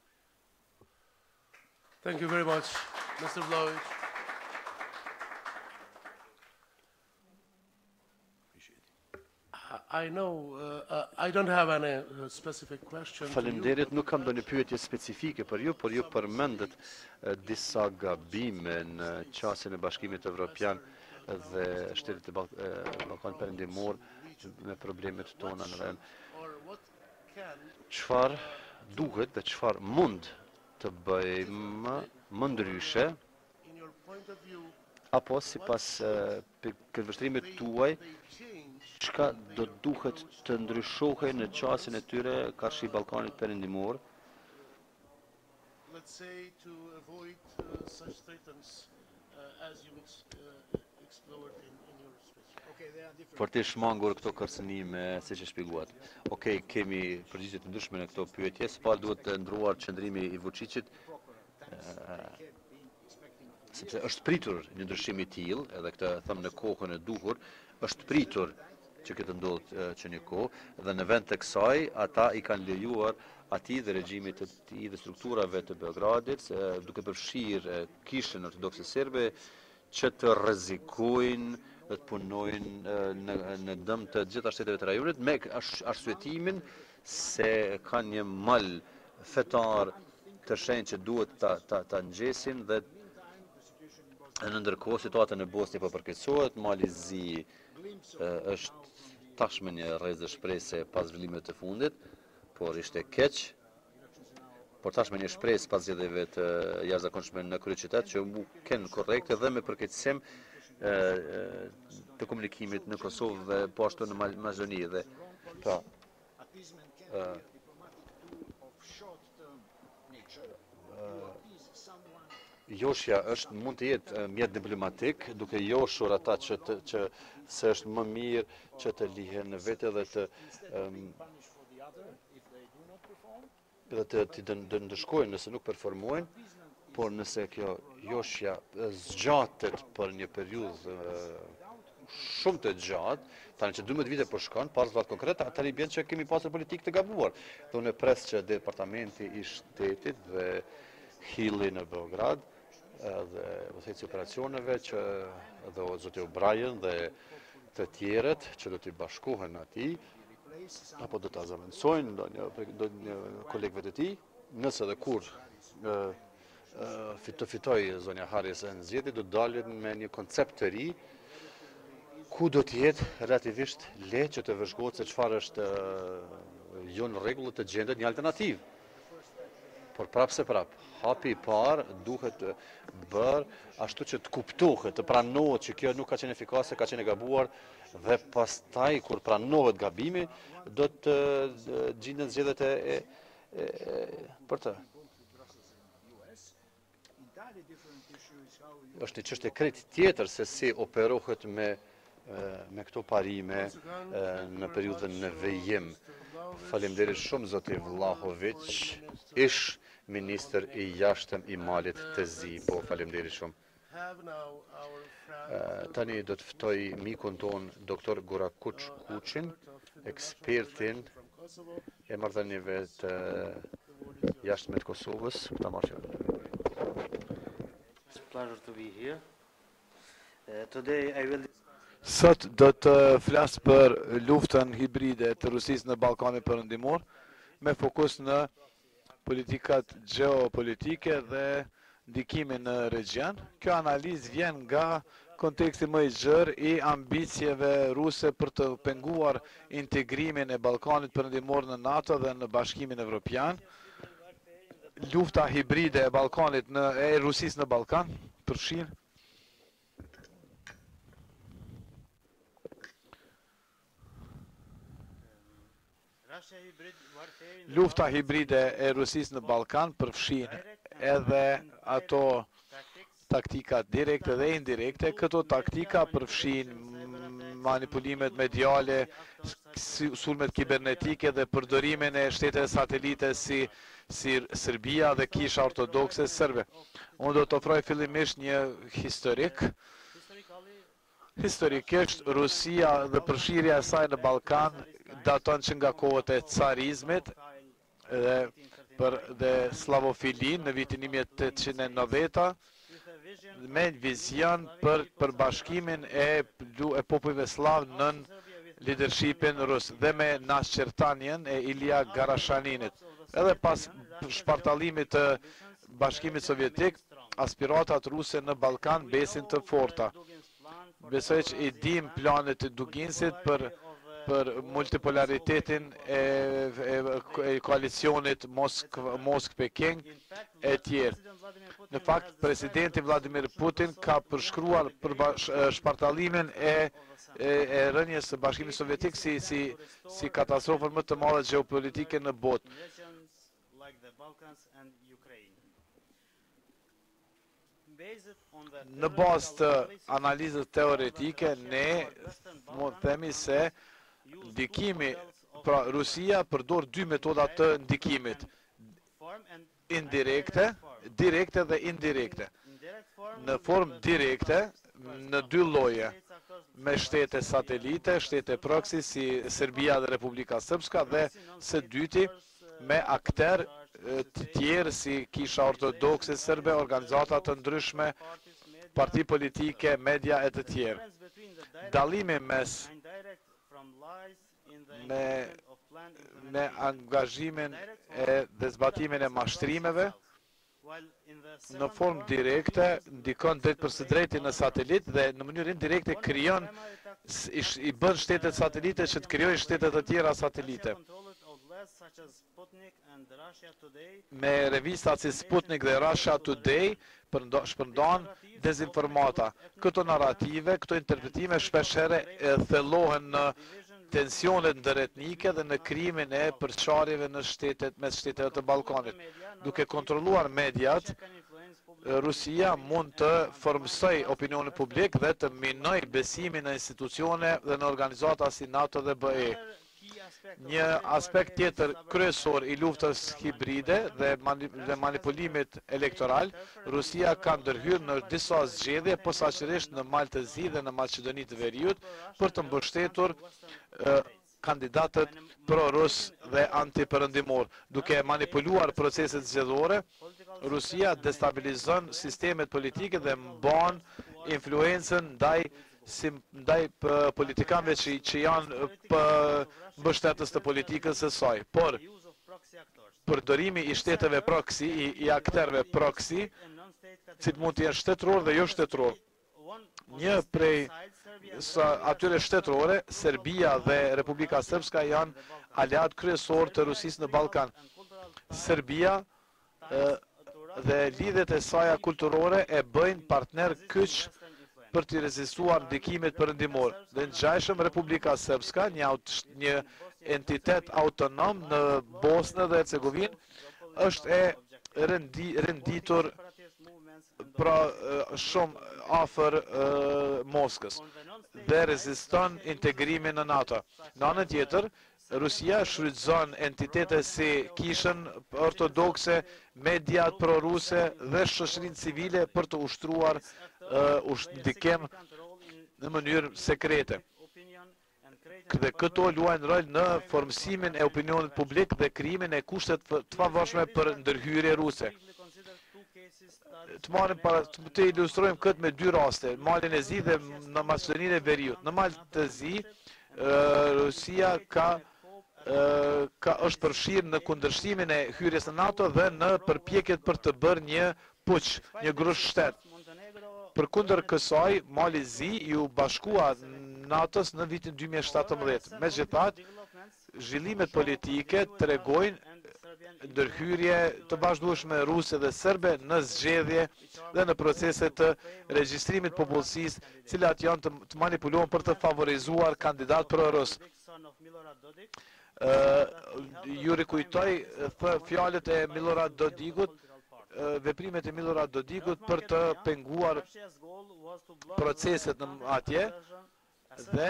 Thank you very much, Mister Vlahovic. I know, uh, I don't have any uh, specific question. Faleminderit, nuk kam ndonjë pyetje specifike për ju, por ju përmendet uh, disa gabime në qasjen e Bashkimit Evropian dhe Shtetit e Ballkanit Perëndimor me problemet tona në vend. Çfarë duhet dhe çfarë mund të bëjmë më ndryshe, apo sipas uh, këndvështrimit tuaj, çka do duhet të ndryshohej në qasjen e tyre karshi Ballkanit Perëndimor? Let's say to avoid uh, such threats uh, as you uh, explored in, in your speech. Okay, they are different. Për të shmangur këto kërcënime, siç e shpjeguat. Okej, kemi përgjigje të ndryshme në këto pyetje. Së duhet të ndruar qëndrimi i Vučićit, sepse është pritur një ndryshim i tillë, edhe këtë them në kohën e duhur, është pritur që këtë ndodhë që një kohë, dhe në vend të kësaj, ata i kanë lejuar atij dhe regjimit të tij dhe strukturave të Beogradit, duke përfshirë kishën ortodokse serbe, që të rrezikojnë dhe të punojnë në, në dëm të gjitha shteteve të rajonit, me arsyetimin se kanë një mal fetar të shenjtë që duhet ta, ta, ta ngjesin dhe në ndërkohë situata në Bosnjë po përkeqësohet, Malizi është tashmë një rrezë shpresë pas zhvillimeve të fundit, por ishte keq. Por tashmë një shpresë pas zgjedhjeve të jashtëzakonshme në kryeqytet që u kanë korrekte dhe me përkeqësim të komunikimit në Kosovë dhe po ashtu në Maqedoni dhe pra joshja është mund të jetë mjet diplomatik, duke joshur ata që, të, që se është më mirë që të lihen në vete dhe të um, dhe të, të, të, të ndëshkojnë nëse nuk performojnë, por nëse kjo joshja zgjatet për një periudhë uh, shumë të gjatë, tani që dymbëdhjetë vite po shkon, pas rezultat konkrete, atëherë bën që kemi pasur politikë të gabuar. Dhe unë pres që Departamenti i Shtetit dhe Hilli në Beograd dhe vëthejtësi operacioneve që dhe o zoti O'Brien dhe të tjeret që do t'i bashkohen ati, apo do t'a zavendësojnë do një, do një kolegëve të ti, nëse dhe kur e, e, të fitoj zonja Harris në zgjedhje, do dalin me një koncept të ri, ku do t'jetë relativisht lehtë që të vëzhgohet se çfarë është jo në rregull të gjendet një alternativë. Por prapë se prapë, hapi i parë duhet bërë ashtu që të kuptohet, të pranohet që kjo nuk ka qenë efikase, ka qenë e gabuar, dhe pastaj kur pranohet gabimi, do të gjendet zgjedhjet e, e, e për të. Është një çështje krejt tjetër se si operohet me me këto parime në periudhën në vijim. Faleminderit shumë zoti Vlahovic, ish ministër i jashtëm i Malit të Zi. Po, faleminderit shumë. Tani do të ftoj mikun ton, doktor Gurakuç Kuçin, ekspertin e marrëdhënieve të jashtme të Kosovës. Ta marrë It's a pleasure to be here. Uh, today I will Sot do të flas për luftën hibride të Rusisë në Ballkanin Perëndimor, me fokus në politikat geopolitike dhe ndikimin në regjion. Kjo analizë vjen nga konteksti më i gjerë i ambicieve ruse për të penguar integrimin e Ballkanit Perëndimor në NATO dhe në Bashkimin Evropian. Lufta hibride e Ballkanit në e Rusisë në Ballkan përfshin Lufta hibride e Rusisë në Ballkan përfshin edhe ato taktikat direkte dhe indirekte. Këto taktika përfshin manipulimet mediale, sulmet kibernetike dhe përdorimin e shteteve satelite si si Serbia dhe Kisha Ortodokse Serbe. Unë do të ofroj fillimisht një historik. Historikisht, Rusia dhe përfshirja e saj në Ballkan daton që nga kohët e carizmit dhe për dhe slavofilin në vitin një mijë e tetëqind e novanta me vizion për përbashkimin e, e popujve slav nën leadershipin rus dhe me Nasqertanien e Ilija Garashaninit. Edhe pas shpartallimit të Bashkimit Sovjetik, aspiratat ruse në Ballkan besin të forta. Besoj që i dim planet të Duginsit për për multipolaritetin e, e, e koalicionit Moskë-Peking e tjerë. Në fakt, presidenti Vladimir Putin ka përshkruar për shpartallimin e, e, e rënjes së Bashkimit Sovjetik si, si, si katastrofën më të madhe geopolitike në botë. Në bazë të analizës teoretike, ne mund të themi se ndikimi, pra Rusia përdor dy metoda të ndikimit, indirekte, direkte dhe indirekte. Në formë direkte, në dy lloje, me shtete satelite, shtete proxy si Serbia dhe Republika Srpska, dhe së dyti me akter të tjerë si Kisha Ortodokse Serbe, organizata të ndryshme, parti politike, media e të tjerë. Dallimi mes me, me angazhimin e dhe zbatimin e mashtrimeve, në formë direkte, ndikon drejt për së drejti në satelit dhe në mënyrë indirekte krijon, i bën shtetet satelite që të krijojnë shtetet të tjera satelite. Me revistat si Sputnik dhe Russia Today shpërndan dezinformata. Këto narrative, këto interpretime shpeshere thellohen në tensionet ndëretnike dhe në krimin e përçarjeve në shtetet me shtetet të Ballkanit. Duke kontrolluar mediat, Rusia mund të formsoj opinionin publik dhe të minoj besimin në institucione dhe në organizata si NATO dhe B E. Një aspekt tjetër kryesor i luftës hibride dhe manipulimit elektoral, Rusia ka ndërhyrë në disa zgjedhje, posaçërisht në Mal të Zi dhe në Maqedoni të Veriut, për të mbështetur kandidatët pro-rus dhe anti-perëndimor. Duke manipuluar proceset zgjedhore, Rusia destabilizon sistemet politike dhe mban influencën ndaj si ndaj politikanëve që, që janë mbështetës të politikës së saj. Por, përdorimi i shteteve proxy, i, i akterve proxy, që mund të jenë shtetëror dhe jo shtetëror. Një prej sa atyre shtetërore, Serbia dhe Republika Srpska janë aliat kryesor të Rusisë në Ballkan. Serbia e, dhe lidhjet e saj kulturore e bëjnë partner kyç për të rezistuar ndikimit perëndimor. Dhe ngjajshëm Republika Srpska, një, një entitet autonom në Bosnë dhe Hercegovinë, është e rendi, renditur pra shumë afër Moskës. dhe reziston integrimin në NATO. Në anën tjetër, Rusia shfrytëzon entitete si Kishën ortodokse, mediat proruse dhe shoqërinë civile për të ushtruar uh, ndikim në mënyrë sekrete. Dhe këto luajnë rol në formësimin e opinionit publik dhe krijimin e kushtet të favorshme për ndërhyrje ruse. Të marrim para të ilustrojmë këtë me dy raste, Malin e Zi dhe në Maqedoninë e Veriut. Në Malin e Zi, Rusia ka ka është përfshirë në kundërshtimin e hyrjes në NATO dhe në përpjekjet për të bërë një puç, një grush shtet. Përkundër kësaj, Mali i Zi ju bashkua NATO-s në vitin dy mijë e shtatëmbëdhjetë. Megjithatë, zhvillimet politike tregojnë ndërhyrje të vazhdueshme ruse dhe serbe në zgjedhje dhe në procese të regjistrimit popullsisë, cilat janë të, të manipuluar për të favorizuar kandidat pro-rus. Uh, ju rikujtoj fjalët e Milorad Dodigut, uh, veprimet e Milorad Dodigut për të penguar proceset në atje dhe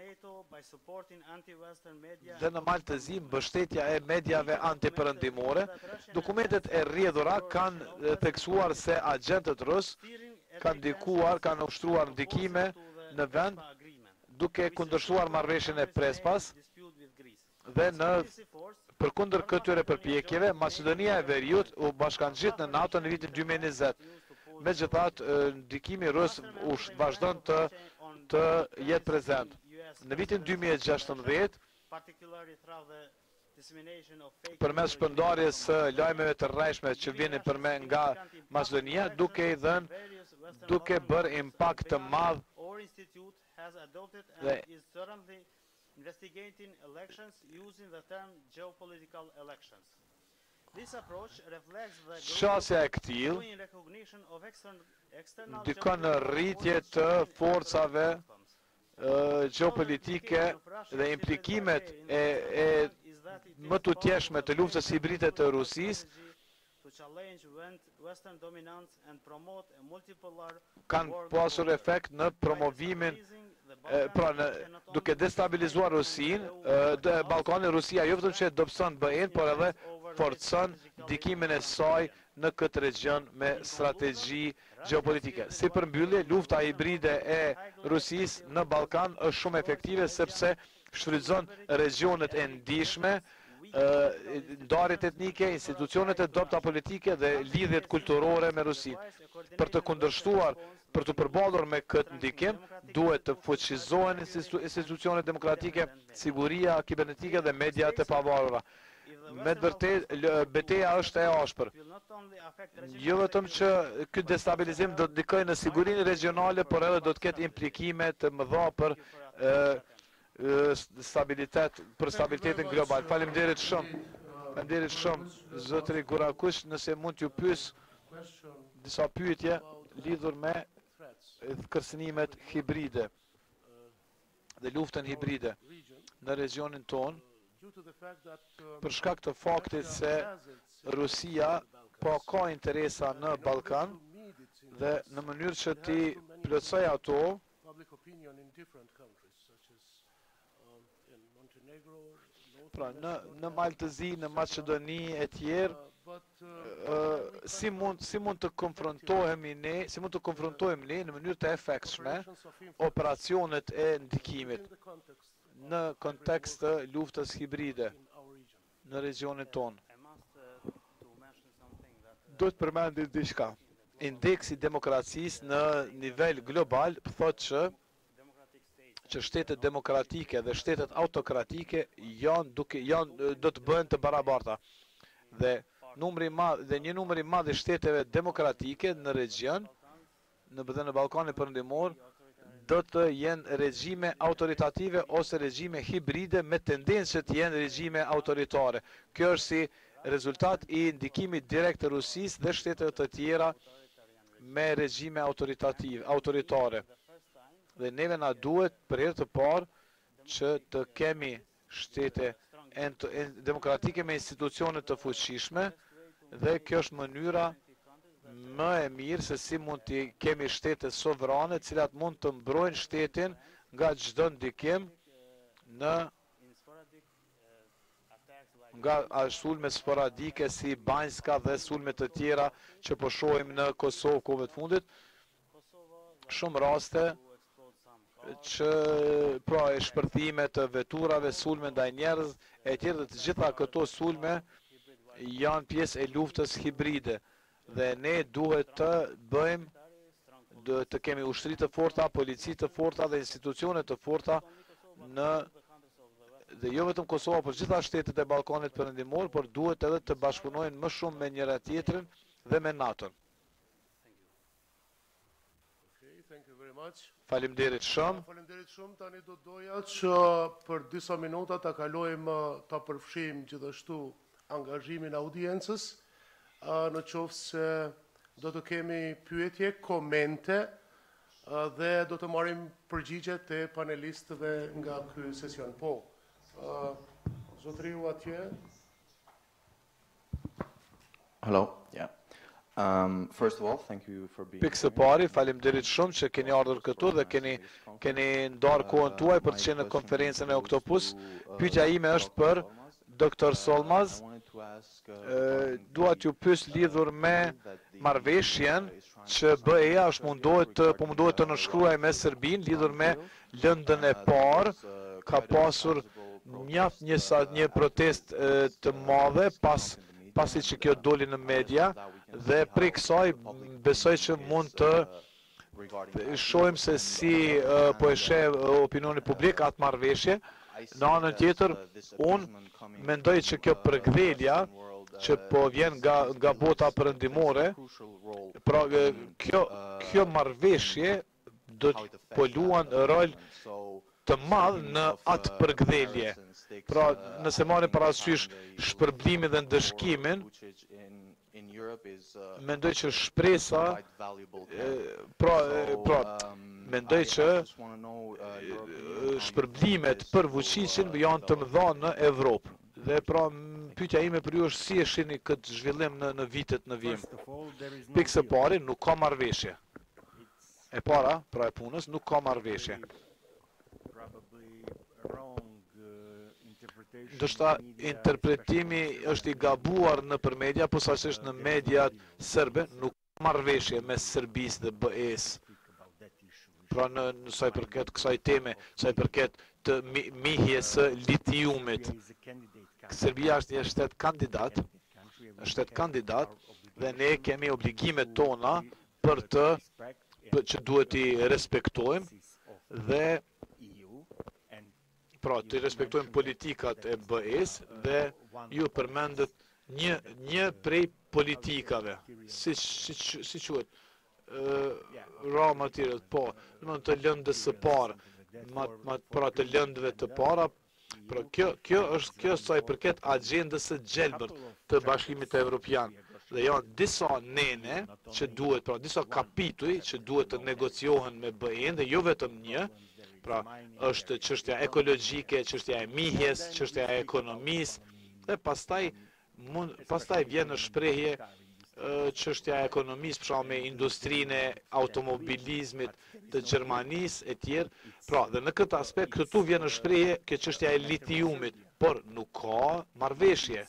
dhe në Malë të Zi mbështetja e mediave antipërëndimore. Dokumentet e rrjedhura kanë theksuar se agentët rus kanë ndikuar, kanë ushtruar ndikime në vend duke kundërshtuar marrëveshjen e Prespas dhe në përkundër këtyre përpjekjeve, Maqedonia e Veriut u bashkangjit në NATO në vitin dy mijë e njëzet. Megjithatë, ndikimi rus vazhdon të të jetë prezent. Në vitin dy mijë e gjashtëmbëdhjetë, përmes shpërndarjes së lajmeve të rrejshme që vinin përme nga Maqedonia, duke i dhënë, duke bërë impakt të madh dhe investigating elections using the term geopolitical elections. This approach reflects the Shasja e këtil ndikon në rritje të forcave gjeopolitike dhe implikimet e, e më të tjeshme të luftës hibride të Rusisë kanë pasur efekt në promovimin pra në, duke destabilizuar Rusin, dhe Ballkani, Rusia jo vetëm që dobëson B E-n, por edhe forcon ndikimin e saj në këtë region me strategji gjeopolitike. Si përmbyllje, lufta hibride e Rusisë në Ballkan është shumë efektive sepse shfrytëzon regionet e ndihshme, ndarjet etnike, institucionet e dobta politike dhe lidhjet kulturore me Rusinë. Për të kundërshtuar, për të përballur me këtë ndikim, duhet të fuqizohen institucionet demokratike, siguria kibernetike dhe mediat e pavarura. Me të vërtetë, betejë është e ashpër. Jo vetëm që ky destabilizim do të ndikojë në sigurinë regionale, por edhe do të ketë implikime të mëdha për stabilitet, për stabilitetin global. Faleminderit shumë. Faleminderit shumë, zotëri Gurakush, nëse mund t'ju pyes disa pyetje lidhur me kërcënimet hibride dhe luftën hibride në regionin ton, për shkak të faktit se Rusia po ka interesa në Ballkan dhe në mënyrë që ti plotësoj ato, pra në, në Malë të Zi, në Maqedoni e tjerë, Uh, si mund si mund të konfrontohemi ne, si mund të konfrontohemi ne në mënyrë të efektshme operacionet e ndikimit në kontekst të luftës hibride në regionin tonë. Do të përmendim diçka. Indeksi i demokracisë në nivel global thotë që që shtetet demokratike dhe shtetet autokratike janë duke janë do të bëhen të barabarta. Dhe numri madh dhe një numër i madh i shteteve demokratike në region, në dhe në Ballkanin Perëndimor, do të jenë regjime autoritative ose regjime hibride me tendencë që të jenë regjime autoritare. Kjo është si rezultat i ndikimit direkt të Rusisë dhe shteteve të tjera me regjime autoritative, autoritare. Dhe neve na duhet për herë të parë që të kemi shtete demokratike me institucione të fuqishme, dhe kjo është mënyra më e mirë se si mund të kemi shtete sovrane, cilat mund të mbrojnë shtetin nga çdo ndikim në nga sulme sporadike si Banjska dhe sulme të tjera që po shohim në Kosovë kohëve të fundit, shumë raste që pra e shpërthime të veturave, sulme ndaj njerëz e tjerë, dhe të gjitha këto sulme janë pjesë e luftës hibride dhe ne duhet të bëjmë të kemi ushtri të forta, polici të forta dhe institucione të forta në dhe jo vetëm Kosova, por gjitha shtetet e Ballkanit Perëndimor, por duhet edhe të bashkëpunojnë më shumë me njëra tjetrin dhe me NATO-n. Faleminderit shumë. Faleminderit shumë. Tani do doja që për disa minuta ta kalojmë ta përfshijmë gjithashtu angazhimin e audiencës, në qoftë se do të kemi pyetje, komente dhe do të marrim përgjigjet e panelistëve nga ky sesion. Po, zotriu atje. Hello, yeah. Um, first of all, thank you for being Pikë së pari, faleminderit shumë që keni ardhur këtu dhe keni keni ndarë kohën tuaj për të qenë në konferencën e Oktopus. Pyetja ime është për doktor Solmaz. Dua t'ju pyes lidhur me marrëveshjen që B E A është mundohet të po mundohet të nënshkruajë me Serbinë lidhur me lëndën e parë. Ka pasur mjaft një një protest të madhe pas pasi që kjo doli në media dhe prej kësaj besoj që mund të shohim se si po e sheh opinioni publik atë marrëveshje. Në anën tjetër, unë mendoj që kjo përkthjelja që po vjen nga nga bota perëndimore, pra kjo kjo marrëveshje do të po luan rol të madh në atë përkthjelje. Pra, nëse marrim parasysh shpërblimin dhe ndëshkimin, mendoj që shpresa, pra, pra, mendoj që shpërblimet për Vučićin janë të mëdha në Evropë. Dhe pra, pyetja ime për ju është si e shihni këtë zhvillim në, në vitet në vijim. Pikë së pari, nuk ka marrëveshje. E para, pra e punës, nuk ka marrëveshje. Ndoshta interpretimi është i gabuar në për media, posaçërisht në mediat serbe, nuk ka marrëveshje mes Serbisë dhe B E S. Pra në sa i përket kësaj teme, sa i përket të mihjes së litiumit. Serbia është një shtet kandidat, shtet kandidat dhe ne kemi obligimet tona për të për që duhet i respektojmë dhe pra të respektojmë politikat e B E S dhe ju përmendet një një prej politikave, si si si quhet, raw material, po, domethënë të lëndës së parë, pra të lëndëve të para, pra kjo kjo është kjo sa i përket agjendës së gjelbërt të Bashkimit Evropian. Dhe janë disa nene që duhet, pra disa kapituj që duhet të negociohen me B E-n dhe jo vetëm një. Pra, është çështja ekologjike, çështja e mihjes, çështja e ekonomisë, dhe pastaj mund pastaj vjen në shprehje çështja e ekonomisë, për shembull me industrinë e automobilizmit të Gjermanisë e tjerë. Pra, dhe në këtë aspekt këtu vjen në shprehje kjo çështja e litiumit, por nuk ka marrëveshje.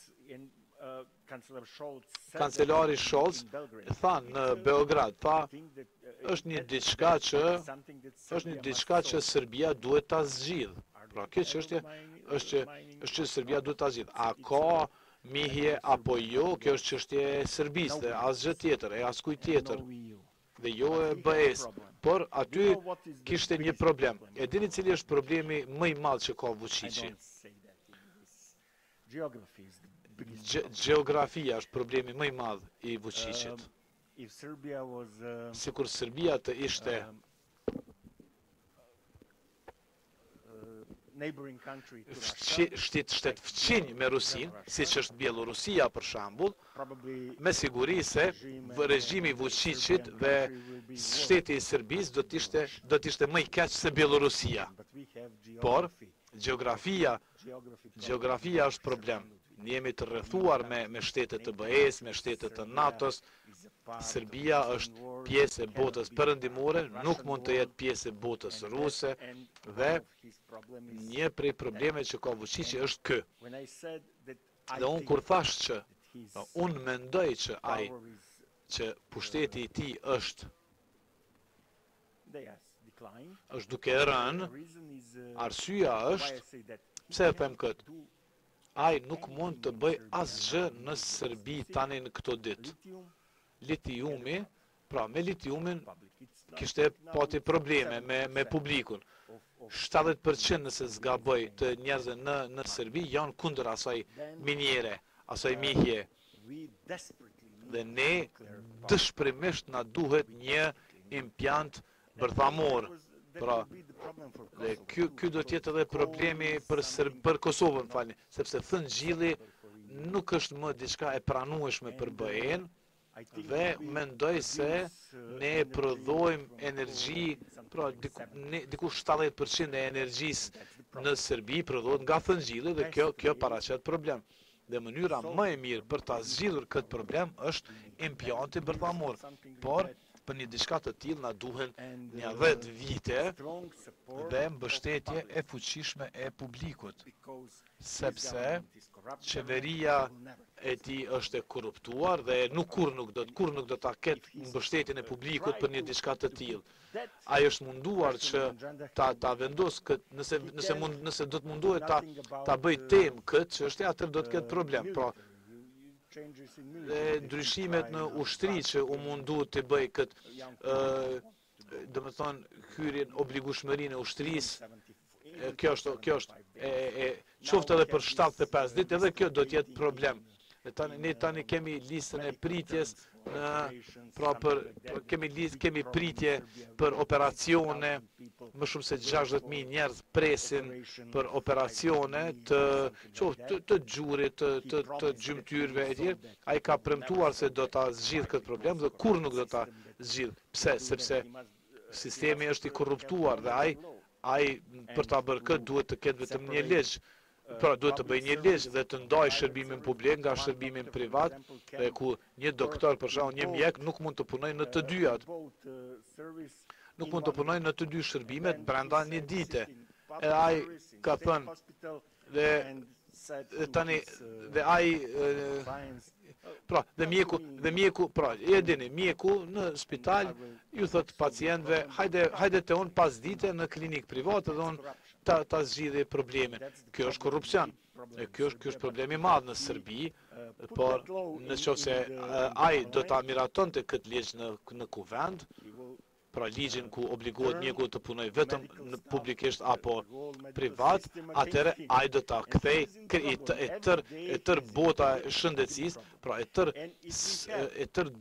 Kancelari Scholz tha në Beograd, tha është një diçka që është një diçka që Serbia duhet ta zgjidh. Pra kjo çështje është që është që Serbia duhet ta zgjidh. A ka mihje apo jo? Kjo është çështje e Serbisë dhe asgjë tjetër, e askujt tjetër. Dhe jo e B E S. Por aty kishte një problem. E dini cili është problemi më i madh që ka Vučići? Gjeografia është problemi më i madh i Vučićit. Sikur Serbia të ishte shtet shtet fqinj me Rusin, siç është Bielorusia për shembull, me siguri se regjimi i Vučićit dhe shteti i Serbisë do të ishte do të ishte më i keq se Bielorusia. Por gjeografia gjeografia është problem. Ne jemi të rrethuar me me shtetet të B E S, me shtetet të NATO-s, Serbia është pjesë e botës perëndimore, nuk mund të jetë pjesë e botës ruse dhe një prej problemeve që ka Vučići është ky. Dhe unë kur thash që unë mendoj që ai që pushteti i tij është është duke rënë, arsyeja është, pse e them këtë? Ai nuk mund të bëj asgjë në Serbi tani në këto ditë. Litiumi, pra me litiumin kishte pati probleme me, me publikun. shtatëdhjetë përqind nëse zgaboj të njerëzve në, në Serbi janë kundër asaj minjere, asaj mihje. Dhe ne dëshpërimisht na duhet një impjant bërthamor. Pra, dhe ky, ky do tjetë edhe problemi për, për Kosovën, falni, sepse thënë gjilli nuk është më diçka e pranueshme për B E-n, dhe mendoj se ne prodhojmë energji, pra diku, ne, diku shtatëdhjetë përqind e energjisë në Serbi prodhohet nga thënë gjilli dhe kjo, kjo paraqet problem. Dhe mënyra më e mirë për ta zgjidhur këtë problem është impjanti bërthamor. Por për një diçka të tillë na duhen një dhjetë vite dhe mbështetje e fuqishme e publikut, sepse qeveria e tij është e korruptuar dhe nuk kur nuk do kur nuk do ta ketë mbështetjen e publikut për një diçka të tillë. Ai është munduar që ta ta vendos këtë, nëse nëse mund nëse do të munduhet ta ta bëj temë këtë çështje, atëherë do të ketë problem. Pra, dhe ndryshimet në ushtri që u mundu të bëj këtë, dhe me thonë, hyrjen obligueshmërinë e ushtrisë, kjo është, kjo është, e, e, qoftë edhe për shtatëdhjetë e pesë ditë, edhe kjo do të jetë problem. Dhe tani, ne tani kemi listën e pritjes, në, pra për, kemi, list, kemi pritje për operacione, më shumë se gjashtëdhjetë mijë njerëz presin për operacione të, qoftë, të, të gjurit, të, të, të gjymtyrve e tjerë. Ai ka premtuar se do ta zgjidh këtë problem dhe kur nuk do ta zgjidh. Pse? Sepse sistemi është i korruptuar dhe ai ai për ta bërë këtë duhet të ketë vetëm një ligj. Pra duhet të bëj një ligj dhe të ndaj shërbimin publik nga shërbimin privat, dhe ku një doktor, për shembull, një mjek nuk mund të punojë në të dyjat. Nuk mund të punojë në të dy shërbimet brenda një dite. E ai ka thënë dhe, dhe tani dhe ai pra dhe mjeku dhe mjeku pra e dini mjeku në spital ju thot pacientëve hajde hajde te un pas dite në klinik private dhe un ta, ta zgjidhje problemin. Kjo është korrupsion. E kjo është ky është problemi i madh në Serbi, por nëse ai do ta miratonte këtë ligj në në kuvend, pra ligjin ku obligohet mjeku të punojë vetëm në publikisht apo privat, atëherë ai do ta kthej e tër e tër bota e shëndetësisë, pra e tër e tër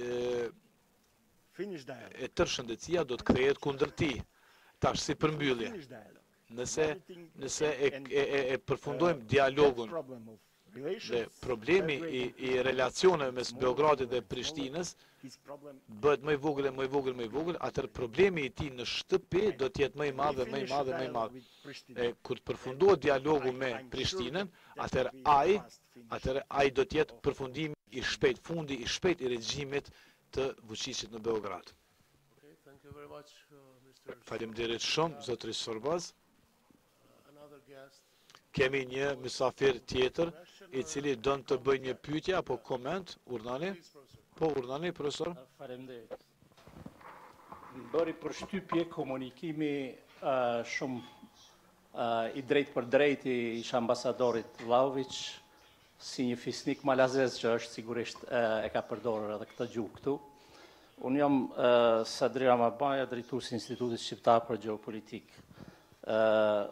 e tër shëndetësia do të kthehet kundër tij. Tash si përmbyllje. Nëse nëse e e e përfundojmë dialogun dhe problemi i, i relacioneve mes Beogradit dhe Prishtinës bëhet më i vogël e më i vogël më i vogël, atëherë problemi i tij në shtëpi do të jetë më i madh dhe më i madh dhe më i madh. E kur të përfundohet dialogu me Prishtinën, atëherë ai, atëherë ai do të jetë përfundimi i shpejt, fundi i shpejt i regjimit të Vučićit në Beograd. Faleminderit shumë, zotëri Sorbaz. Kemi një mysafir tjetër, i cili don të bëjë një pyetje apo koment, urdhani? Po, urdhani, profesor. Faleminderit. Bëri përshtypje komunikimi uh, shumë uh, i drejt për drejt i ish ambasadorit Vlahović, si një fisnik malazez që është sigurisht uh, e ka përdorur edhe këtë gjuhë këtu. Unë jam uh, Sadri Ramabaja, drejtuesi i Institutit Shqiptar për Gjeopolitik. Uh,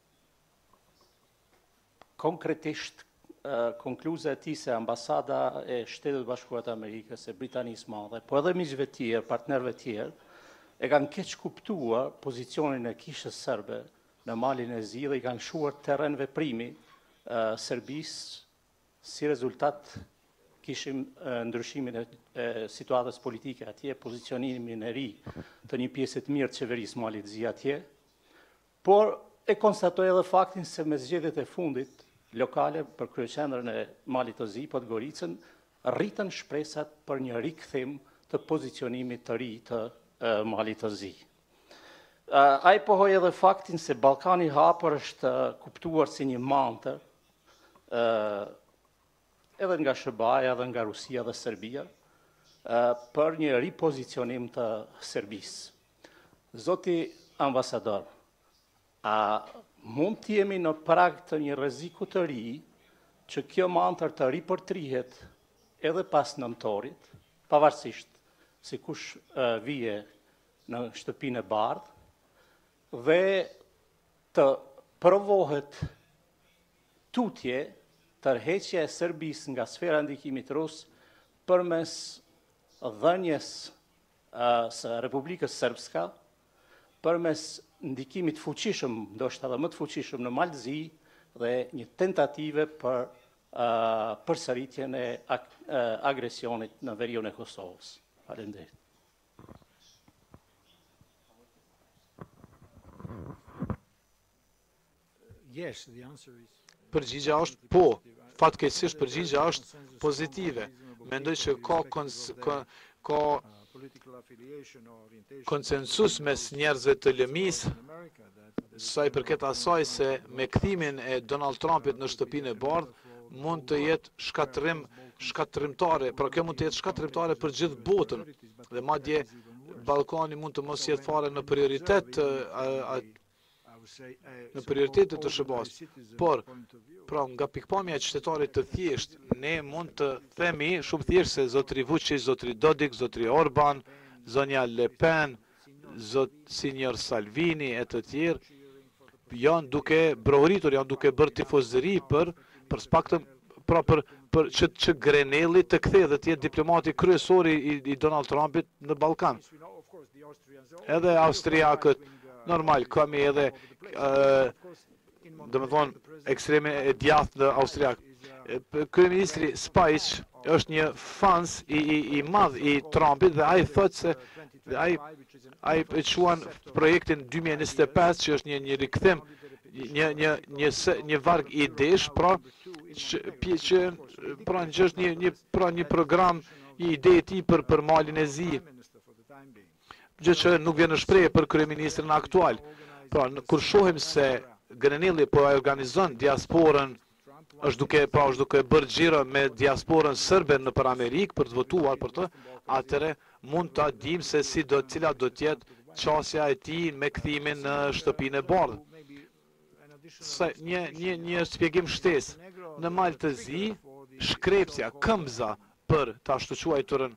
Konkretisht, konkluza e tij se ambasada e Shtetit Bashkuar të Amerikës, e Britanisë Madhe, po edhe miqve tjerë, partnerëve tjerë, e kanë keq kuptuar pozicionin e kishës serbe në Malin e Zi dhe i kanë shuar terren veprimi uh, Serbisë si rezultat kishim uh, ndryshimin e, e situatës politike atje, pozicionimin e ri të një pjesë të mirë të qeverisë Malit Zi atje, por e konstatoj edhe faktin se me zgjedhjet e fundit lokale për kryeqendrën e Malit të Zi, Podgoricën, rritën shpresat për një rikthim të pozicionimit të ri të uh, Malit të Zi. Uh, Ai pohoj edhe faktin se Ballkani i hapur është uh, kuptuar si një mantër uh, edhe nga S B A-ja, edhe nga Rusia dhe Serbia, uh, për një ripozicionim të Serbisë. Zoti ambasador, a mund të jemi në prag të një rreziku të ri që kjo mantër të ripërtrihet edhe pas nëntorit, pavarësisht se kush uh, vije në shtëpinë e bardhë, dhe të provohet tutje tërheqja e Serbisë nga sfera e ndikimit rus përmes dhënjes uh, së Republikës Srpska, përmes ndikimit fuqishëm, ndoshta edhe më të fuqishëm në Malzi dhe një tentative për uh, përsëritjen e ag uh, agresionit në veriun e Kosovës. Faleminderit. Yes, the answer is Përgjigja është po, fatkeqësisht përgjigja është pozitive. Mendoj që ka kons ka, ka konsensus mes njerëzve të lëmis, sa i përket asaj se me kthimin e Donald Trumpit në shtëpinë e bardhë mund të jetë shkatërim shkatërimtare, pra kjo mund të jetë shkatërimtare për gjithë botën. Dhe madje Ballkani mund të mos jetë fare në prioritet a, a, në prioritetet të S B A-s, por pra nga pikpamja e qytetarit të thjesht, ne mund të themi shumë thjesht se zotri Vučić, zotri Dodik, zotri Orban, zonja Le Pen, zot sinjor Salvini e të tjerë janë duke brohuritur, janë duke bërë tifozëri për për spaktën pra për për që, që Grenelli të kthejë dhe të jetë diplomati kryesori i, i Donald Trumpit në Ballkan. Edhe austriakët normal, kemi edhe, uh, dhe me thonë, ekstreme e djathtë në austriak. Kryeministri Spajić është një fans i, i, i madh i Trumpit dhe ai thotë se ai ai e quan projektin dy mijë e njëzet e pesë që është një një rikthim, një një një një varg idesh, pra që, që pra që është një një pra një program i ide e tij për për Malin e Zi. Gjë që nuk vjen në shprehje për kryeministrin aktual. Pra, kur shohim se Grenelli po organizon diasporën, është duke pra është duke bërë xhiro me diasporën serbe në për Amerikë për të votuar për të, atëre mund ta dim se si do cila do të jetë qasja e tij me kthimin në shtëpinë e bardhë. Sa një një një shpjegim shtesë. Në Mal të Zi, shkrepsja, këmbza për ta shtuquajturën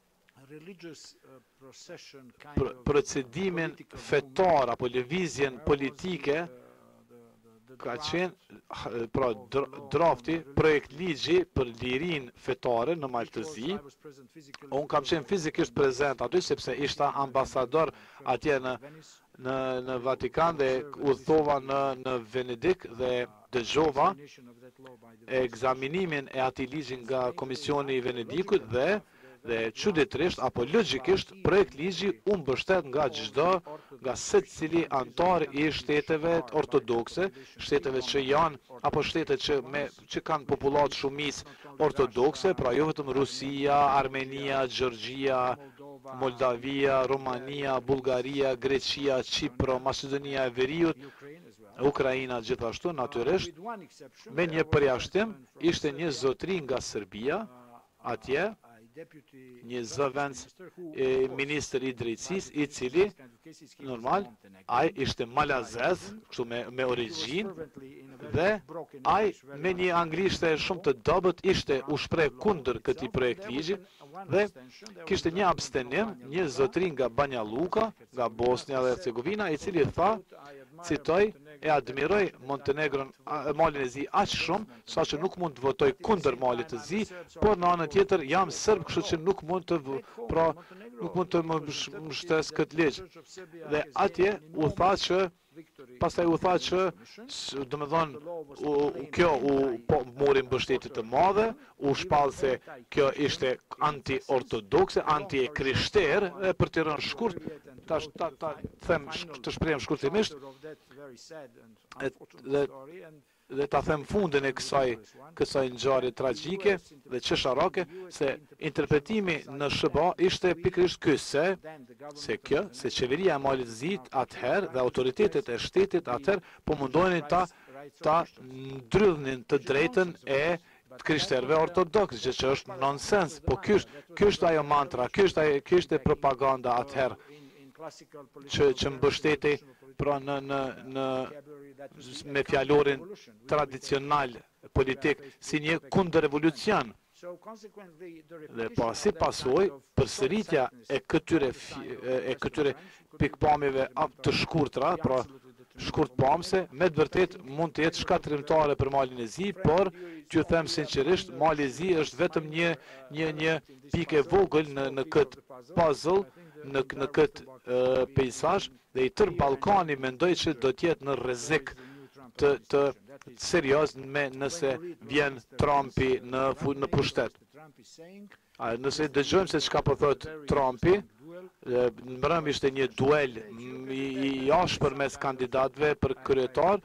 procedimin fetar apo lëvizjen politike ka qenë pra drafti, projekt ligji për lirin fetare në Mal të Zi. Unë kam qenë fizikisht prezent aty sepse ishta ambasador atje në në në Vatikan dhe udhëtova në në Venedik dhe dëgjova ekzaminimin e atij ligji nga Komisioni i Venedikut dhe dhe çuditërisht apo logjikisht projekt ligji u mbështet nga çdo nga secili antar i shteteve ortodokse, shteteve që janë apo shtetet që me që kanë popullat shumicë ortodokse, pra jo vetëm Rusia, Armenia, Gjergjia, Moldavia, Romania, Bullgaria, Greqia, Çipro, Maqedonia e Veriut, Ukraina gjithashtu natyrisht, me një përjashtim ishte një zotri nga Serbia atje, një zëvendës ministër i drejtësisë i cili normal ai ishte malazez, kështu me me origjinë dhe ai me një anglishte shumë të dobët ishte u shpreh kundër këtij projekt ligji dhe kishte një abstenim, një zotri nga Banja Luka, nga Bosnia dhe Hercegovina, i cili tha, citoj, e admiroj Montenegron, Malin e Zi aq shumë, sa që nuk mund të votoj kundër Malit të Zi, por në anën tjetër jam serb, kështu që nuk mund të pra nuk mund të më mbështes këtë ligj. Dhe atje u tha që pastaj u tha që, do të thonë, kjo u po mori mbështetje të madhe, u shpall se kjo ishte anti-ortodokse, anti-krishter, e për të rënë shkurt, ta ta them të shprehem shkurtimisht, dhe dhe ta them fundin e kësaj kësaj ngjarje tragjike dhe çesharake se interpretimi në S B A ishte pikërisht ky se se kjo se qeveria e Malit të Zi atëherë dhe autoritetet e shtetit atëherë po mundonin ta ta ndryllnin të drejtën e të krishterëve ortodoks, gjë që është nonsens, po ky është ky është ajo mantra, ky është ajo ky është propaganda atëherë që që mbështeti pra në në në me fjalorin tradicional politik si një kundërrevolucion. Dhe pasi pasoj, përsëritja e këtyre e këtyre pikpamjeve të shkurtra, pra shkurt pamse, me të vërtet mund të jetë shkatrimtare për Malin e Zi, por t'ju them sinqerisht, Mali i Zi është vetëm një një një pikë e vogël në në këtë puzzle, në në këtë uh, peizazh dhe i tërë Ballkani mendoj që do të jetë në rrezik të të serioz me nëse vjen Trumpi në në pushtet. A nëse dëgjojmë se çka po thot Trumpi, në mbrëm ishte një duel i ashpër mes kandidatëve për kryetar,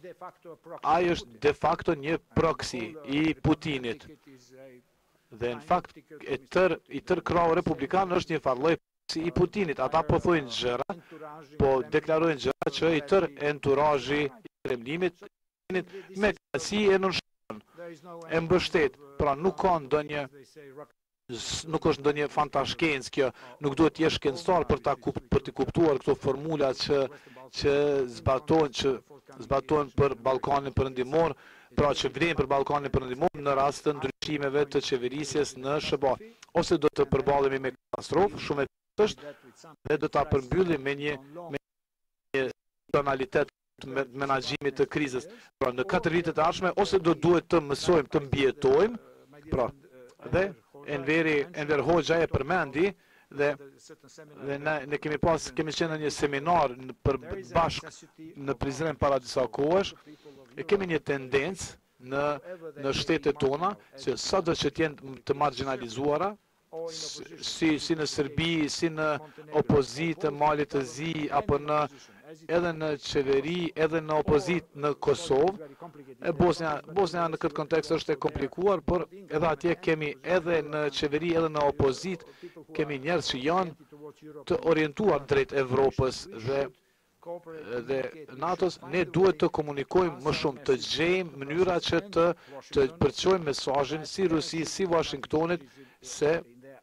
ai është de facto një proxy i Putinit. Dhe në fakt e tër i tër krahu republikan është një farlloj i Putinit. Ata po thojnë gjëra, po deklarojnë gjëra që i tër enturazhi i Kremlinit me si e nënshton, e mbështet. Pra nuk ka ndonjë nuk është ndonjë fantashkencë kjo, nuk duhet të jesh shkencëtar për ta për të kuptuar këto formula që që zbatojnë që zbatojnë për Ballkanin Perëndimor, pra që vlen për Ballkanin Perëndimor në rast të ndryshimeve të qeverisjes në S B A. Ose do të përballemi me katastrofë, shumë e thjeshtë, dhe do ta përmbyllim me një me një tonalitet të menaxhimit të krizës. Pra në katër vitet e ardhshme ose do duhet të mësojmë të mbijetojmë, pra dhe Enveri Enver Hoxha e përmendi dhe dhe ne, ne kemi pas kemi qenë në një seminar në, për bashk në Prizren para disa kohësh e kemi një tendencë në në shtetet tona që sado që të jenë të marginalizuara si si në Serbi, si në opozitë të Malit të Zi apo në edhe në qeveri, edhe në opozitë në Kosovë. E Bosnia, Bosnia në këtë kontekst është e komplikuar, por edhe atje kemi edhe në qeveri, edhe në opozitë kemi njerëz që janë të orientuar drejt Evropës dhe dhe NATO-s. Ne duhet të komunikojmë më shumë, të gjejmë mënyra që të të përçojmë mesazhin si Rusi, si Washingtonit se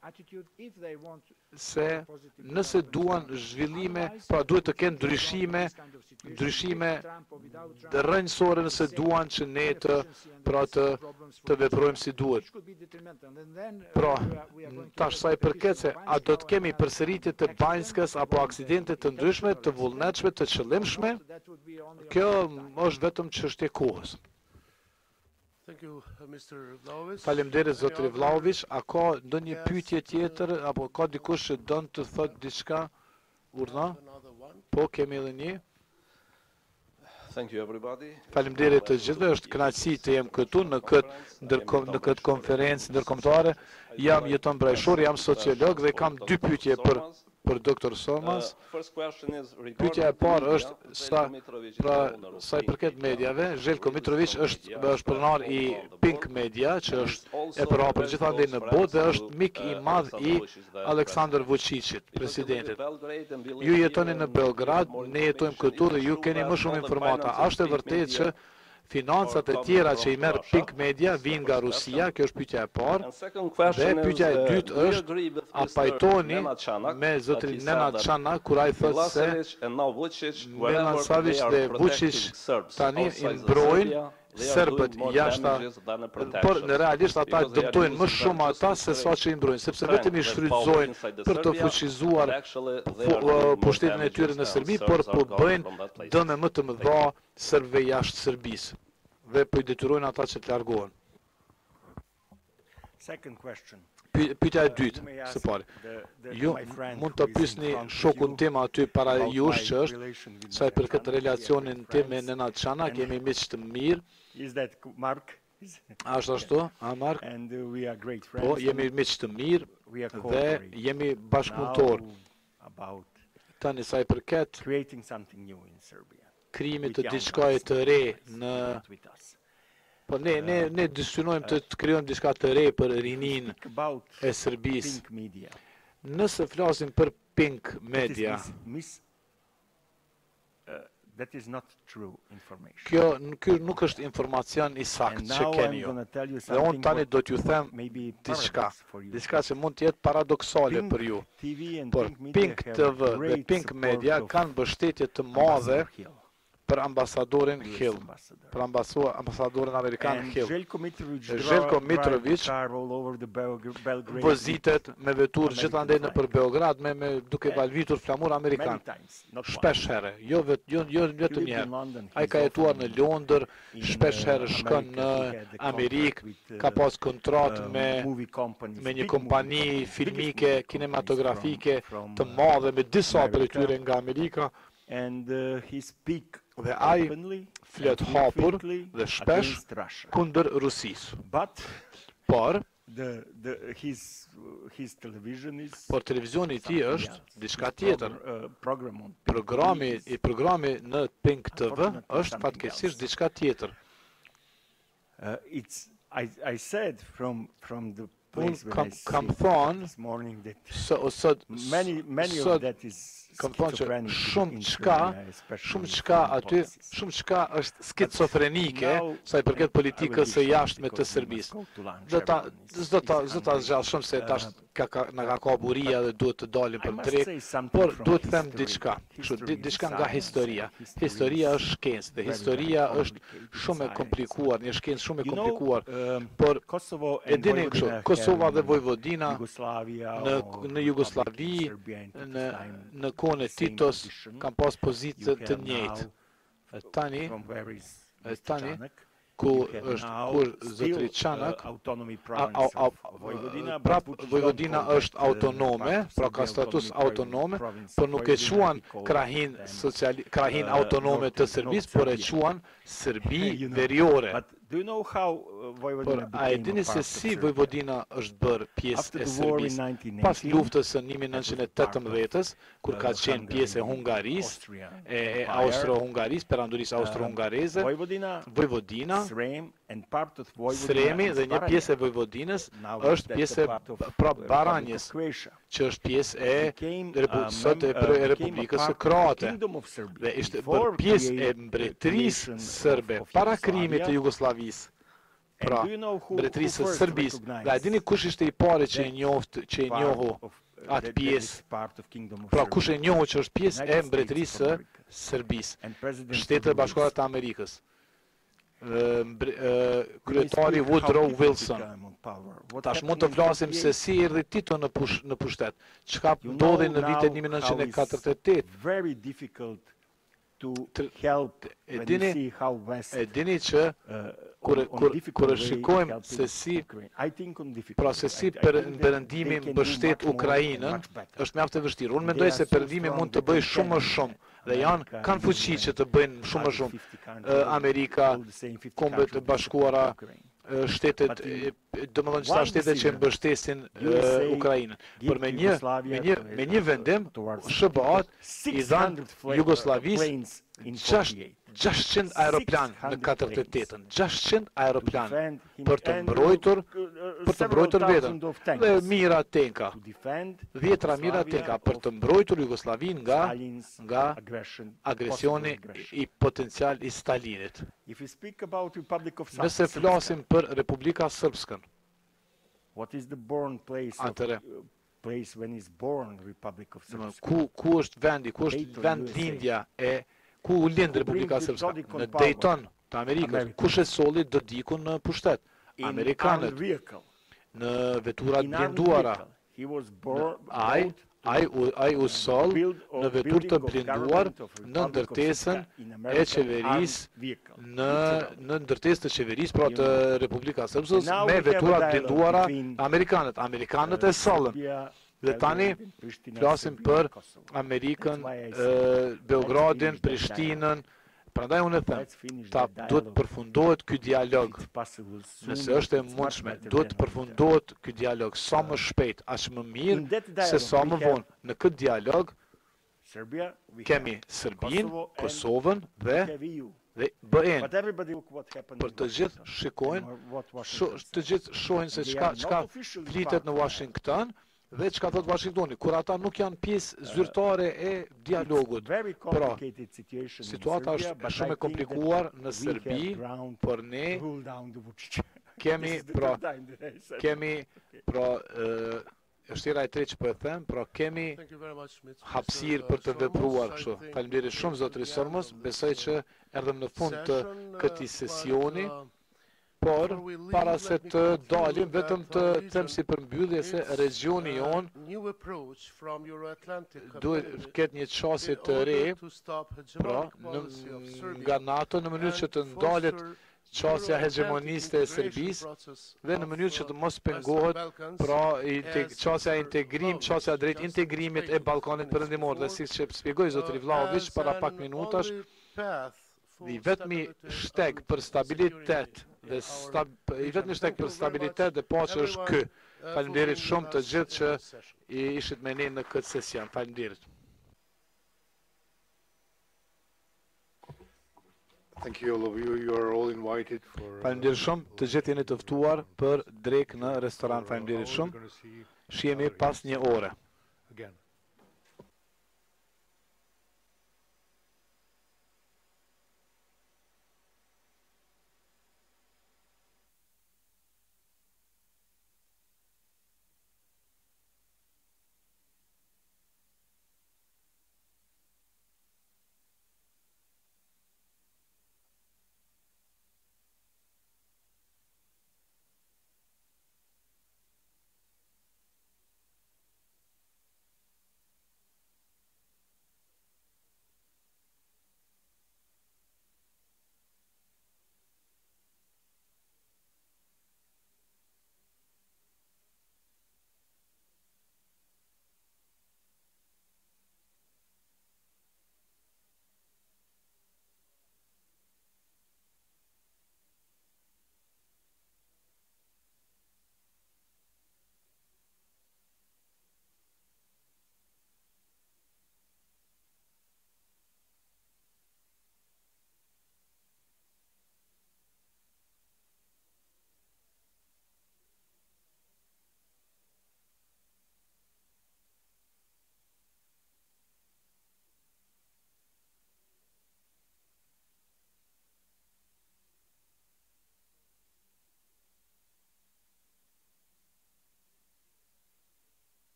se nëse duan zhvillime, pra duhet të kenë ndryshime, ndryshime të rrënjësore nëse duan që ne të pra të të veprojmë si duhet. Pra, tash sa i përket se a do të kemi përsëritje të Banjskës apo aksidente të ndryshme, të vullnetshme, të qëllimshme, kjo është vetëm çështje kohës. Faleminderit zotri Vlaović. A ka ndonjë pyetje tjetër apo ka dikush që don të thotë diçka? Urdhna? Po, kemi edhe një. Faleminderit të gjithëve, është kënaqësi të jem këtu në këtë në këtë konferencë ndërkombëtare. Jam jeton brajshor, jam sociolog dhe kam dy pyetje për për doktor Sormans. Pyetja e parë është sa pra sa i përket mediave, Željko Mitrović është është pronar i Pink Media, që është e përhapur gjithandej në botë dhe është mik i madh i Aleksandar Vučićit, presidentit. Ju jetoni në Beograd, ne jetojmë këtu dhe ju keni më shumë informata. A është e vërtetë që financat e tjera që i merr Pink Media vijnë nga Rusia? Kjo është pyetja e parë. Dhe pyetja e dytë është, a pajtoni me zotrin Nenad Çana kur ai thotë se Milan Savić dhe Vučić tani i mbrojnë serbët jashta, por në realisht ata dëmtojnë më shumë ata se sa që i mbrojnë, sepse vetëm i shfrytëzojnë për të fuqizuar pushtetin e tyre në Serbi, por po bëjnë dëme më të mëdha serbëve jashtë Serbisë dhe po i detyrojnë ata që të largohen. Pyetja e dytë, së pari. Ju mund të pyesni shokun tim aty para jush që është sa i përket relacionin tim me Nenad Çana, kemi miq të mirë. Ashtu ashtu, a Mark? Po, jemi miq të mirë dhe jemi bashkëpunëtor. Tani sa i përket krijimit të diçkaje të re në Po ne ne ne dëshirojmë të, të krijojmë diçka të re për rinin e Serbisë. Nëse flasim për Pink Media, That is not true information. Kjo, kjo nuk është informacion i sakt që keni ju. Dhe unë tani do t'ju them diçka, diçka që mund t'jetë paradoksale për ju. Por Pink T V dhe Pink Media kanë mbështetje të madhe për ambasadorin Hill, për ambasadorin Amerikan Hill. Željko Mitrović vëzitet me vetur gjithandej në për Beograd me, me duke valvitur flamur Amerikan. Shpesh herë, jo, vet, jo, jo vetëm një herë. Ai ka jetuar në Londër, shpesh herë shkon në Amerikë, ka pas kontrat me, me një kompani filmike, kinematografike të madhe, me disa për tyre nga Amerika. And uh, he speak dhe ai flet hapur dhe shpesh kundër Rusisë. But por the, the, his, his television is por televizioni i tij është diçka tjetër. Uh, programi i programi në Pink T V është fatkeqësisht diçka tjetër. Uh, it's I I said from from the Unë kam, kam thonë, sot, many, many sot, of that is kam thonë që shumë qka, shumë qka aty, shumë qka është skizofrenike, sa i përket politikës së jashtme të Serbisë. Dhe ta, zdo ta, zdo ta zgjallë shumë se tash ka, ka, në ka ka buria dhe duhet të dalim për drejt, por duhet të them diçka, diçka nga historia. Historia është shkencë, dhe historia është shumë e komplikuar, një shkencë shumë e komplikuar, por e dini kështu, Kosova dhe Vojvodina në, në Jugoslavi, në, në kohën e Titos, kanë pas pozitë të njëjtë. E tani, e tani, ku është kur zotëri Çanak, prap Vojvodina është autonome, pra ka status autonome, por nuk e quan krahin, krahin autonome të Serbisë, por e quan Serbi veriore. Por a e dini se si Vojvodina është bërë pjesë e Serbisë? Pas luftës së një mijë nëntëqind e tetëmbëdhjetës, kur ka qenë pjesë e Hungarisë, e, e Austro-Hungarisë, perandorisë austro-hungareze, Vojvodina, Sremi dhe një pjesë e Vojvodinës është pjesë e pra Baranjës, që është pjesë e sot e Republikës së Kroate. Dhe ishte bërë pjesë e mbretërisë sërbe para krijimit të Jugosllavisë. Pra, mbretërisë së Serbisë. Dhe a dini kush ishte i pari që e njoft, që e njohu atë pjesë? Pra, kush e njohu që është pjesë e mbretërisë së Serbisë? Shtetet e Bashkuara të Amerikës. Kryetari Woodrow Wilson. Tash mund të flasim se si erdhi Tito në push, në pushtet. Çka ndodhi në vitin një mijë nëntëqind e katërdhjetë e tetë. Very difficult to help e dini, e dini që kur kur shikojmë se si pra se si perëndimi mbështet Ukrainën është mjaft e vështirë. Unë mendoj se perëndimi mund të bëjë shumë më shumë dhe janë kanë fuqi që të bëjnë shumë më shumë. Amerika, Kombet e Bashkuara, shtetet, domethënë gjitha shtetet që mbështesin Ukrainën. Por me një me një me një vendim S B A i dhan Jugosllavisë gjashtëqind aeroplan në katërdhjetë e tetën, gjashtëqind aeroplan për të mbrojtur për të mbrojtur veten dhe mira tenka, dhjetra mira tenka për të mbrojtur Jugosllavinë nga nga agresioni i potencial i Stalinit. Nëse flasim për Republika Srpskën, atëre ku ku është vendi, ku është vend lindja e ku u lind Republika Srpska? Në Dayton të Amerikës. Kush e solli Dodikun në pushtet? Amerikanët. Në veturat blinduara. Ai, ai, ai u sol në vetur të blinduar në ndërtesën e qeverisë në në ndërtesë të qeverisë pra të Republika Srpskës me veturat blinduara amerikanët. Amerikanët e sollën. Dhe tani flasim për Amerikën, Beogradin, Prishtinën. Prandaj unë e them, ta duhet përfundohet ky dialog. Nëse është e mundshme, duhet të përfundohet ky dialog sa më shpejt, aq më mirë se sa më vonë. Në këtë dialog Serbia, we Kemi have Serbinë, Kosovo, and Kosovën dhe we have E U. dhe B E-n. But everybody look what happened Për in të gjithë Washington, shikojnë, and what Washington sho- said. të gjithë shohin se They çka are not çka officially flitet part në of that. Washington dhe çka thot Washingtoni, kur ata nuk janë pjesë zyrtare e dialogut. Very Pra, complicated situation in situata Serbia, është but shumë I e think komplikuar that në we Serbi, have ground por ne to rule down the Vučić. kemi This is the pra third time that I said kemi it. Okay. pra ë, është era e tretë që po e them, pra kemi Thank you very much, Mister hapësirë për të vepruar kështu. Faleminderit shumë zotëri Sormos, besoj që erdhëm në fund të këtij sesioni. Por, para se të dalim, vetëm të them si përmbyllje se regioni jon new approach from Euro-Atlantic duhet ketë një qasje të re, pra, në, nga NATO në mënyrë që të ndalet qasja hegemoniste e Serbisë dhe në mënyrë që të mos pengohet pra inte- qasja integrim, qasja drejt integrimit e Ballkanit Perëndimor dhe siç që shpjegoi zotëri Vlahović para pak minutash, i vetmi shteg për stabilitet dhe stab, i vetmi shteg për stabilitet dhe paqe është ky. Faleminderit shumë të gjithë që i ishit me ne në këtë sesion. Faleminderit. Thank you all of you. You are all invited for. Faleminderit shumë, të gjithë jeni të ftuar për drek në restoran. Faleminderit shumë. Shihemi pas një ore. Again.